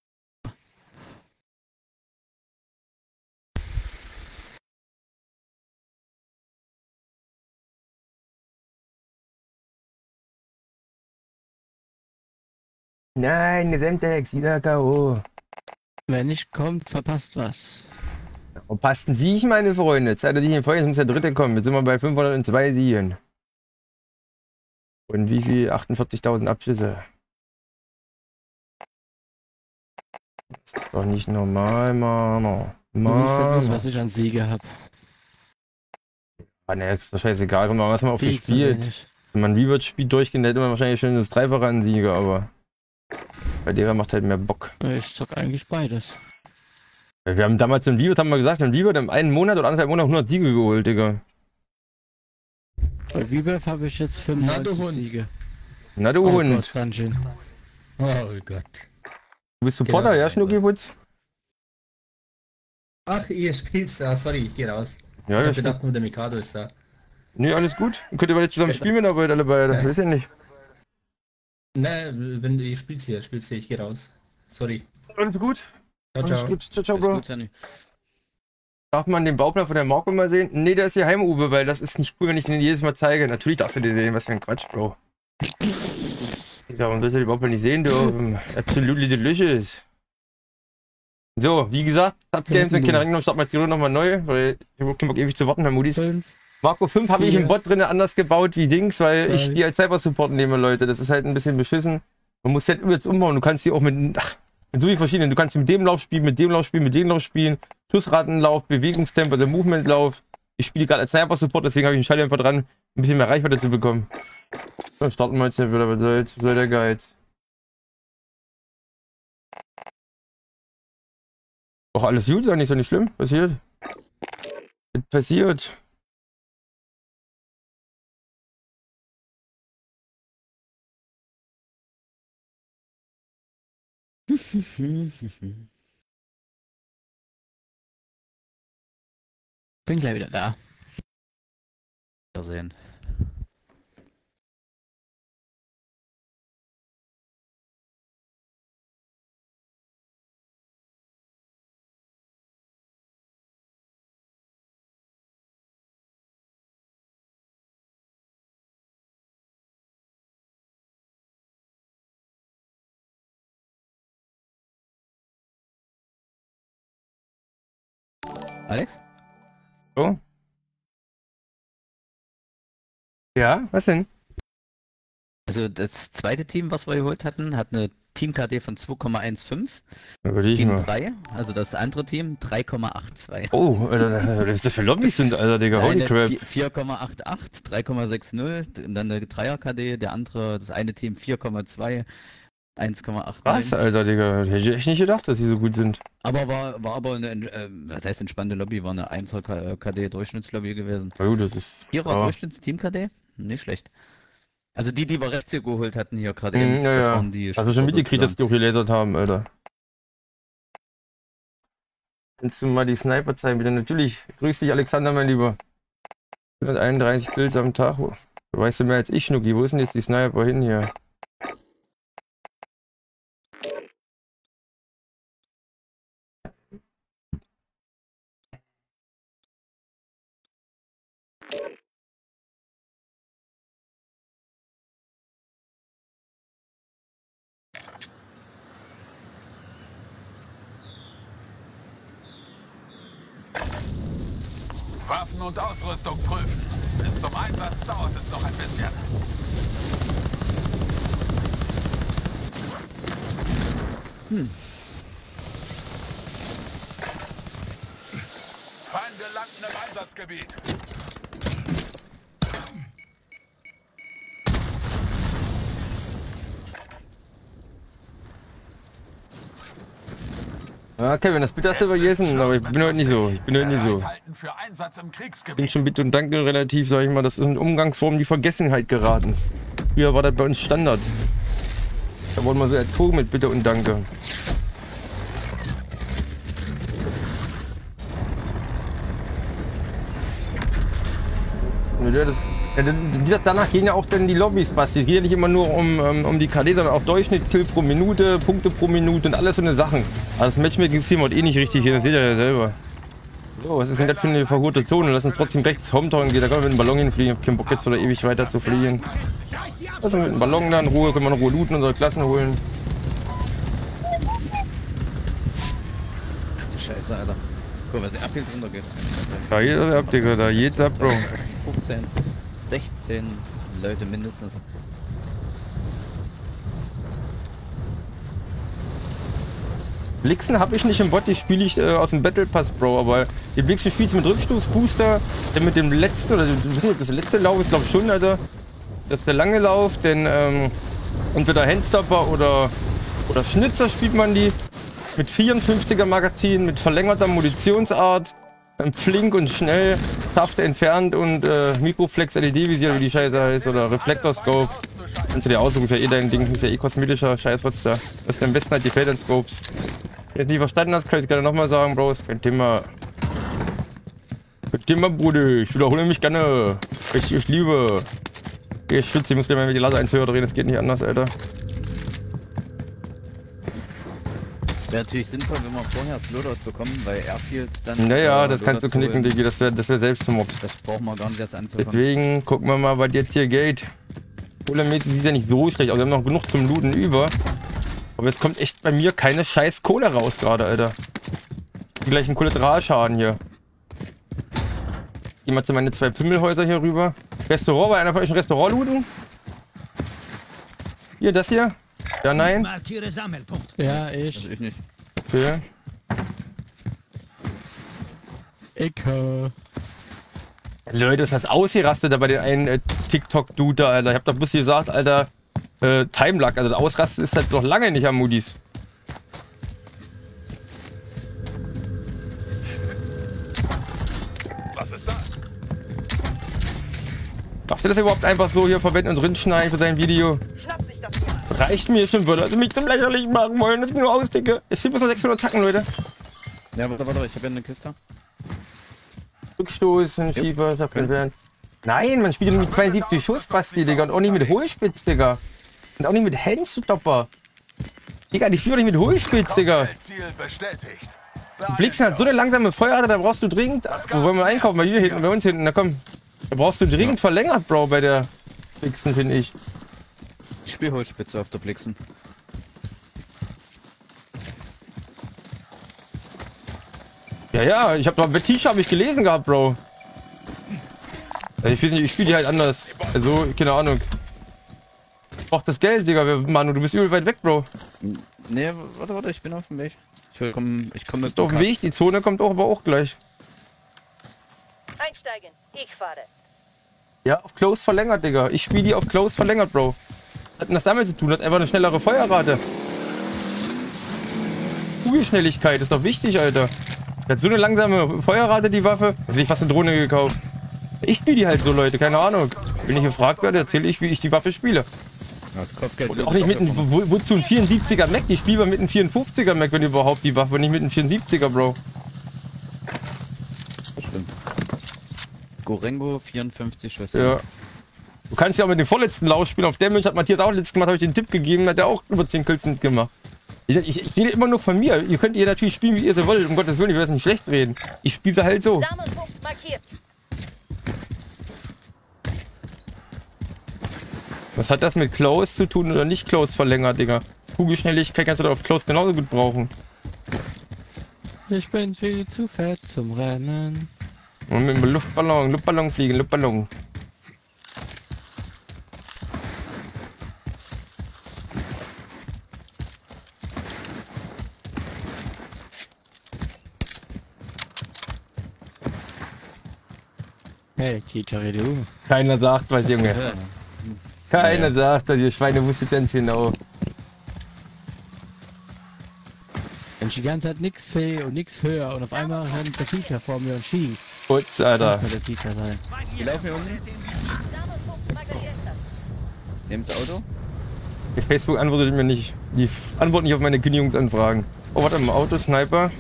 Nein, der Semtex, wieder K.O. Wer nicht kommt, verpasst was. Und passten Sieg, meine Freunde. Zeit, dass ich in Feuer, jetzt muss der dritte kommen. Jetzt sind wir bei 502 Siegen. Und wie viel? 48.000 Abschüsse. Das ist doch nicht normal, Mann. Mann. Was ich an Siege habe. Ah, ne, ist doch scheißegal. Kommt mal, was man auf gespielt. Wenn man Reverse spielt durchgehend, hätte man wahrscheinlich schon das Dreifache an Siege, aber. Bei der macht halt mehr Bock. Ich zock eigentlich beides. Wir haben damals in Vivo, haben wir gesagt, in Vivo im einen Monat oder anderthalb Monat 100 Siege geholt, Digga. Bei Vibev habe ich jetzt 95 Siege. Na du Hund. Gott, ganz schön. Oh Gott. Du bist Supporter, ja, Schnuckiwutz? Ach, ihr spielt's. Ah, sorry, ich gehe raus. Ja, ich ja, hab gedacht, nur der Mikado ist da. Nee, alles gut. Könnt ihr beide zusammen spielen, wenn ihr beide alle beide? Das weiß ich nicht. Ne, wenn ihr spielt hier, ich gehe raus. Sorry. Alles gut? Ciao, Alles ciao. gut, ciao, ciao, Bro. Gut, Darf man den Bauplan von der Marco mal sehen? Nee, der ist hier heim, Uwe, weil das ist nicht cool, wenn ich den jedes Mal zeige. Natürlich darfst du den sehen, was für ein Quatsch, Bro. Ja, warum willst du den Bauplan nicht sehen, du? Absolutely delicious. So, wie gesagt, Subgames und keine Ringnung, starten wir jetzt die Runde nochmal neu, weil ich hab keinen Bock ewig zu warten, Herr Moody's. Marco 5 habe ich im Bot drin anders gebaut wie Dings, weil ich die als Cyber-Support nehme, Leute. Das ist halt ein bisschen beschissen. Man muss halt jetzt umbauen. Du kannst die auch mit so vielen verschiedenen. Du kannst mit dem Lauf spielen, mit dem Lauf spielen, mit dem Lauf spielen. Schussratenlauf, Bewegungstempo, der Movementlauf. Ich spiele gerade als Cyber-Support, deswegen habe ich einen Schalldämpfer dran, ein bisschen mehr Reichweite zu bekommen. Dann starten wir jetzt wieder, was soll der Geiz? Auch alles gut, ist eigentlich so nicht schlimm. Passiert. Passiert. Bin gleich wieder da. Wiedersehen. Alex? So? Ja, was denn? Also das zweite Team, was wir geholt hatten, hat eine Team-KD von 2,15. Team 3, also das andere Team 3,82. Oh, Alter, was das für Lobbys sind, Alter, Digga, holy crap. 4,88, 3,60 und dann eine Dreier-KD, der andere, das eine Team 4,2, 1,8. Was, Alter, Digga, hätte ich echt nicht gedacht, dass sie so gut sind. Aber war aber eine, was heißt entspannte Lobby, war eine 1er KD Durchschnittslobby gewesen. Na gut, das ist... 4er Durchschnittsteam KD? Nicht schlecht. Also die wir rechts hier geholt hatten hier gerade, das waren die... Hast du schon mitgekriegt, dass die auch gelasert haben, Alter? Kannst du mal die Sniper zeigen, bitte? Natürlich. Grüß dich, Alexander, mein Lieber. 131 Kills am Tag. Du weißt du mehr als ich, Schnucki. Wo ist denn jetzt die Sniper hin hier? Waffen und Ausrüstung prüfen. Bis zum Einsatz dauert es noch ein bisschen. Feinde landen im Einsatzgebiet. Ja, Kevin, das bitte hast du vergessen, aber ich bin heute nicht so. Ich bin schon Bitte und Danke relativ, sag ich mal, das ist in Umgangsformen die Vergessenheit geraten. Früher war das bei uns Standard. Da wurden wir so erzogen mit Bitte und Danke. Danach gehen ja auch dann die Lobbys, Basti. Es geht ja nicht immer nur um die KD, sondern auch Durchschnitt, Kill pro Minute, Punkte pro Minute und alles so eine Sachen. Also das Matchmaking-System hat eh nicht richtig hin, das seht ihr ja selber. So, was ist denn das für eine verhurte Zone? Lass uns trotzdem rechts Hometown gehen, da können wir mit dem Ballon hinfliegen. Ich hab keinen Bock jetzt wieder ewig weiter zu fliegen. Also mit dem Ballon da in Ruhe, können wir in Ruhe looten, unsere Klassen holen. Scheiße, Alter. Guck mal, was ab jetzt runtergeht. Da geht's ab, Digga, da geht's ab, Bro. 15, 16 Leute mindestens. Blixen habe ich nicht im Bot, die spiele ich aus dem Battle Pass, Bro, aber die Blixen spielst du mit Rückstoßbooster, dann mit dem letzten, oder du weißt nicht, das letzte Lauf ist, glaube ich schon, Alter. Das ist der lange Lauf, denn entweder Handstopper oder Oder Schnitzer spielt man die. Mit 54er Magazin, mit verlängerter Munitionsart. Flink und schnell, Taste entfernt und Mikroflex LED-Visier, wie die Scheiße heißt. Oder Reflektor-Scope. Kannst du dir aussuchen, ist ja eh dein Ding, ist ja eh kosmetischer Scheißrotz da. Was dir am besten halt gefällt an Scopes. Wenn du es nicht verstanden hast, kann ich gerne nochmal sagen, Bros. Kein Thema. Kein Thema, Bruder. Ich wiederhole mich gerne. Ich liebe. Ich schwitze, ich muss dir mal mit die Latte 1 höher drehen, das geht nicht anders, Alter. Wäre natürlich sinnvoll, wenn wir vorher Slowdowns bekommen, weil Airfields dann... Naja, das kannst du knicken, Diggi, das wär Selbstmord. Das brauchen wir gar nicht erst anzufangen. Deswegen gucken wir mal, was jetzt hier geht. Kohlemäßig sieht ja nicht so schlecht aus, wir haben noch genug zum Looten über. Aber jetzt kommt echt bei mir keine scheiß Kohle raus gerade, Alter. Die gleichen Kollateralschaden hier. Geh mal zu meine 2 Pimmelhäuser hier rüber. Restaurant, war einer von euch ein Restaurant looten? Hier, das hier? Ja, nein? Markiere Sammelpunkt. Ja, ich. Also ich nicht. Okay. Leute, ist das ausgerastet da bei den einen TikTok-Dude da, Alter. Ich hab doch bloß gesagt, Alter, Timelag. Also das Ausrasten ist halt noch lange nicht am Moody's. Was ist das? Darf der das überhaupt einfach so hier verwenden und drin schneiden für sein Video? Reicht mir schon, würde also mich zum lächerlich machen wollen. Das ist nur aus, Dicke. Es sind bloß noch 600 Tacken, Leute. Ja, warte, ich hab ja eine Kiste. Rückstoßen, Schiefer, ich hab entfernt. Nein, man spielt mit 72 Schuss fast, Digga. Und auch nicht mit Hohlspitz, Digga. Und auch nicht mit Handstopper. Digga, die fliegen doch nicht mit Hohlspitz, Digga. Die Blixen hat so eine langsame Feuerrate, da brauchst du dringend. Wo wollen wir einkaufen? Bei hier hinten, bei uns hinten. Na komm. Da brauchst du dringend verlängert, Bro, bei der Blixen, finde ich. Ich spiele Holzspitze auf der Blixen. Ja, ich hab doch bei T-Shirt habe ich gelesen gehabt, Bro. Ich weiß nicht, ich spiele die halt anders. Also, keine Ahnung. Ich brauch das Geld, Digga. Manu, du bist übel weit weg, Bro. Nee, warte, ich bin auf dem Weg. Ich komm mit bist auf dem Weg, die Zone kommt auch, aber auch gleich. Einsteigen, ich fahre. Ja, auf Close verlängert, Digga. Ich spiele die auf Close verlängert, Bro. Was hat denn das damit zu tun? Das ist einfach eine schnellere Feuerrate. Kugelschnelligkeit ist doch wichtig, Alter. Die hat so eine langsame Feuerrate, die Waffe. Da hätte ich fast eine Drohne gekauft. Ich spiele die halt so, Leute, keine Ahnung. Wenn ich gefragt werde, erzähle ich, wie ich die Waffe spiele. Und auch nicht mit einem, wozu ein 74er Mac? Die spiele mit einem 54er Mac, wenn überhaupt die Waffe, nicht mit einem 74er, Bro. Das stimmt. Gorengo 54 Schüsse. Ja. Du kannst ja auch mit dem vorletzten Lauf spielen. Auf Damage hat Matthias auch letztes Mal, habe ich den Tipp gegeben, hat er auch über 10 Kills mitgemacht. Ich rede immer nur von mir. Ihr könnt ihr natürlich spielen, wie ihr so wollt. Um Gottes Willen, ich will das nicht schlecht reden. Ich spiele halt so. Was hat das mit Close zu tun oder nicht Close verlängert, Digga? Kugelschnelligkeit kannst du da auf Close genauso gut brauchen. Ich bin viel zu fett zum Rennen. Und mit dem Luftballon fliegen, Luftballon. Hey, Teacher, du. Keiner sagt was, Junge. Keiner sagt, ihr Schweine wusstet denn genau. Wenn ich die ganze Zeit nichts sehe und nichts höre und auf einmal rennt der Teacher vor mir und schießt. Putz, Alter. Das der Teacher sein. Die laufen hier unten. Nehmen das Auto. Die Facebook antwortet mir nicht. Die antworten nicht auf meine Kündigungsanfragen. Oh, warte mal, Autosniper.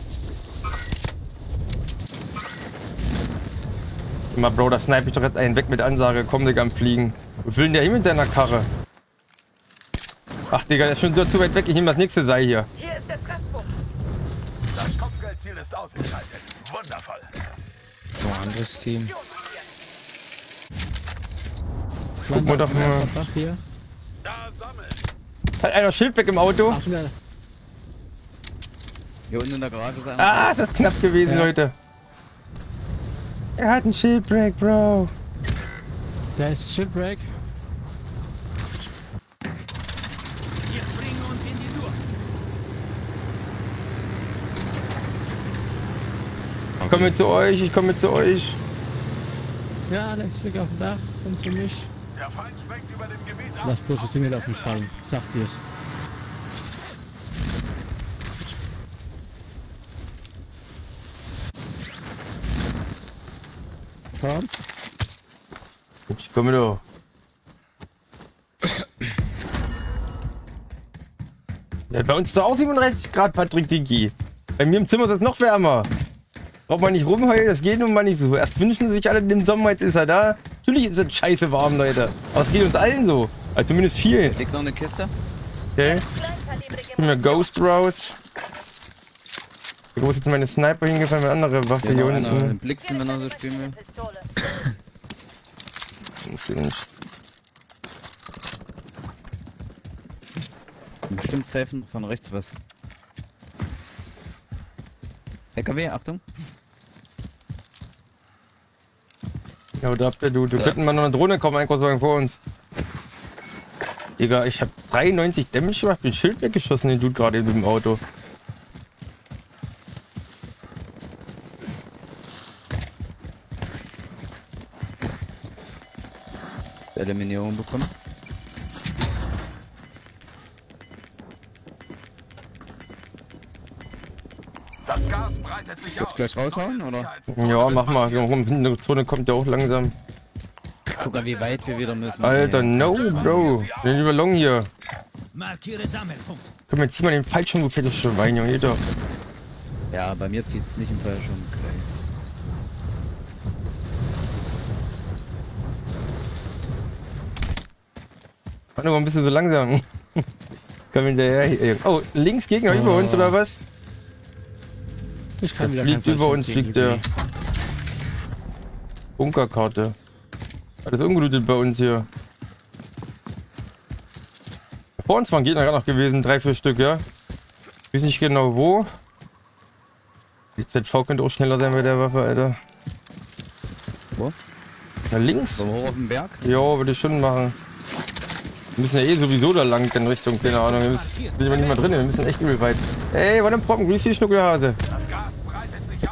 Immer, Bro, da snipe ich doch jetzt einen weg mit Ansage. Komm, Digga, am Fliegen. Wo will denn der hin mit seiner Karre? Ach, Digga, der ist schon so zu weit weg. Ich nehme das nächste Seil hier. Hier ist der Treffpunkt. Das Kopfgeldziel ist ausgeschaltet. Wundervoll. So, anderes Team. Guck mal doch mal. Hier. Hat einer Schild weg im Auto? Ach, hier unten in der Garage sein. Ah, ist das knapp gewesen, ja. Leute. Er hat einen Shipwreck, Bro. Der ist Shipwreck. Wir bringen uns in die Luft. Ich komme zu euch, ich komme zu euch. Ja, der ist weg auf dem Dach. Kommt zu mich. Der Feind sprengt über dem Gebiet ab. Lass bloß das Ding nicht auf mich fallen. Sagt dir's. Komm. Ich komme doch. Ja, bei uns ist es auch 37 Grad, Patrick Dinky. Bei mir im Zimmer ist es noch wärmer. Braucht man nicht rumheulen, das geht nun mal nicht so. Erst wünschen sich alle den Sommer, jetzt ist er da. Natürlich ist es scheiße warm, Leute. Aber es geht uns allen so. Also zumindest vielen. Liegt noch eine Kiste. Okay. Ich nehme mir Ghost raus. Wo ist jetzt meine Sniper hingefallen? Meine andere Waffe hier unten. Blitzen, wenn er so spielen will. Bestimmt safe noch von rechts was. LKW, Achtung. Ja, da habt ihr, du könnten mal noch eine Drohne kommen, Einkaufswagen vor uns. Digga, ich hab 93 Damage gemacht, bin Schild weggeschossen, den Dude gerade mit dem Auto. Eliminierung bekommen. Das Gas breitet sich aus. Gleich raushauen, oder? Ja, mach mal. Die Zone kommt ja auch langsam. Guck mal, wie weit wir wieder müssen. Alter, no, Bro. Wir sind über Long hier. Markiere Sammelpunkt. Komm, jetzt zieh mal den Fallschirm, du fettes Schwein, Junge. Doch. Ja, bei mir zieht's nicht im Fallschirm. Warte mal ein bisschen so langsam. Komm hinterher hier. Oh, links Gegner über uns, oder was? Ich kann wieder fliegt über uns, fliegt der. Bunkerkarte. Alles ungelootet bei uns hier. Vor uns waren Gegner gerade noch gewesen, 3-4 Stück, ja. Ich weiß nicht genau wo. Die ZV könnte auch schneller sein bei der Waffe, Alter. Wo? Na links? So hoch auf den Berg? Ja, würde ich schon machen. Wir müssen ja eh sowieso da lang in Richtung, keine Ahnung. Wir sind aber nicht mal drin, wir müssen echt übel weit. Ey, war denn Proppen? Grüß dich, Schnuckelhase. Das Gas breitet sich aus.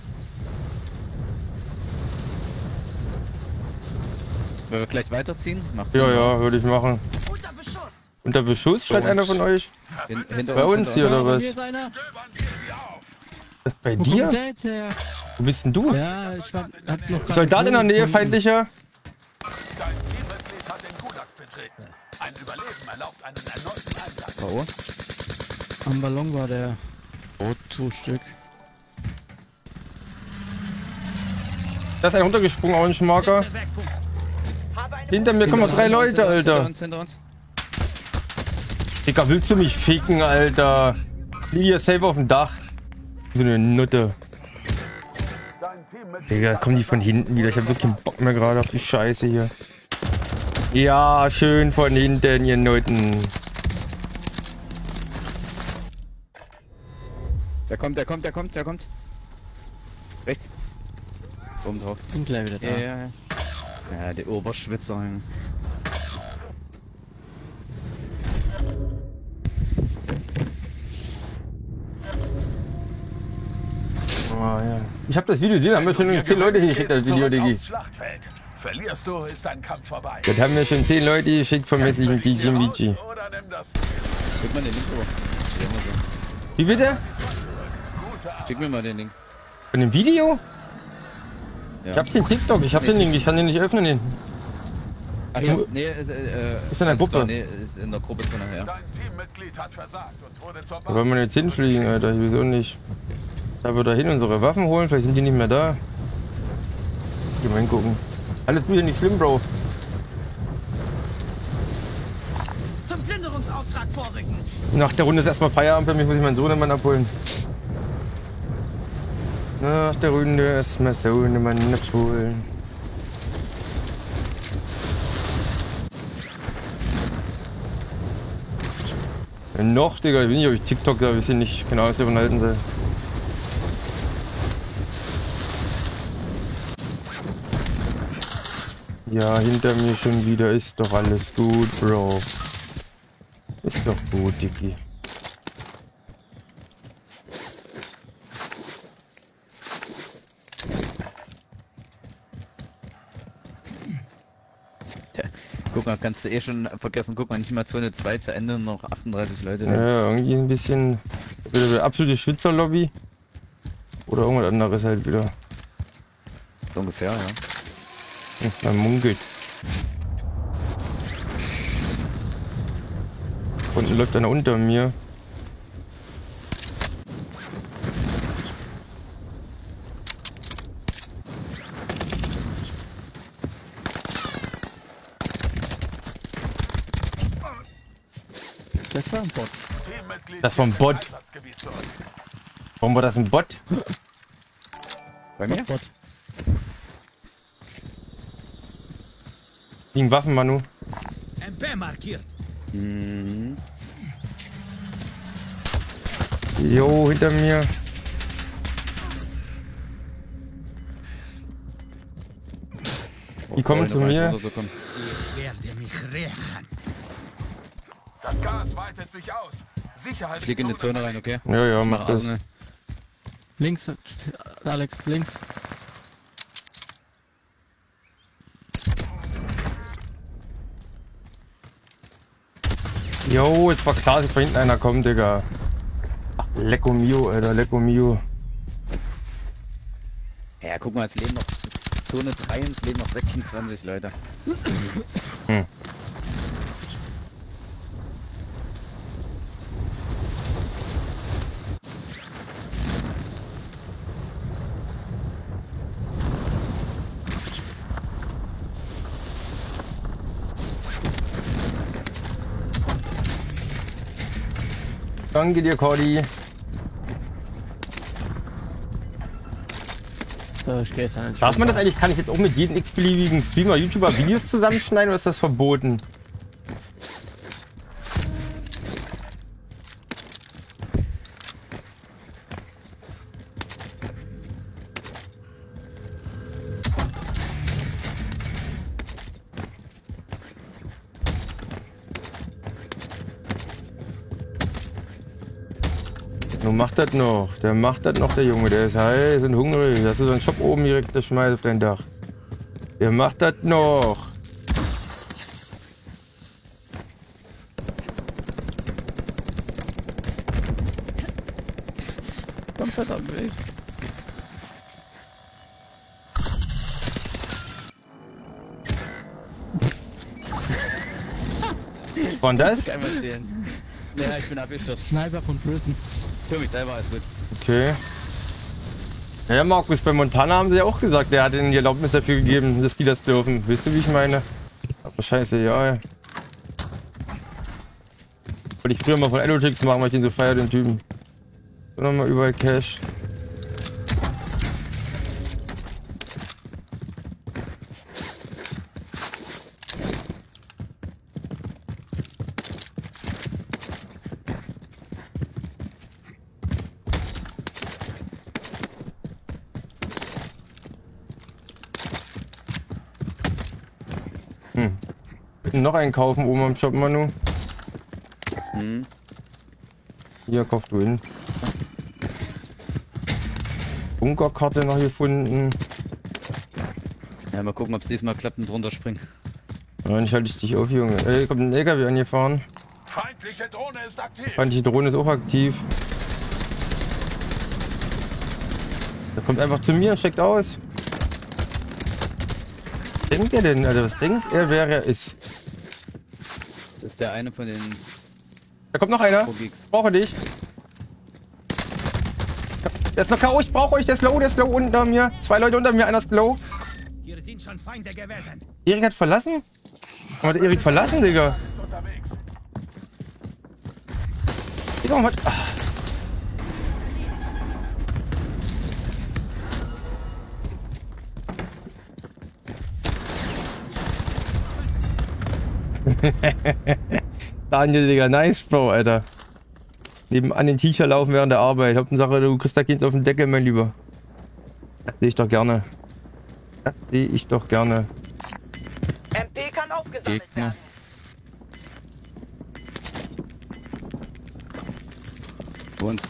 Wollen wir gleich weiterziehen? Macht's Ja, Sinn, ja, würde ich machen. Unter Beschuss. Unter Beschuss schreit einer von euch? Hinter Bei uns hier oder was? Hier ist einer. Was bei Wo dir? kommt der jetzt her? Wo bist denn du? Ja, ich hab noch Soldat in der Nähe, feindlicher? Dein Teammitglied hat den Gulag betreten. Ein Überleben erlaubt einen erneuten Einsatz. K.O. Am Ballon war der. Oh, 2 Stück. Da ist einer runtergesprungen, Orange-Marker. Hinter mir kommen noch 3 Leute, Alter. Hinter uns. Digga, willst du mich ficken, Alter? Lieg hier safe auf dem Dach. So eine Nutte. Digga, kommen die von hinten wieder. Ich hab wirklich keinen Bock mehr gerade auf die Scheiße hier. Ja, schön von hinten, ihr Nutten. Der kommt. Rechts. Oben drauf. Bin gleich wieder da. Ja, der Oberschwitzer. Oh, ja. Ich hab das Video gesehen, haben wir schon 10 Leute geschickt, das Video, Diggi. Schlachtfeld. Verlierst du, ist dein Kampf vorbei. Das haben wir schon 10 Leute geschickt vom hässlichen DJ Michi. Oder nimm das. Schick mal den Link rüber. Wie bitte? Schick mir mal den Link. Von dem Video? Ja. Ich hab den TikTok, ich hab den Link, ich kann den nicht öffnen. Den. Ach ja, nee, ist in der Gruppe. Nee, ist in der Gruppe drin, ja. Dein Teammitglied hat versagt und wurde zur Da wollen wir jetzt hinfliegen, Alter, ich wieso nicht. Da wir da hin unsere Waffen holen, vielleicht sind die nicht mehr da. Geh mal hingucken. Alles gut, nicht schlimm, Bro. Zum Plünderungsauftrag vorrücken. Nach der Runde ist erstmal Feierabend, für mich muss ich meinen Sohnemann abholen. Nach der Runde ist mein Sohnemann abholen. Noch, Digga, ich bin nicht, ob ich TikTok da ein bisschen nicht genau was davon halten soll. Ja, hinter mir schon wieder, ist doch alles gut, Bro. Ist doch gut, Dicky. Guck mal, kannst du eh schon vergessen, guck mal, nicht mal Zone 2 zu Ende, noch 38 Leute. Ja, irgendwie ein bisschen absolute Schwitzerlobby. Oder irgendwas anderes halt wieder. So ungefähr, ja. Man munkelt. Unten läuft einer unter mir. Das war ein Bot. Das vom Bot. Warum war das ein Bot? Bei mir? Bot. Liegen Waffen, Manu. MP markiert. Mhm. Jo, hinter mir. Die kommen zu mir. Ich werde mich rächen. Das Gas weitet sich aus. Sicherheit. Ich fliege in die Zone rein, okay? Ja, ja, mach das. Arsenal. Links, Alex, links. Jo, es war klar, dass von hinten einer kommt, Digga. Ach, Lecco Mio, Alter, Lecco Mio. Ja, guck mal, es leben noch Zone 3 und es leben noch 26 Leute. Hm. Danke dir, Cordy. So, ich geh jetzt an den Darf man das Schwimmbad. eigentlich? Kann ich jetzt auch mit jedem x-beliebigen Streamer, YouTuber Videos zusammenschneiden oder ist das verboten? Nun macht das noch. Der macht das noch, der Junge. Der ist heiß und hungrig. Hast du so einen Shop oben direkt, der schmeißt auf dein Dach. Der macht das noch. Komm verdammt weg. Von das? Kann man sehen. Ja, ich bin abgestürzt. Sniper von Prison. Für mich selber, alles gut. Okay. Ja, Markus, bei Montana haben sie ja auch gesagt, der hat ihnen die Erlaubnis dafür gegeben, dass die das dürfen. Wisst ihr, wie ich meine? Aber scheiße, ja. Wollte ich früher mal von Elotrix machen, weil ich den so feier, den Typen. So, nochmal überall Cash. Noch einen kaufen oben am Shop, Manu. Hm. Hier, kauf du hin. Bunkerkarte noch gefunden. Ja, mal gucken, ob es diesmal klappt mit runterspringen. Nein, ich halte dich auf, Junge. Ey, kommt ein LKW angefahren. Feindliche Drohne ist aktiv. Feindliche Drohne ist auch aktiv. Der kommt einfach zu mir und steckt aus. Was denkt er denn, Alter? Was denkt er, wer er ist? Das ist der eine von den... Da kommt noch einer. Pro-Geeks. Ich brauche dich. Der ist noch K.O. Ich brauche euch. Der ist low unter mir. 2 Leute unter mir, einer ist low. Hier sind schon Feinde gewesen. Erik hat verlassen? Warum hat Erik verlassen, Digga? Unterwegs. Digga, warum hat... Ach. Daniel, Digga, nice, Bro, Alter. Nebenan den T-Shirt laufen während der Arbeit. Hauptsache, du kriegst da Kind auf den Deckel, mein Lieber. Das sehe ich doch gerne. Das sehe ich doch gerne. MP kann aufgesammelt Gegner. werden. Und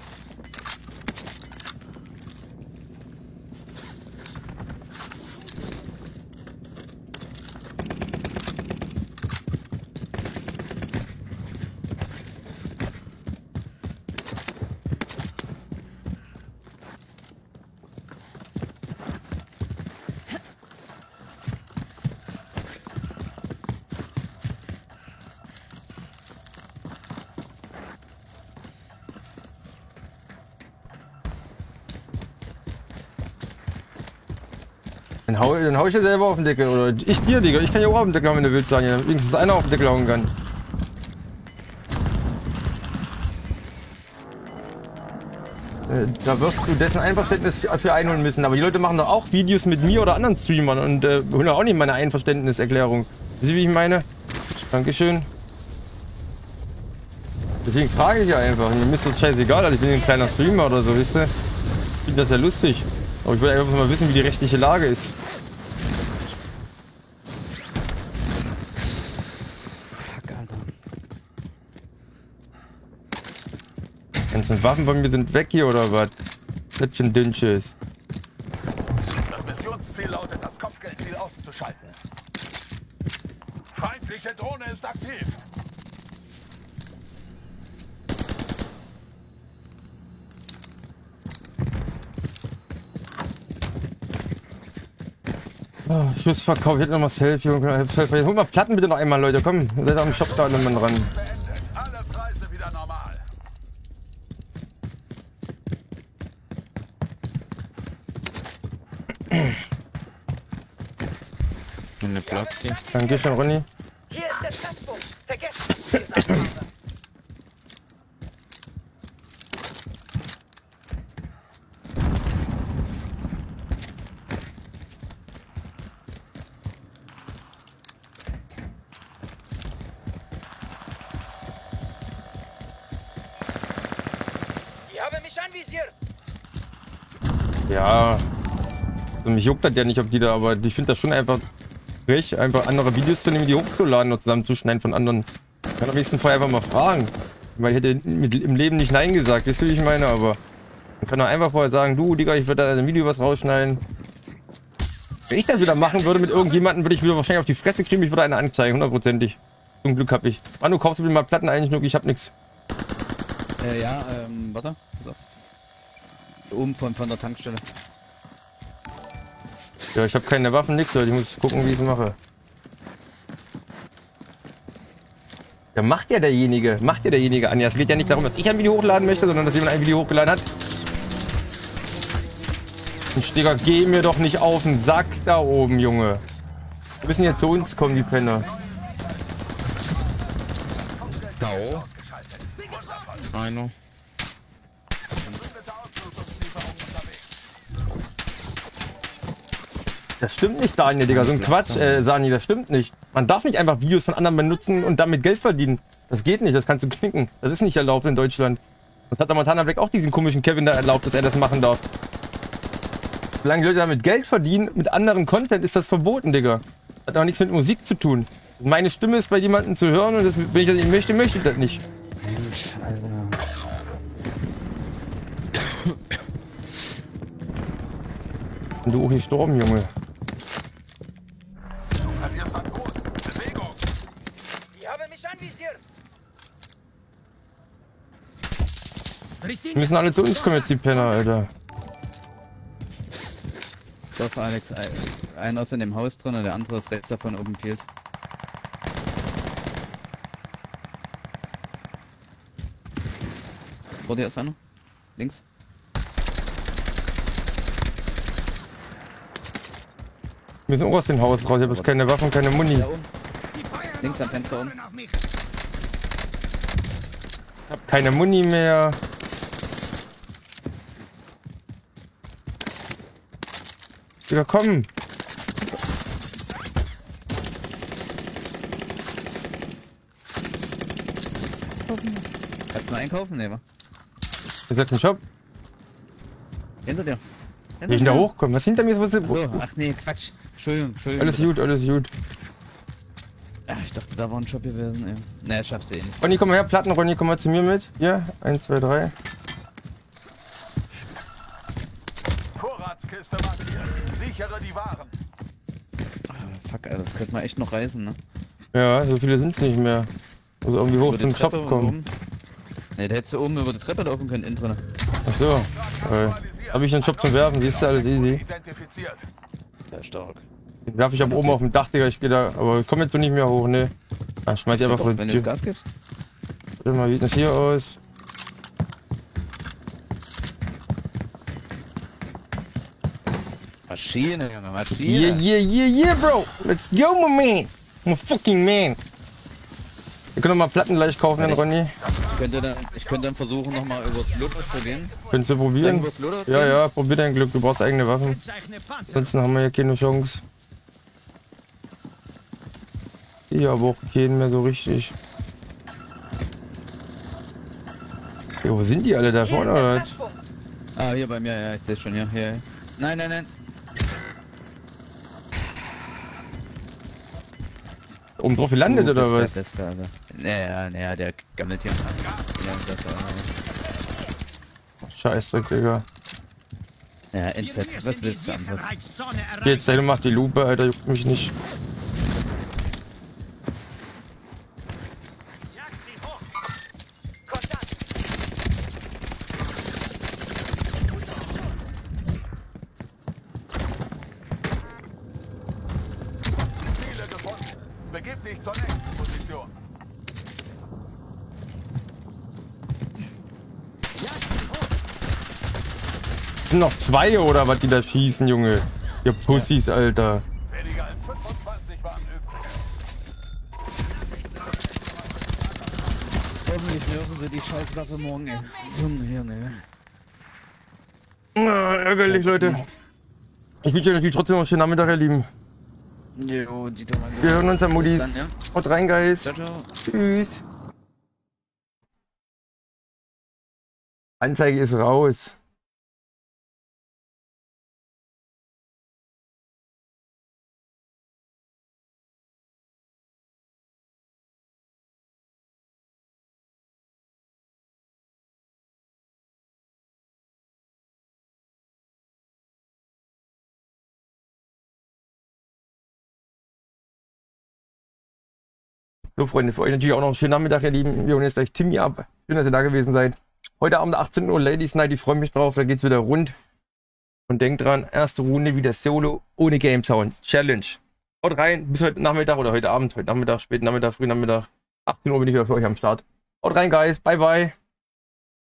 Dann hau ich ja selber auf den Deckel. Oder ich dir, Digga. Ich kann ja auch auf den Deckel hauen, wenn du willst, Daniel. Wenigstens einer auf den Deckel hauen kann. Da wirst du dessen Einverständnis für einholen müssen. Aber die Leute machen doch auch Videos mit mir oder anderen Streamern und holen auch nicht meine Einverständniserklärung. Wisst ihr, wie ich meine? Dankeschön. Deswegen frage ich ja einfach. Mir ist das scheißegal, also ich bin ein kleiner Streamer oder so, wisst ihr? Ich finde das ja lustig. Aber ich will einfach mal wissen, wie die rechtliche Lage ist. Ganzen Waffen bei mir sind weg hier oder was? Das schon Dünnsches. Das Missionsziel lautet, das Kopfgeldziel auszuschalten. Feindliche Drohne ist aktiv. Oh, Schussverkauf, ich hätte noch mal Selfie. Holt mal Platten bitte noch einmal, Leute. Komm, seid am Shop da alle Mann dran. Alle Preise wieder normal. Eine Platte. Danke schön, Ronny. Hier ist der Treffpunkt. Vergesst nicht, wie ich gesagt habe. Ich habe mich anvisiert. Ja. Also mich juckt das ja nicht, ob die da, aber ich finde das schon einfach frech, einfach andere Videos zu nehmen, die hochzuladen und zusammenzuschneiden von anderen. Ich kann am nächsten Fall einfach mal fragen. Weil ich hätte im Leben nicht Nein gesagt, wisst ihr, wie ich meine, aber man kann doch einfach vorher sagen, du, Digga, ich würde da in einem Video was rausschneiden. Wenn ich das wieder machen würde mit irgendjemandem, würde ich wieder wahrscheinlich auf die Fresse kriegen, ich würde eine anzeigen, hundertprozentig. Zum Glück hab ich. Manu, kaufst du mir mal Platten ein, Schnuck, ich hab nix. Ja, warte. So. Oben von der Tankstelle. Ja, ich habe keine Waffen, nix, Leute. Ich muss gucken, wie ich es mache. Ja, macht ja derjenige, Anja. Es geht ja nicht darum, dass ich ein Video hochladen möchte, sondern dass jemand ein Video hochgeladen hat. Und Digga, geh mir doch nicht auf den Sack da oben, Junge. Wir müssen jetzt zu uns kommen, die Penner. K.O. Einer. Das stimmt nicht, Daniel, Digga. So ein Quatsch, Sani, das stimmt nicht. Man darf nicht einfach Videos von anderen benutzen und damit Geld verdienen. Das geht nicht, das kannst du knicken. Das ist nicht erlaubt in Deutschland. Das hat der Montana Black auch diesen komischen Kevin da erlaubt, dass er das machen darf. Solange die Leute damit Geld verdienen, mit anderen Content, ist das verboten, Digga. Hat auch nichts mit Musik zu tun. Meine Stimme ist bei jemandem zu hören und das, wenn ich das nicht möchte, möchte ich das nicht. Mensch, Alter. Und du auch gestorben, Junge. Du verlierst an Boden. Bewegung. Ich habe mich anvisiert. Die müssen alle zu uns kommen jetzt, die Penner, Alter. Doch, Alex, einer ist in dem Haus drin und der andere ist rechts davon oben Field. Vor dir ist einer. Links. Wir müssen auch aus dem Haus raus. Ich habe jetzt keine Waffen, keine Muni. Links am Fenster oben. Ich hab keine Muni mehr. Digga, komm! Kannst du mal einkaufen? Nee, wa? Ist das ein Shop? Hinter dir. Wie ich da hochkomme? Was hinter mir ist? Was ist so, ach nee, Quatsch. Entschuldigung. Alles gut, alles gut. Ja, ich dachte, da war ein Shop gewesen, ey. Nee, schaffst du eh nicht. Ronny, komm mal her, Platten, Ronny, komm mal zu mir mit. Hier, 1, 2, 3. Vorratskiste markiert. Sichere die Waren. Fuck, Alter, das könnte man echt noch reißen, ne? Ja, so viele sind es nicht mehr. Muss irgendwie hoch Über zum die Shop Treppe kommen. Ne, der hätte oben über die Treppe laufen können, innen drin. Ach so. Habe ich einen Shop zum Werfen, siehst du, alles easy. Identifiziert. Ja, stark. Den werfe ich aber oben auf dem Dach, Digga, ich gehe da, aber ich komme jetzt so nicht mehr hoch, ne. Dann schmeiß ich einfach vor die wenn du Tür. das Gas gibst. Warte mal, wie sieht das hier aus? Maschine, Junge, Maschine. Yeah, bro. Let's go, my man. I'm a fucking man. Wir können noch mal Platten gleich kaufen, dann, Ronny. Ich könnte dann versuchen, nochmal übers Luther zu gehen. Könntest du probieren? Ja, probier dein Glück. Du brauchst eigene Waffen. Ansonsten haben wir hier keine Chance. Hier aber auch keinen mehr so richtig. Jo, wo sind die alle da vorne, oder was? Ah, hier bei mir, ja, ich sehe schon, ja, hier. Nein. Oben drauf gelandet, oder was? Der Beste, Alter. Naja, der gammelt hier. Scheißdreck, Digga. Ja, NZ, was willst du anderes? Jetzt, du mach die Lupe, Alter, juckt mich nicht. Begib dich zur nächsten Position. Sind noch zwei oder was, die da schießen, Junge? Ihr Pussys, Alter. Weniger als 25 waren übrig. Hoffentlich hören sie die Scheißwaffe morgen, ey. Junge. Ärgerlich, Leute. Ich wünsche euch natürlich trotzdem noch einen schönen Nachmittag, ihr Lieben. Jo, wir hören uns am Modis. Dann, ja? Haut rein, Guys. Ciao. Tschüss. Anzeige ist raus. So, Freunde, für euch natürlich auch noch einen schönen Nachmittag, ihr Lieben. Wir holen jetzt gleich Timmy ab. Schön, dass ihr da gewesen seid. Heute Abend 18 Uhr Ladies Night, ich freue mich drauf. Da geht's wieder rund. Und denkt dran, erste Runde wieder Solo, ohne Game Sound. Challenge. Haut rein, bis heute Nachmittag oder heute Abend. Heute Nachmittag, späten Nachmittag, frühen Nachmittag. 18 Uhr bin ich wieder für euch am Start. Haut rein, Guys. Bye, bye.